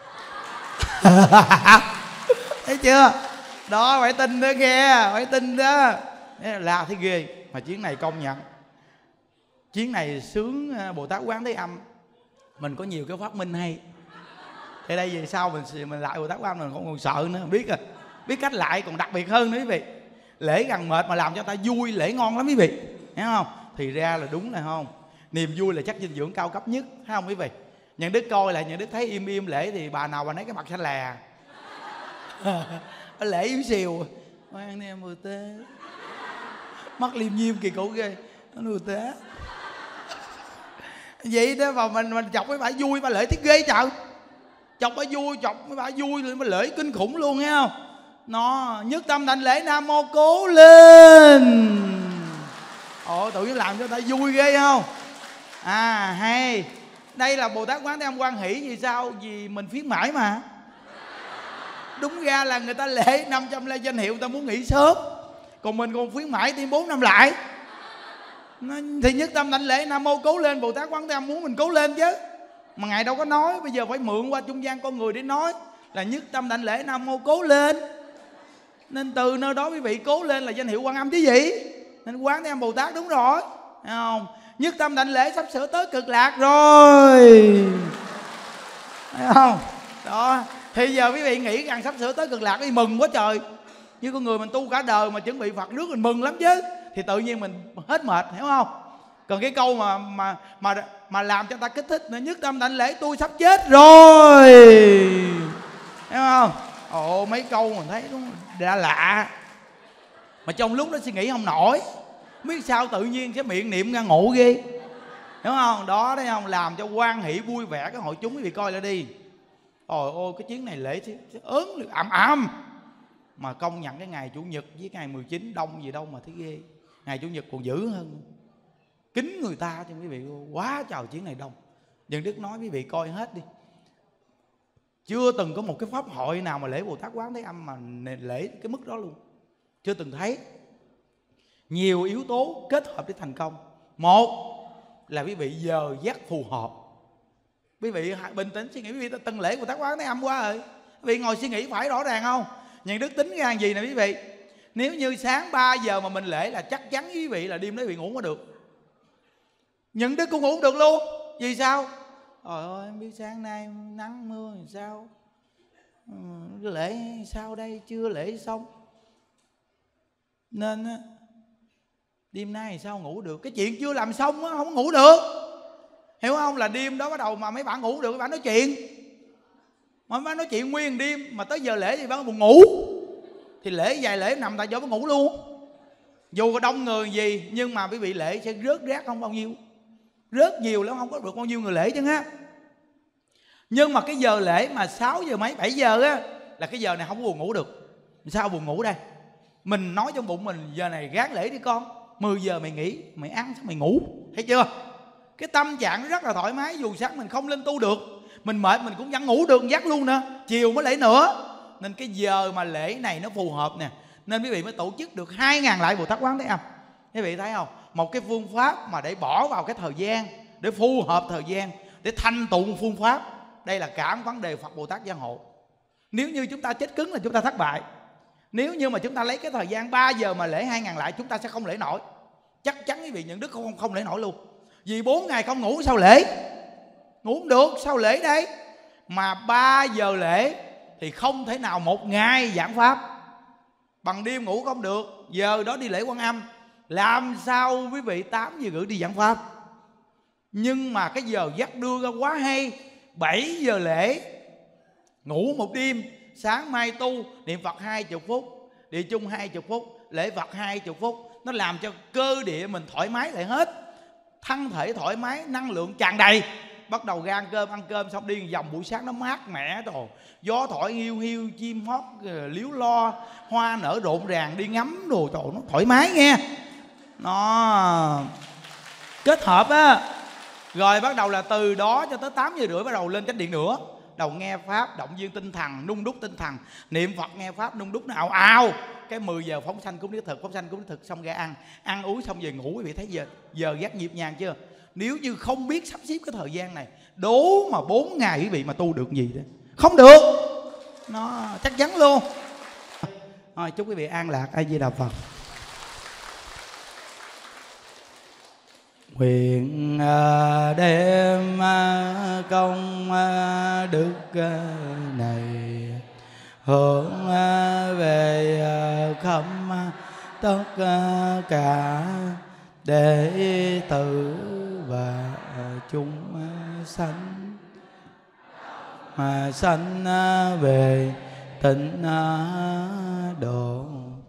Thấy chưa? Đó phải tin đó nghe, phải tin đó. Là thấy ghê. Mà chuyến này công nhận. Chuyến này sướng Bồ Tát Quán Thế Âm. Mình có nhiều cái phát minh hay. Thì đây về sau mình mình lại Bồ Tát Quán mình không còn sợ nữa, biết rồi. Biết cách lại còn đặc biệt hơn nữa quý vị. Lễ gần mệt mà làm cho ta vui, lễ ngon lắm quý vị. Thấy không? Thì ra là đúng là không. Niềm vui là chất dinh dưỡng cao cấp nhất, thấy không quý vị? Những Đức coi lại, những Đức thấy im im lễ thì bà nào bà nấy cái mặt xanh lè. Lễ yếu xìu, ngoan đi em Bồ Tát. Mắt liêm diêm kỳ cục ghê, nó Bồ Tát. Vậy đó mà mình mình chọc mấy bà vui, bà lễ tiếc ghê trời. Chọc bà vui, chọc mấy bà vui lên, bà lễ kinh khủng luôn nghe không? Nó nhất tâm thành lễ Nam Mô Cố lên. Ồ, tự nhiên làm cho ta vui ghê không? À hay. Đây là Bồ Tát Quán Thế Âm hoan hỷ vì sao? Vì mình phiến mãi mà. Đúng ra là người ta lễ năm trăm la danh hiệu, người ta muốn nghỉ sớm, còn mình còn khuyến mãi thêm bốn năm lại. Thì nhất tâm thành lễ Nam Mô Cố lên. Bồ Tát Quán Thế Âm muốn mình cố lên chứ, mà Ngài đâu có nói. Bây giờ phải mượn qua trung gian con người để nói là nhất tâm thành lễ Nam Mô Cố lên. Nên từ nơi đó quý vị cố lên là danh hiệu Quan Âm chứ gì. Nên Quán Thế Âm Bồ Tát đúng rồi, thấy không? Nhất tâm thành lễ sắp sửa tới cực lạc rồi, thấy không? Đó. Thì giờ quý vị nghĩ rằng sắp sửa tới cực lạc thì mừng quá trời. Như con người mình tu cả đời mà chuẩn bị Phật rước mình mừng lắm chứ. Thì tự nhiên mình hết mệt, hiểu không? Còn cái câu mà mà mà mà làm cho ta kích thích nữa, nhất tâm thành lễ tôi sắp chết rồi, hiểu không? Ồ, mấy câu mình thấy đúng đã lạ, mà trong lúc đó suy nghĩ không nổi, biết sao tự nhiên cái miệng niệm ra ngộ ghê, hiểu không? Đó, thấy không? Làm cho hoan hỷ vui vẻ cái hội chúng quý vị coi lại đi. Ôi ôi, cái chuyến này lễ ớn ầm ầm. Mà công nhận cái ngày Chủ nhật với ngày mười chín đông gì đâu mà thấy ghê. Ngày Chủ nhật còn dữ hơn, kính người ta cho quý vị, quá trời chuyến này đông. Dân Đức nói quý vị coi hết đi, chưa từng có một cái pháp hội nào mà lễ Bồ Tát Quán Thế Âm mà lễ cái mức đó luôn, chưa từng thấy. Nhiều yếu tố kết hợp để thành công. Một là quý vị giờ giấc phù hợp. Quý vị bình tĩnh suy nghĩ, quý vị từng lễ Bồ Tát Quán Thế Âm quá rồi, quý vị ngồi suy nghĩ phải rõ ràng không? Nhân Đức tính ra gì nè quý vị, nếu như sáng ba giờ mà mình lễ là chắc chắn quý vị là đêm đó quý vị ngủ không có được. Nhân Đức cũng ngủ không được luôn. Vì sao? Trời ơi, em biết sáng nay nắng mưa làm sao, ừ, lễ sao đây, chưa lễ xong, nên đêm nay sao ngủ được. Cái chuyện chưa làm xong á, không ngủ được, hiểu không? Là đêm đó bắt đầu mà mấy bạn ngủ được, mấy bạn nói chuyện, mà mấy bạn nói chuyện nguyên đêm, mà tới giờ lễ thì bạn buồn ngủ. Thì lễ vài lễ nằm tại chỗ mới ngủ luôn. Dù có đông người gì nhưng mà quý vị lễ sẽ rớt rác không bao nhiêu, rớt nhiều lắm, không có được bao nhiêu người lễ chứ ha. Nhưng mà cái giờ lễ mà sáu giờ mấy bảy giờ á, là cái giờ này không buồn ngủ được. Sao buồn ngủ đây? Mình nói trong bụng mình giờ này gác lễ đi con, mười giờ mày nghỉ, mày ăn xong mày ngủ, thấy chưa? Cái tâm trạng rất là thoải mái. Dù sáng mình không lên tu được, mình mệt mình cũng vẫn ngủ được giấc luôn nè, chiều mới lễ nữa. Nên cái giờ mà lễ này nó phù hợp nè, nên quý vị mới tổ chức được hai ngàn lại Bồ Tát Quán Thế Âm. Quý vị thấy không? Một cái phương pháp mà để bỏ vào cái thời gian, để phù hợp thời gian, để thành tựu một phương pháp. Đây là cả vấn đề Phật Bồ Tát Gia Hộ. Nếu như chúng ta chết cứng là chúng ta thất bại. Nếu như mà chúng ta lấy cái thời gian ba giờ mà lễ hai ngàn lại, chúng ta sẽ không lễ nổi. Chắc chắn quý vị Nhận Đức không, không lễ nổi luôn. Vì bốn ngày không ngủ sao lễ? Ngủ không được, sao lễ đấy? Mà ba giờ lễ thì không thể nào một ngày giảng pháp. Bằng đêm ngủ không được, giờ đó đi lễ Quan Âm, làm sao quý vị tám giờ rưỡi đi giảng pháp? Nhưng mà cái giờ giấc đưa ra quá hay. Bảy giờ lễ, ngủ một đêm, sáng mai tu, niệm Phật hai mươi phút, địa chung hai mươi phút, lễ Phật hai mươi phút. Nó làm cho cơ địa mình thoải mái lại hết, thân thể thoải mái, năng lượng tràn đầy. Bắt đầu ra ăn cơm, ăn cơm xong đi vòng buổi sáng nó mát mẻ rồi, gió thổi hiu hiu, chim hót líu lo, hoa nở rộn ràng, đi ngắm đồ trời nó thoải mái nghe. Nó kết hợp á. Rồi bắt đầu là từ đó cho tới tám giờ rưỡi bắt đầu lên chánh điện nữa. Đầu nghe pháp, động viên tinh thần, nung đúc tinh thần, niệm Phật nghe pháp, nung đúc nó ào ào. Cái mười giờ phóng sanh cúng đế thực, phóng sanh cúng đế thực xong ra ăn, ăn uống xong về ngủ. Quý vị thấy giờ giờ gác nhịp nhàng chưa? Nếu như không biết sắp xếp cái thời gian này, đố mà bốn ngày quý vị mà tu được gì đó không được, nó chắc chắn luôn. Rồi, chúc quý vị an lạc. A Di Đà Phật. Nguyện đem công đức này hướng về khắp tất cả đệ tử và chúng sanh, mà sanh về tịnh độ.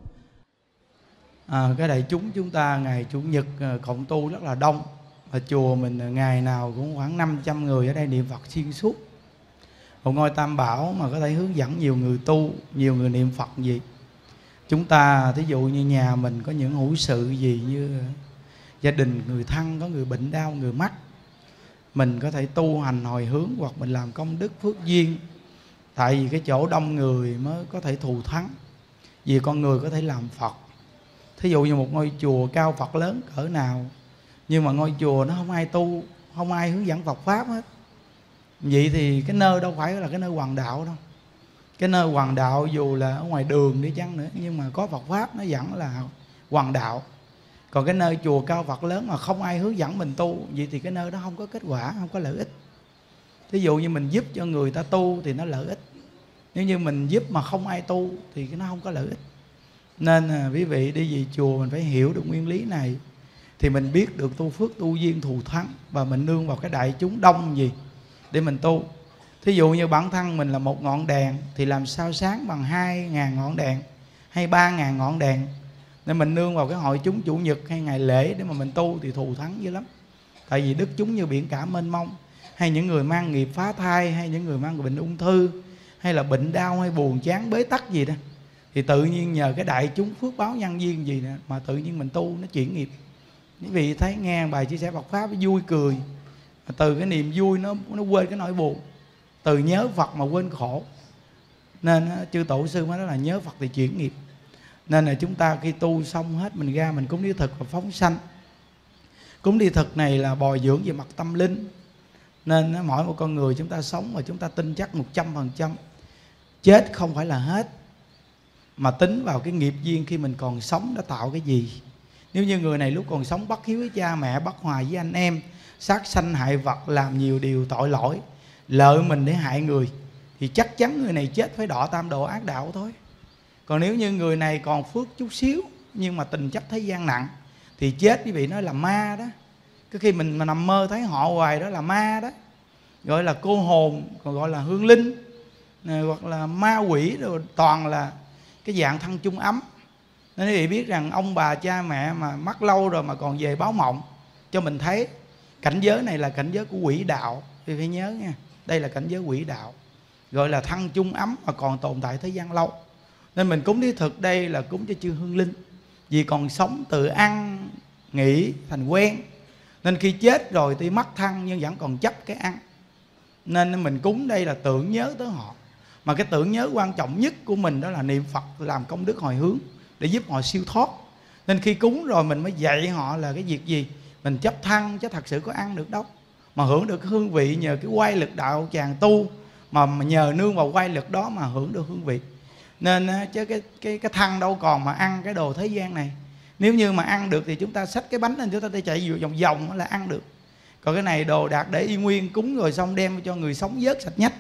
À, cái đại chúng chúng ta ngày Chủ nhật cộng tu rất là đông. Ở chùa mình ngày nào cũng khoảng năm trăm người ở đây niệm Phật xuyên suốt. Một ngôi Tam Bảo mà có thể hướng dẫn nhiều người tu, nhiều người niệm Phật gì. Chúng ta thí dụ như nhà mình có những hữu sự gì, như gia đình người thân có người bệnh đau, người mắc, mình có thể tu hành hồi hướng hoặc mình làm công đức phước duyên. Tại vì cái chỗ đông người mới có thể thù thắng, vì con người có thể làm Phật. Thí dụ như một ngôi chùa cao Phật lớn cỡ nào, nhưng mà ngôi chùa nó không ai tu, không ai hướng dẫn Phật Pháp hết, vậy thì cái nơi đâu phải là cái nơi hoàng đạo đâu. Cái nơi hoàng đạo dù là ở ngoài đường đi chăng nữa, nhưng mà có Phật Pháp nó vẫn là hoàng đạo. Còn cái nơi chùa cao Phật lớn mà không ai hướng dẫn mình tu, vậy thì cái nơi đó không có kết quả, không có lợi ích. Thí dụ như mình giúp cho người ta tu thì nó lợi ích, nếu như mình giúp mà không ai tu thì nó không có lợi ích. Nên à, quý vị đi về chùa mình phải hiểu được nguyên lý này, thì mình biết được tu phước, tu duyên, thù thắng, và mình nương vào cái đại chúng đông gì để mình tu. Thí dụ như bản thân mình là một ngọn đèn, thì làm sao sáng bằng hai ngàn ngọn đèn hay ba ngàn ngọn đèn. Nên mình nương vào cái hội chúng Chủ nhật hay ngày lễ để mà mình tu thì thù thắng dữ lắm. Tại vì đức chúng như biển cả mênh mông, hay những người mang nghiệp phá thai, hay những người mang bệnh ung thư, hay là bệnh đau, hay buồn chán, bế tắc gì đó, thì tự nhiên nhờ cái đại chúng phước báo nhân duyên gì nè, mà tự nhiên mình tu nó chuyển nghiệp. Quý vị thấy nghe bài chia sẻ Phật Pháp vui cười, từ cái niềm vui nó nó quên cái nỗi buồn, từ nhớ Phật mà quên khổ. Nên chư tổ sư mới nói là nhớ Phật thì chuyển nghiệp. Nên là chúng ta khi tu xong hết, mình ra mình cúng đi thực và phóng sanh. Cúng đi thực này là bồi dưỡng về mặt tâm linh. Nên mỗi một con người chúng ta sống mà chúng ta tin chắc một trăm phần trăm chết không phải là hết, mà tính vào cái nghiệp duyên khi mình còn sống đã tạo cái gì. Nếu như người này lúc còn sống bất hiếu với cha mẹ, bất hòa với anh em, sát sanh hại vật, làm nhiều điều tội lỗi, lợi mình để hại người, thì chắc chắn người này chết phải đọa tam độ ác đạo thôi. Còn nếu như người này còn phước chút xíu nhưng mà tình chấp thế gian nặng, thì chết quý vị nói là ma đó. Cái khi mình mà nằm mơ thấy họ hoài đó là ma đó, gọi là cô hồn, còn gọi là hương linh, hoặc là ma quỷ, rồi toàn là cái dạng thân chung ấm. Nên quý vị biết rằng ông bà cha mẹ mà mất lâu rồi mà còn về báo mộng cho mình thấy, cảnh giới này là cảnh giới của quỷ đạo. Quý vị phải nhớ nha, đây là cảnh giới quỷ đạo, gọi là thân chung ấm mà còn tồn tại thế gian lâu. Nên mình cúng thí thực đây là cúng cho chư hương linh, vì còn sống tự ăn nghỉ thành quen, nên khi chết rồi tuy mất thân nhưng vẫn còn chấp cái ăn. Nên mình cúng đây là tưởng nhớ tới họ. Mà cái tưởng nhớ quan trọng nhất của mình đó là niệm Phật, làm công đức hồi hướng để giúp họ siêu thoát. Nên khi cúng rồi mình mới dạy họ là cái việc gì. Mình chấp thân chứ thật sự có ăn được đâu, mà hưởng được cái hương vị nhờ cái quay lực đạo chàng tu, mà nhờ nương vào quay lực đó mà hưởng được hương vị. Nên chứ cái, cái, cái thân đâu còn mà ăn cái đồ thế gian này. Nếu như mà ăn được thì chúng ta xách cái bánh lên, chúng ta chạy vòng vòng là ăn được. Còn cái này đồ đạc để y nguyên, cúng rồi xong đem cho người sống vớt sạch nhách,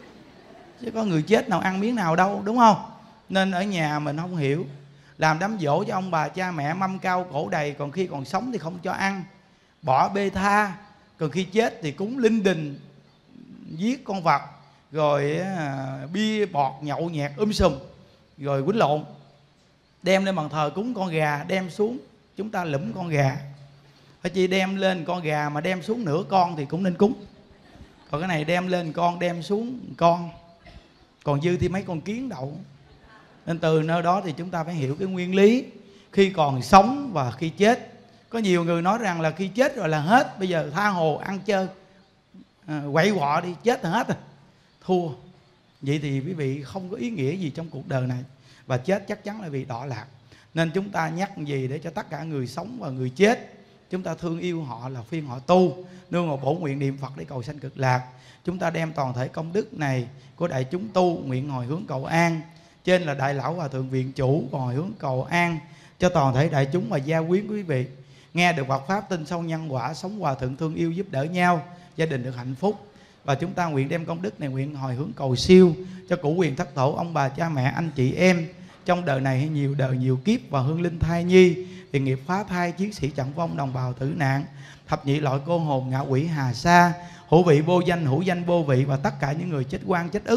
chứ có người chết nào ăn miếng nào đâu, đúng không? Nên ở nhà mình không hiểu, làm đám dỗ cho ông bà cha mẹ mâm cao cổ đầy, còn khi còn sống thì không cho ăn, bỏ bê tha. Còn khi chết thì cúng linh đình, giết con vật, rồi à, bia bọt nhậu nhẹt um sùm, rồi quýnh lộn, đem lên bàn thờ cúng con gà, đem xuống chúng ta lụm con gà. Phải chỉ đem lên con gà mà đem xuống nửa con thì cũng nên cúng. Còn cái này đem lên con, đem xuống con, còn dư thì mấy con kiến đậu. Nên từ nơi đó thì chúng ta phải hiểu cái nguyên lý khi còn sống và khi chết. Có nhiều người nói rằng là khi chết rồi là hết, bây giờ tha hồ ăn chơi, à, quậy quọ đi, chết là hết rồi, thua. Vậy thì quý vị không có ý nghĩa gì trong cuộc đời này, và chết chắc chắn là vì đọa lạc. Nên chúng ta nhắc gì để cho tất cả người sống và người chết, chúng ta thương yêu họ, là khuyên họ tu, nương vào bổn nguyện niệm Phật để cầu sanh cực lạc. Chúng ta đem toàn thể công đức này của đại chúng tu nguyện hồi hướng cầu an. Trên là Đại Lão Hòa Thượng Viện Chủ, còn hồi hướng cầu an cho toàn thể đại chúng và gia quyến quý vị. Nghe được Phật Pháp, tin sâu nhân quả, sống hòa thượng thương yêu giúp đỡ nhau, gia đình được hạnh phúc. Và chúng ta nguyện đem công đức này nguyện hồi hướng cầu siêu cho cửu quyền thất tổ, ông bà cha mẹ, anh chị em trong đời này hay nhiều đời nhiều kiếp, và hương linh thai nhi, tiền nghiệp phá thai, chiến sĩ trận vong, đồng bào tử nạn, thập nhị loại cô hồn, ngạ quỷ hà sa, hữu vị vô danh, hữu danh vô vị, và tất cả những người chết oan chết ức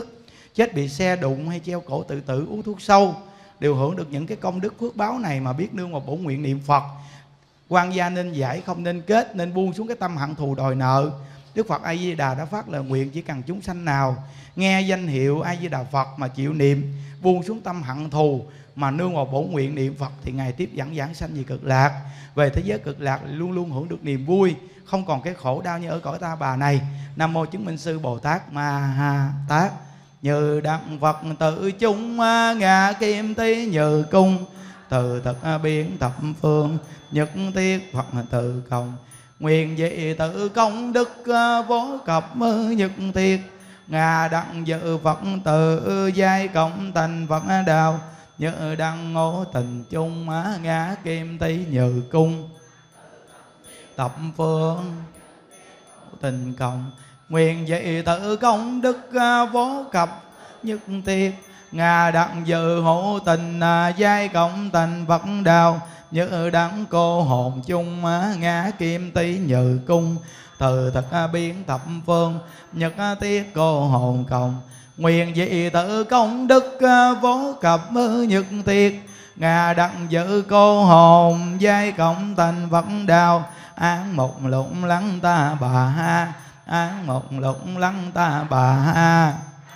chết bị xe đụng hay treo cổ tự tử, uống thuốc sâu, đều hưởng được những cái công đức phước báo này mà biết nương vào bổn nguyện niệm Phật. Quan gia nên giải, không nên kết, nên buông xuống cái tâm hận thù đòi nợ. Đức Phật A Di Đà đã phát lời nguyện: chỉ cần chúng sanh nào nghe danh hiệu A Di Đà Phật mà chịu niệm, buông xuống tâm hận thù mà nương vào bổn nguyện niệm Phật, thì Ngài tiếp dẫn giảng sanh về cực lạc. Về thế giới cực lạc luôn luôn hưởng được niềm vui, không còn cái khổ đau như ở cõi ta bà này. Nam mô chứng minh sư Bồ Tát Ma Ha Tát. Như đặng Phật tự chung ngã kim tí như cung, từ thực biến thập phương nhất thiết Phật tự công. Nguyện dị tự công đức vô cập nhất thiết, ngà đặng dự Phật tự giai cộng thành Phật đạo. Như đăng ngộ tình chung ngã kim tí như cung, thập phương tình cộng. Nguyện dị tự công đức vô cập nhất thiết, ngà đặng dự hộ tình giai cộng thành Phật đạo. Như đắng cô hồn chung ngã kim tí như cung, từ thực biến thập phương nhất thiết cô hồn cộng. Nguyện dị tự công đức vô cập nhất thiết, ngà đặng dự cô hồn giai cộng thành Phật đạo. Án một lụng lắng ta bà ha, án một lụng lắng ta bà ha,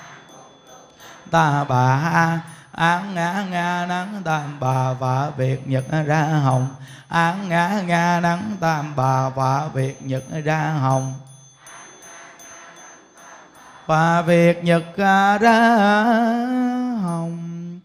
ta bà ha. Án ngã nga nắng tam bà và việc nhật ra hồng, án ngã nga nắng tam bà và việc nhật ra hồng, và việc nhật ra hồng.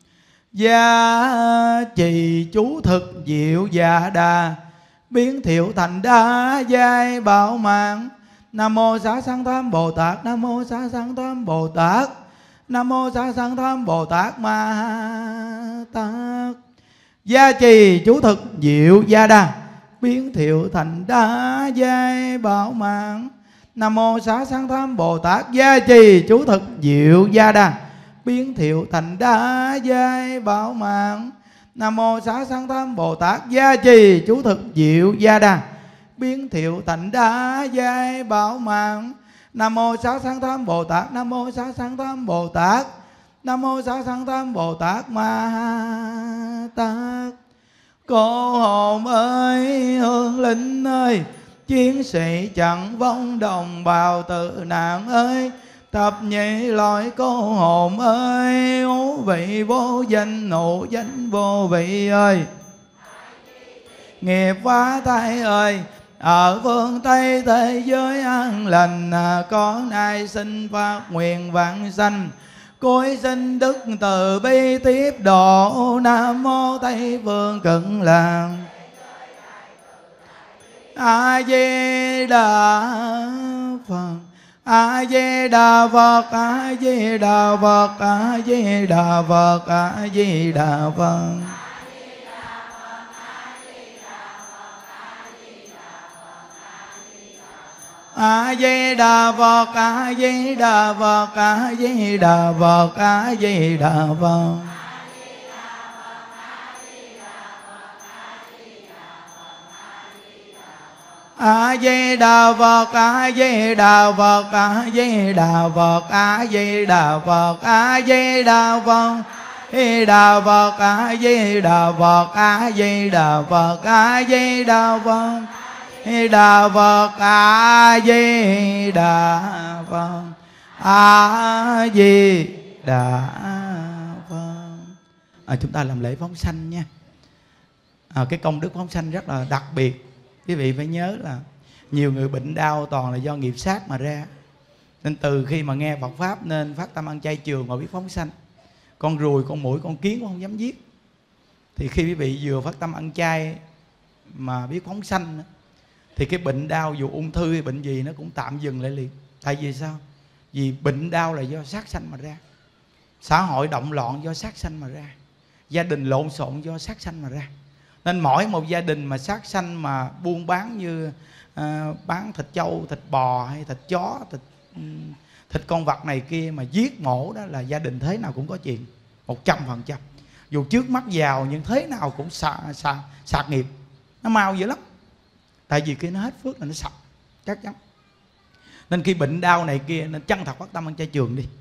Gia trì chú thực diệu dạ đà, biến thiệu thành đa giai bảo mạng. Nam mô Xá Sanh Tham Bồ Tát, Nam mô Xá Sanh Tham Bồ Tát, Nam mô Xá Sanh Tham Bồ Tát Ma Tát. Gia trì chú thực diệu gia đà, biến thiệu thành đa giai bảo mạng. Nam mô Xá Sanh Tham Bồ Tát. Gia trì chú thực diệu gia đà, biến thiệu thành đa giai bảo mạng. Nam mô Xá Sanh Tham Bồ Tát. Gia trì chú thực diệu gia đà, biến thiệu thành đa giai bảo mạng. Nam mô Xá Sanh Tham Bồ Tát, Nam mô Xá Sanh Tham Bồ Tát, Nam mô Xá Sanh Tham Bồ Tát Ma Tát. Cô hồn ơi, hương linh ơi, chiến sĩ chẳng vong đồng bào tử nạn ơi. Thập nhị loại cô hồn ơi, ngũ vị vô danh, nụ danh vô vị ơi. Nghiệp phá thai ơi, ở phương Tây thế giới an lành, có nay xin phát nguyện vãng sanh, cối xin đức từ bi tiếp độ. Nam mô Tây phương Cực Lạc. A Di Đà Phật, A Di Đà Phật, A Di Đà Phật, A Di Đà Phật, A Di Đà Phật. A Di Đà Phật, A Di Đà Phật, A Di Đà Phật, A Di Đà Phật. A Di Đà Phật, A Di Đà Phật, A Di Đà Phật, A Di Đà Phật, A Di Đà Phật. Di Đà Phật, A Di Đà Phật, A Di Đà Phật, A Di Đà Phật. Di Đà Phật, A Di Đà Phật, A Di Đà Phật. À, chúng ta làm lễ phóng sanh nha. À, cái công đức phóng sanh rất là đặc biệt. Quý vị phải nhớ là nhiều người bệnh đau toàn là do nghiệp sát mà ra. Nên từ khi mà nghe Phật Pháp nên phát tâm ăn chay trường và biết phóng sanh. Con ruồi, con muỗi, con kiến cũng không dám giết. Thì khi quý vị vừa phát tâm ăn chay mà biết phóng sanh thì cái bệnh đau dù ung thư hay bệnh gì nó cũng tạm dừng lại liền. Tại vì sao? Vì bệnh đau là do sát sanh mà ra, xã hội động loạn do sát sanh mà ra, gia đình lộn xộn do sát sanh mà ra. Nên mỗi một gia đình mà sát sanh mà buôn bán như à, bán thịt trâu, thịt bò hay thịt chó, thịt thịt con vật này kia mà giết mổ đó là gia đình thế nào cũng có chuyện, một trăm phần trăm. Dù trước mắt giàu nhưng thế nào cũng sạc, sạc, sạc nghiệp. Nó mau dữ lắm. Tại vì cái nó hết phước là nó sập chắc chắn. Nên khi bệnh đau này kia nên chân thật phát tâm ăn chay trường đi.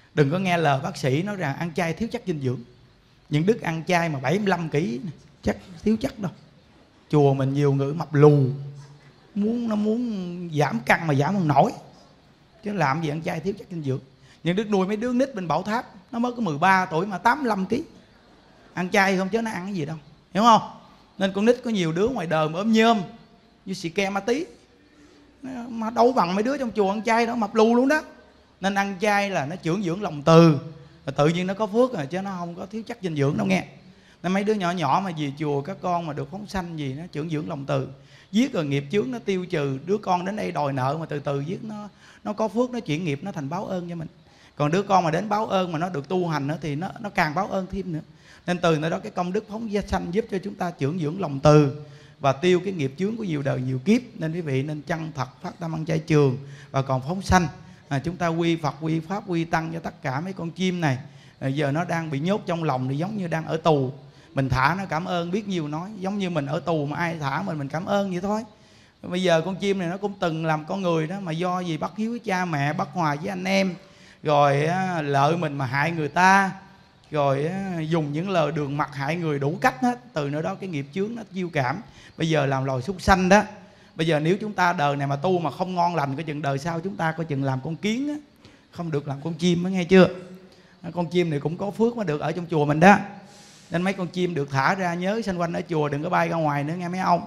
Đừng có nghe lời bác sĩ nói rằng ăn chay thiếu chất dinh dưỡng. Những Đức ăn chay mà bảy mươi lăm ký chắc thiếu chất đâu. Chùa mình nhiều người mập lù, muốn nó muốn giảm cân mà giảm không nổi, chứ làm gì ăn chay thiếu chất dinh dưỡng. Những Đức nuôi mấy đứa nít bên Bảo Tháp, nó mới có mười ba tuổi mà tám mươi lăm ký. Ăn chay không chứ nó ăn cái gì đâu, hiểu không? Nên con nít có nhiều đứa ngoài đời mà ốm nhôm như xì ke ma tí, mà đâu bằng mấy đứa trong chùa ăn chay đó, mập lù luôn đó. Nên ăn chay là nó trưởng dưỡng lòng từ, và tự nhiên nó có phước rồi, chứ nó không có thiếu chất dinh dưỡng đâu nghe. Nên mấy đứa nhỏ nhỏ mà về chùa các con mà được phóng sanh gì, nó trưởng dưỡng lòng từ, giết rồi nghiệp chướng nó tiêu trừ. Đứa con đến đây đòi nợ mà từ từ giết nó, nó có phước, nó chuyển nghiệp, nó thành báo ơn cho mình. Còn đứa con mà đến báo ơn mà nó được tu hành nữa thì nó nó càng báo ơn thêm nữa. Nên từ nơi đó cái công đức phóng sanh giúp cho chúng ta trưởng dưỡng lòng từ và tiêu cái nghiệp chướng của nhiều đời nhiều kiếp. Nên quý vị nên chân thật phát tâm ăn chay trường và còn phóng sanh. À, chúng ta quy Phật, quy Pháp, quy Tăng cho tất cả mấy con chim này. À, giờ nó đang bị nhốt trong lòng thì giống như đang ở tù. Mình thả nó cảm ơn biết nhiều nói. Giống như mình ở tù mà ai thả mình, mình cảm ơn vậy thôi. Bây giờ con chim này nó cũng từng làm con người đó, mà do gì bất hiếu với cha mẹ, bất hòa với anh em, rồi á, lợi mình mà hại người ta, rồi á, dùng những lời đường mật hại người đủ cách hết. Từ nơi đó cái nghiệp chướng nó chiêu cảm. Bây giờ làm loài súc sanh đó. Bây giờ nếu chúng ta đời này mà tu mà không ngon lành, coi chừng đời sau chúng ta coi chừng làm con kiến á, không được làm con chim mới nghe chưa. Con chim này cũng có phước mới được ở trong chùa mình đó. Nên mấy con chim được thả ra nhớ xanh quanh ở chùa, đừng có bay ra ngoài nữa nghe mấy ông.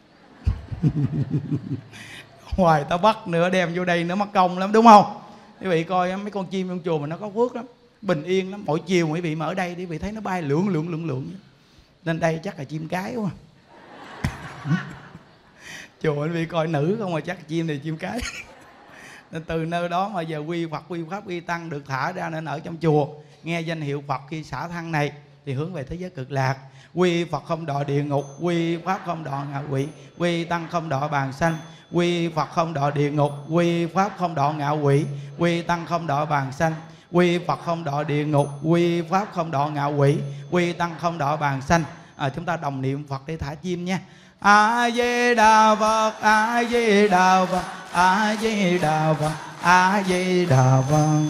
Ngoài ta bắt nữa đem vô đây nữa mất công lắm, đúng không? Quý vị coi mấy con chim trong chùa mà nó có phước lắm, bình yên lắm. Mỗi chiều quý vị mà ở đây quý vị thấy nó bay lượn lượn lượn lượn. Nên đây chắc là chim cái quá. Chùa quý vị coi nữ không mà chắc chim này chim cái. Nên từ nơi đó mà giờ quy Phật, quy Pháp, quy Tăng được thả ra nên ở trong chùa nghe danh hiệu Phật khi xả thân này thì hướng về thế giới cực lạc. Quy Phật không đọa địa ngục, quy Pháp không đọa ngạ quỷ, quy Tăng không đọa bàn sanh. Quy Phật không đọa địa ngục, quy Pháp không đọa ngạ quỷ, quy Tăng không đọa bàn sanh. Quy Phật không đọa địa ngục, quy Pháp không đọa ngạ quỷ, quy Tăng không đọa bàn sanh. À, chúng ta đồng niệm Phật để thả chim nha. A Di Đà Phật, A Di Đà Phật, A Di Đà Phật, A Di Đà Phật.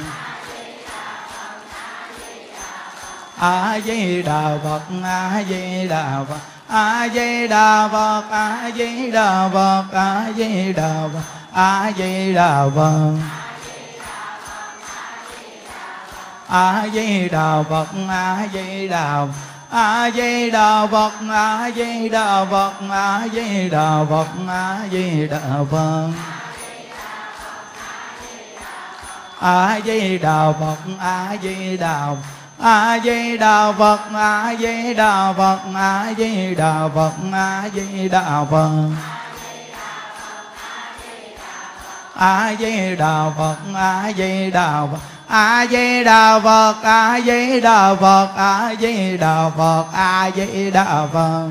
A Di Đà Phật, A Di Đà Phật, A Di Đà Phật, A Di Đà Phật, A Di Đà Phật, A Di Đà Phật. A Di Đà Phật, A Di Đà Phật, A Di Đà Phật, A Di Đà Phật, A Di Đà Phật, A Di Đà Phật. A Di Đà Phật, A Di Đà Phật, A Di Đà Phật, A Di Đà Phật, A Di Đà Phật, A Di Đà Phật. A Di Đà Phật, A Di Đà Phật, A Di Đà Phật, A Di Đà Phật, A Di Đà Phật, A Di Đà Phật.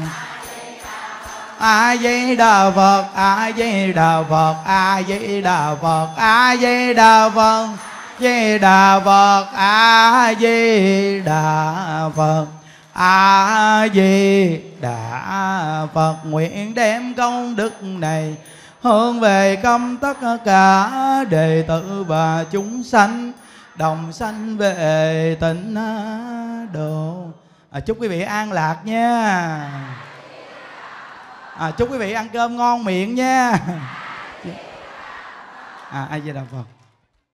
A Di Đà Phật, A Di Đà Phật, A Di Đà Phật, A Di Đà Phật, Di Đà Phật, A Di Đà Phật, A Di Đà Phật. Nguyện đem công đức này hướng về công tất cả đệ tử và chúng sanh, đồng sanh về tịnh độ. À, chúc quý vị an lạc nha. À, chúc quý vị ăn cơm ngon miệng nha. À, A Di Đà Phật.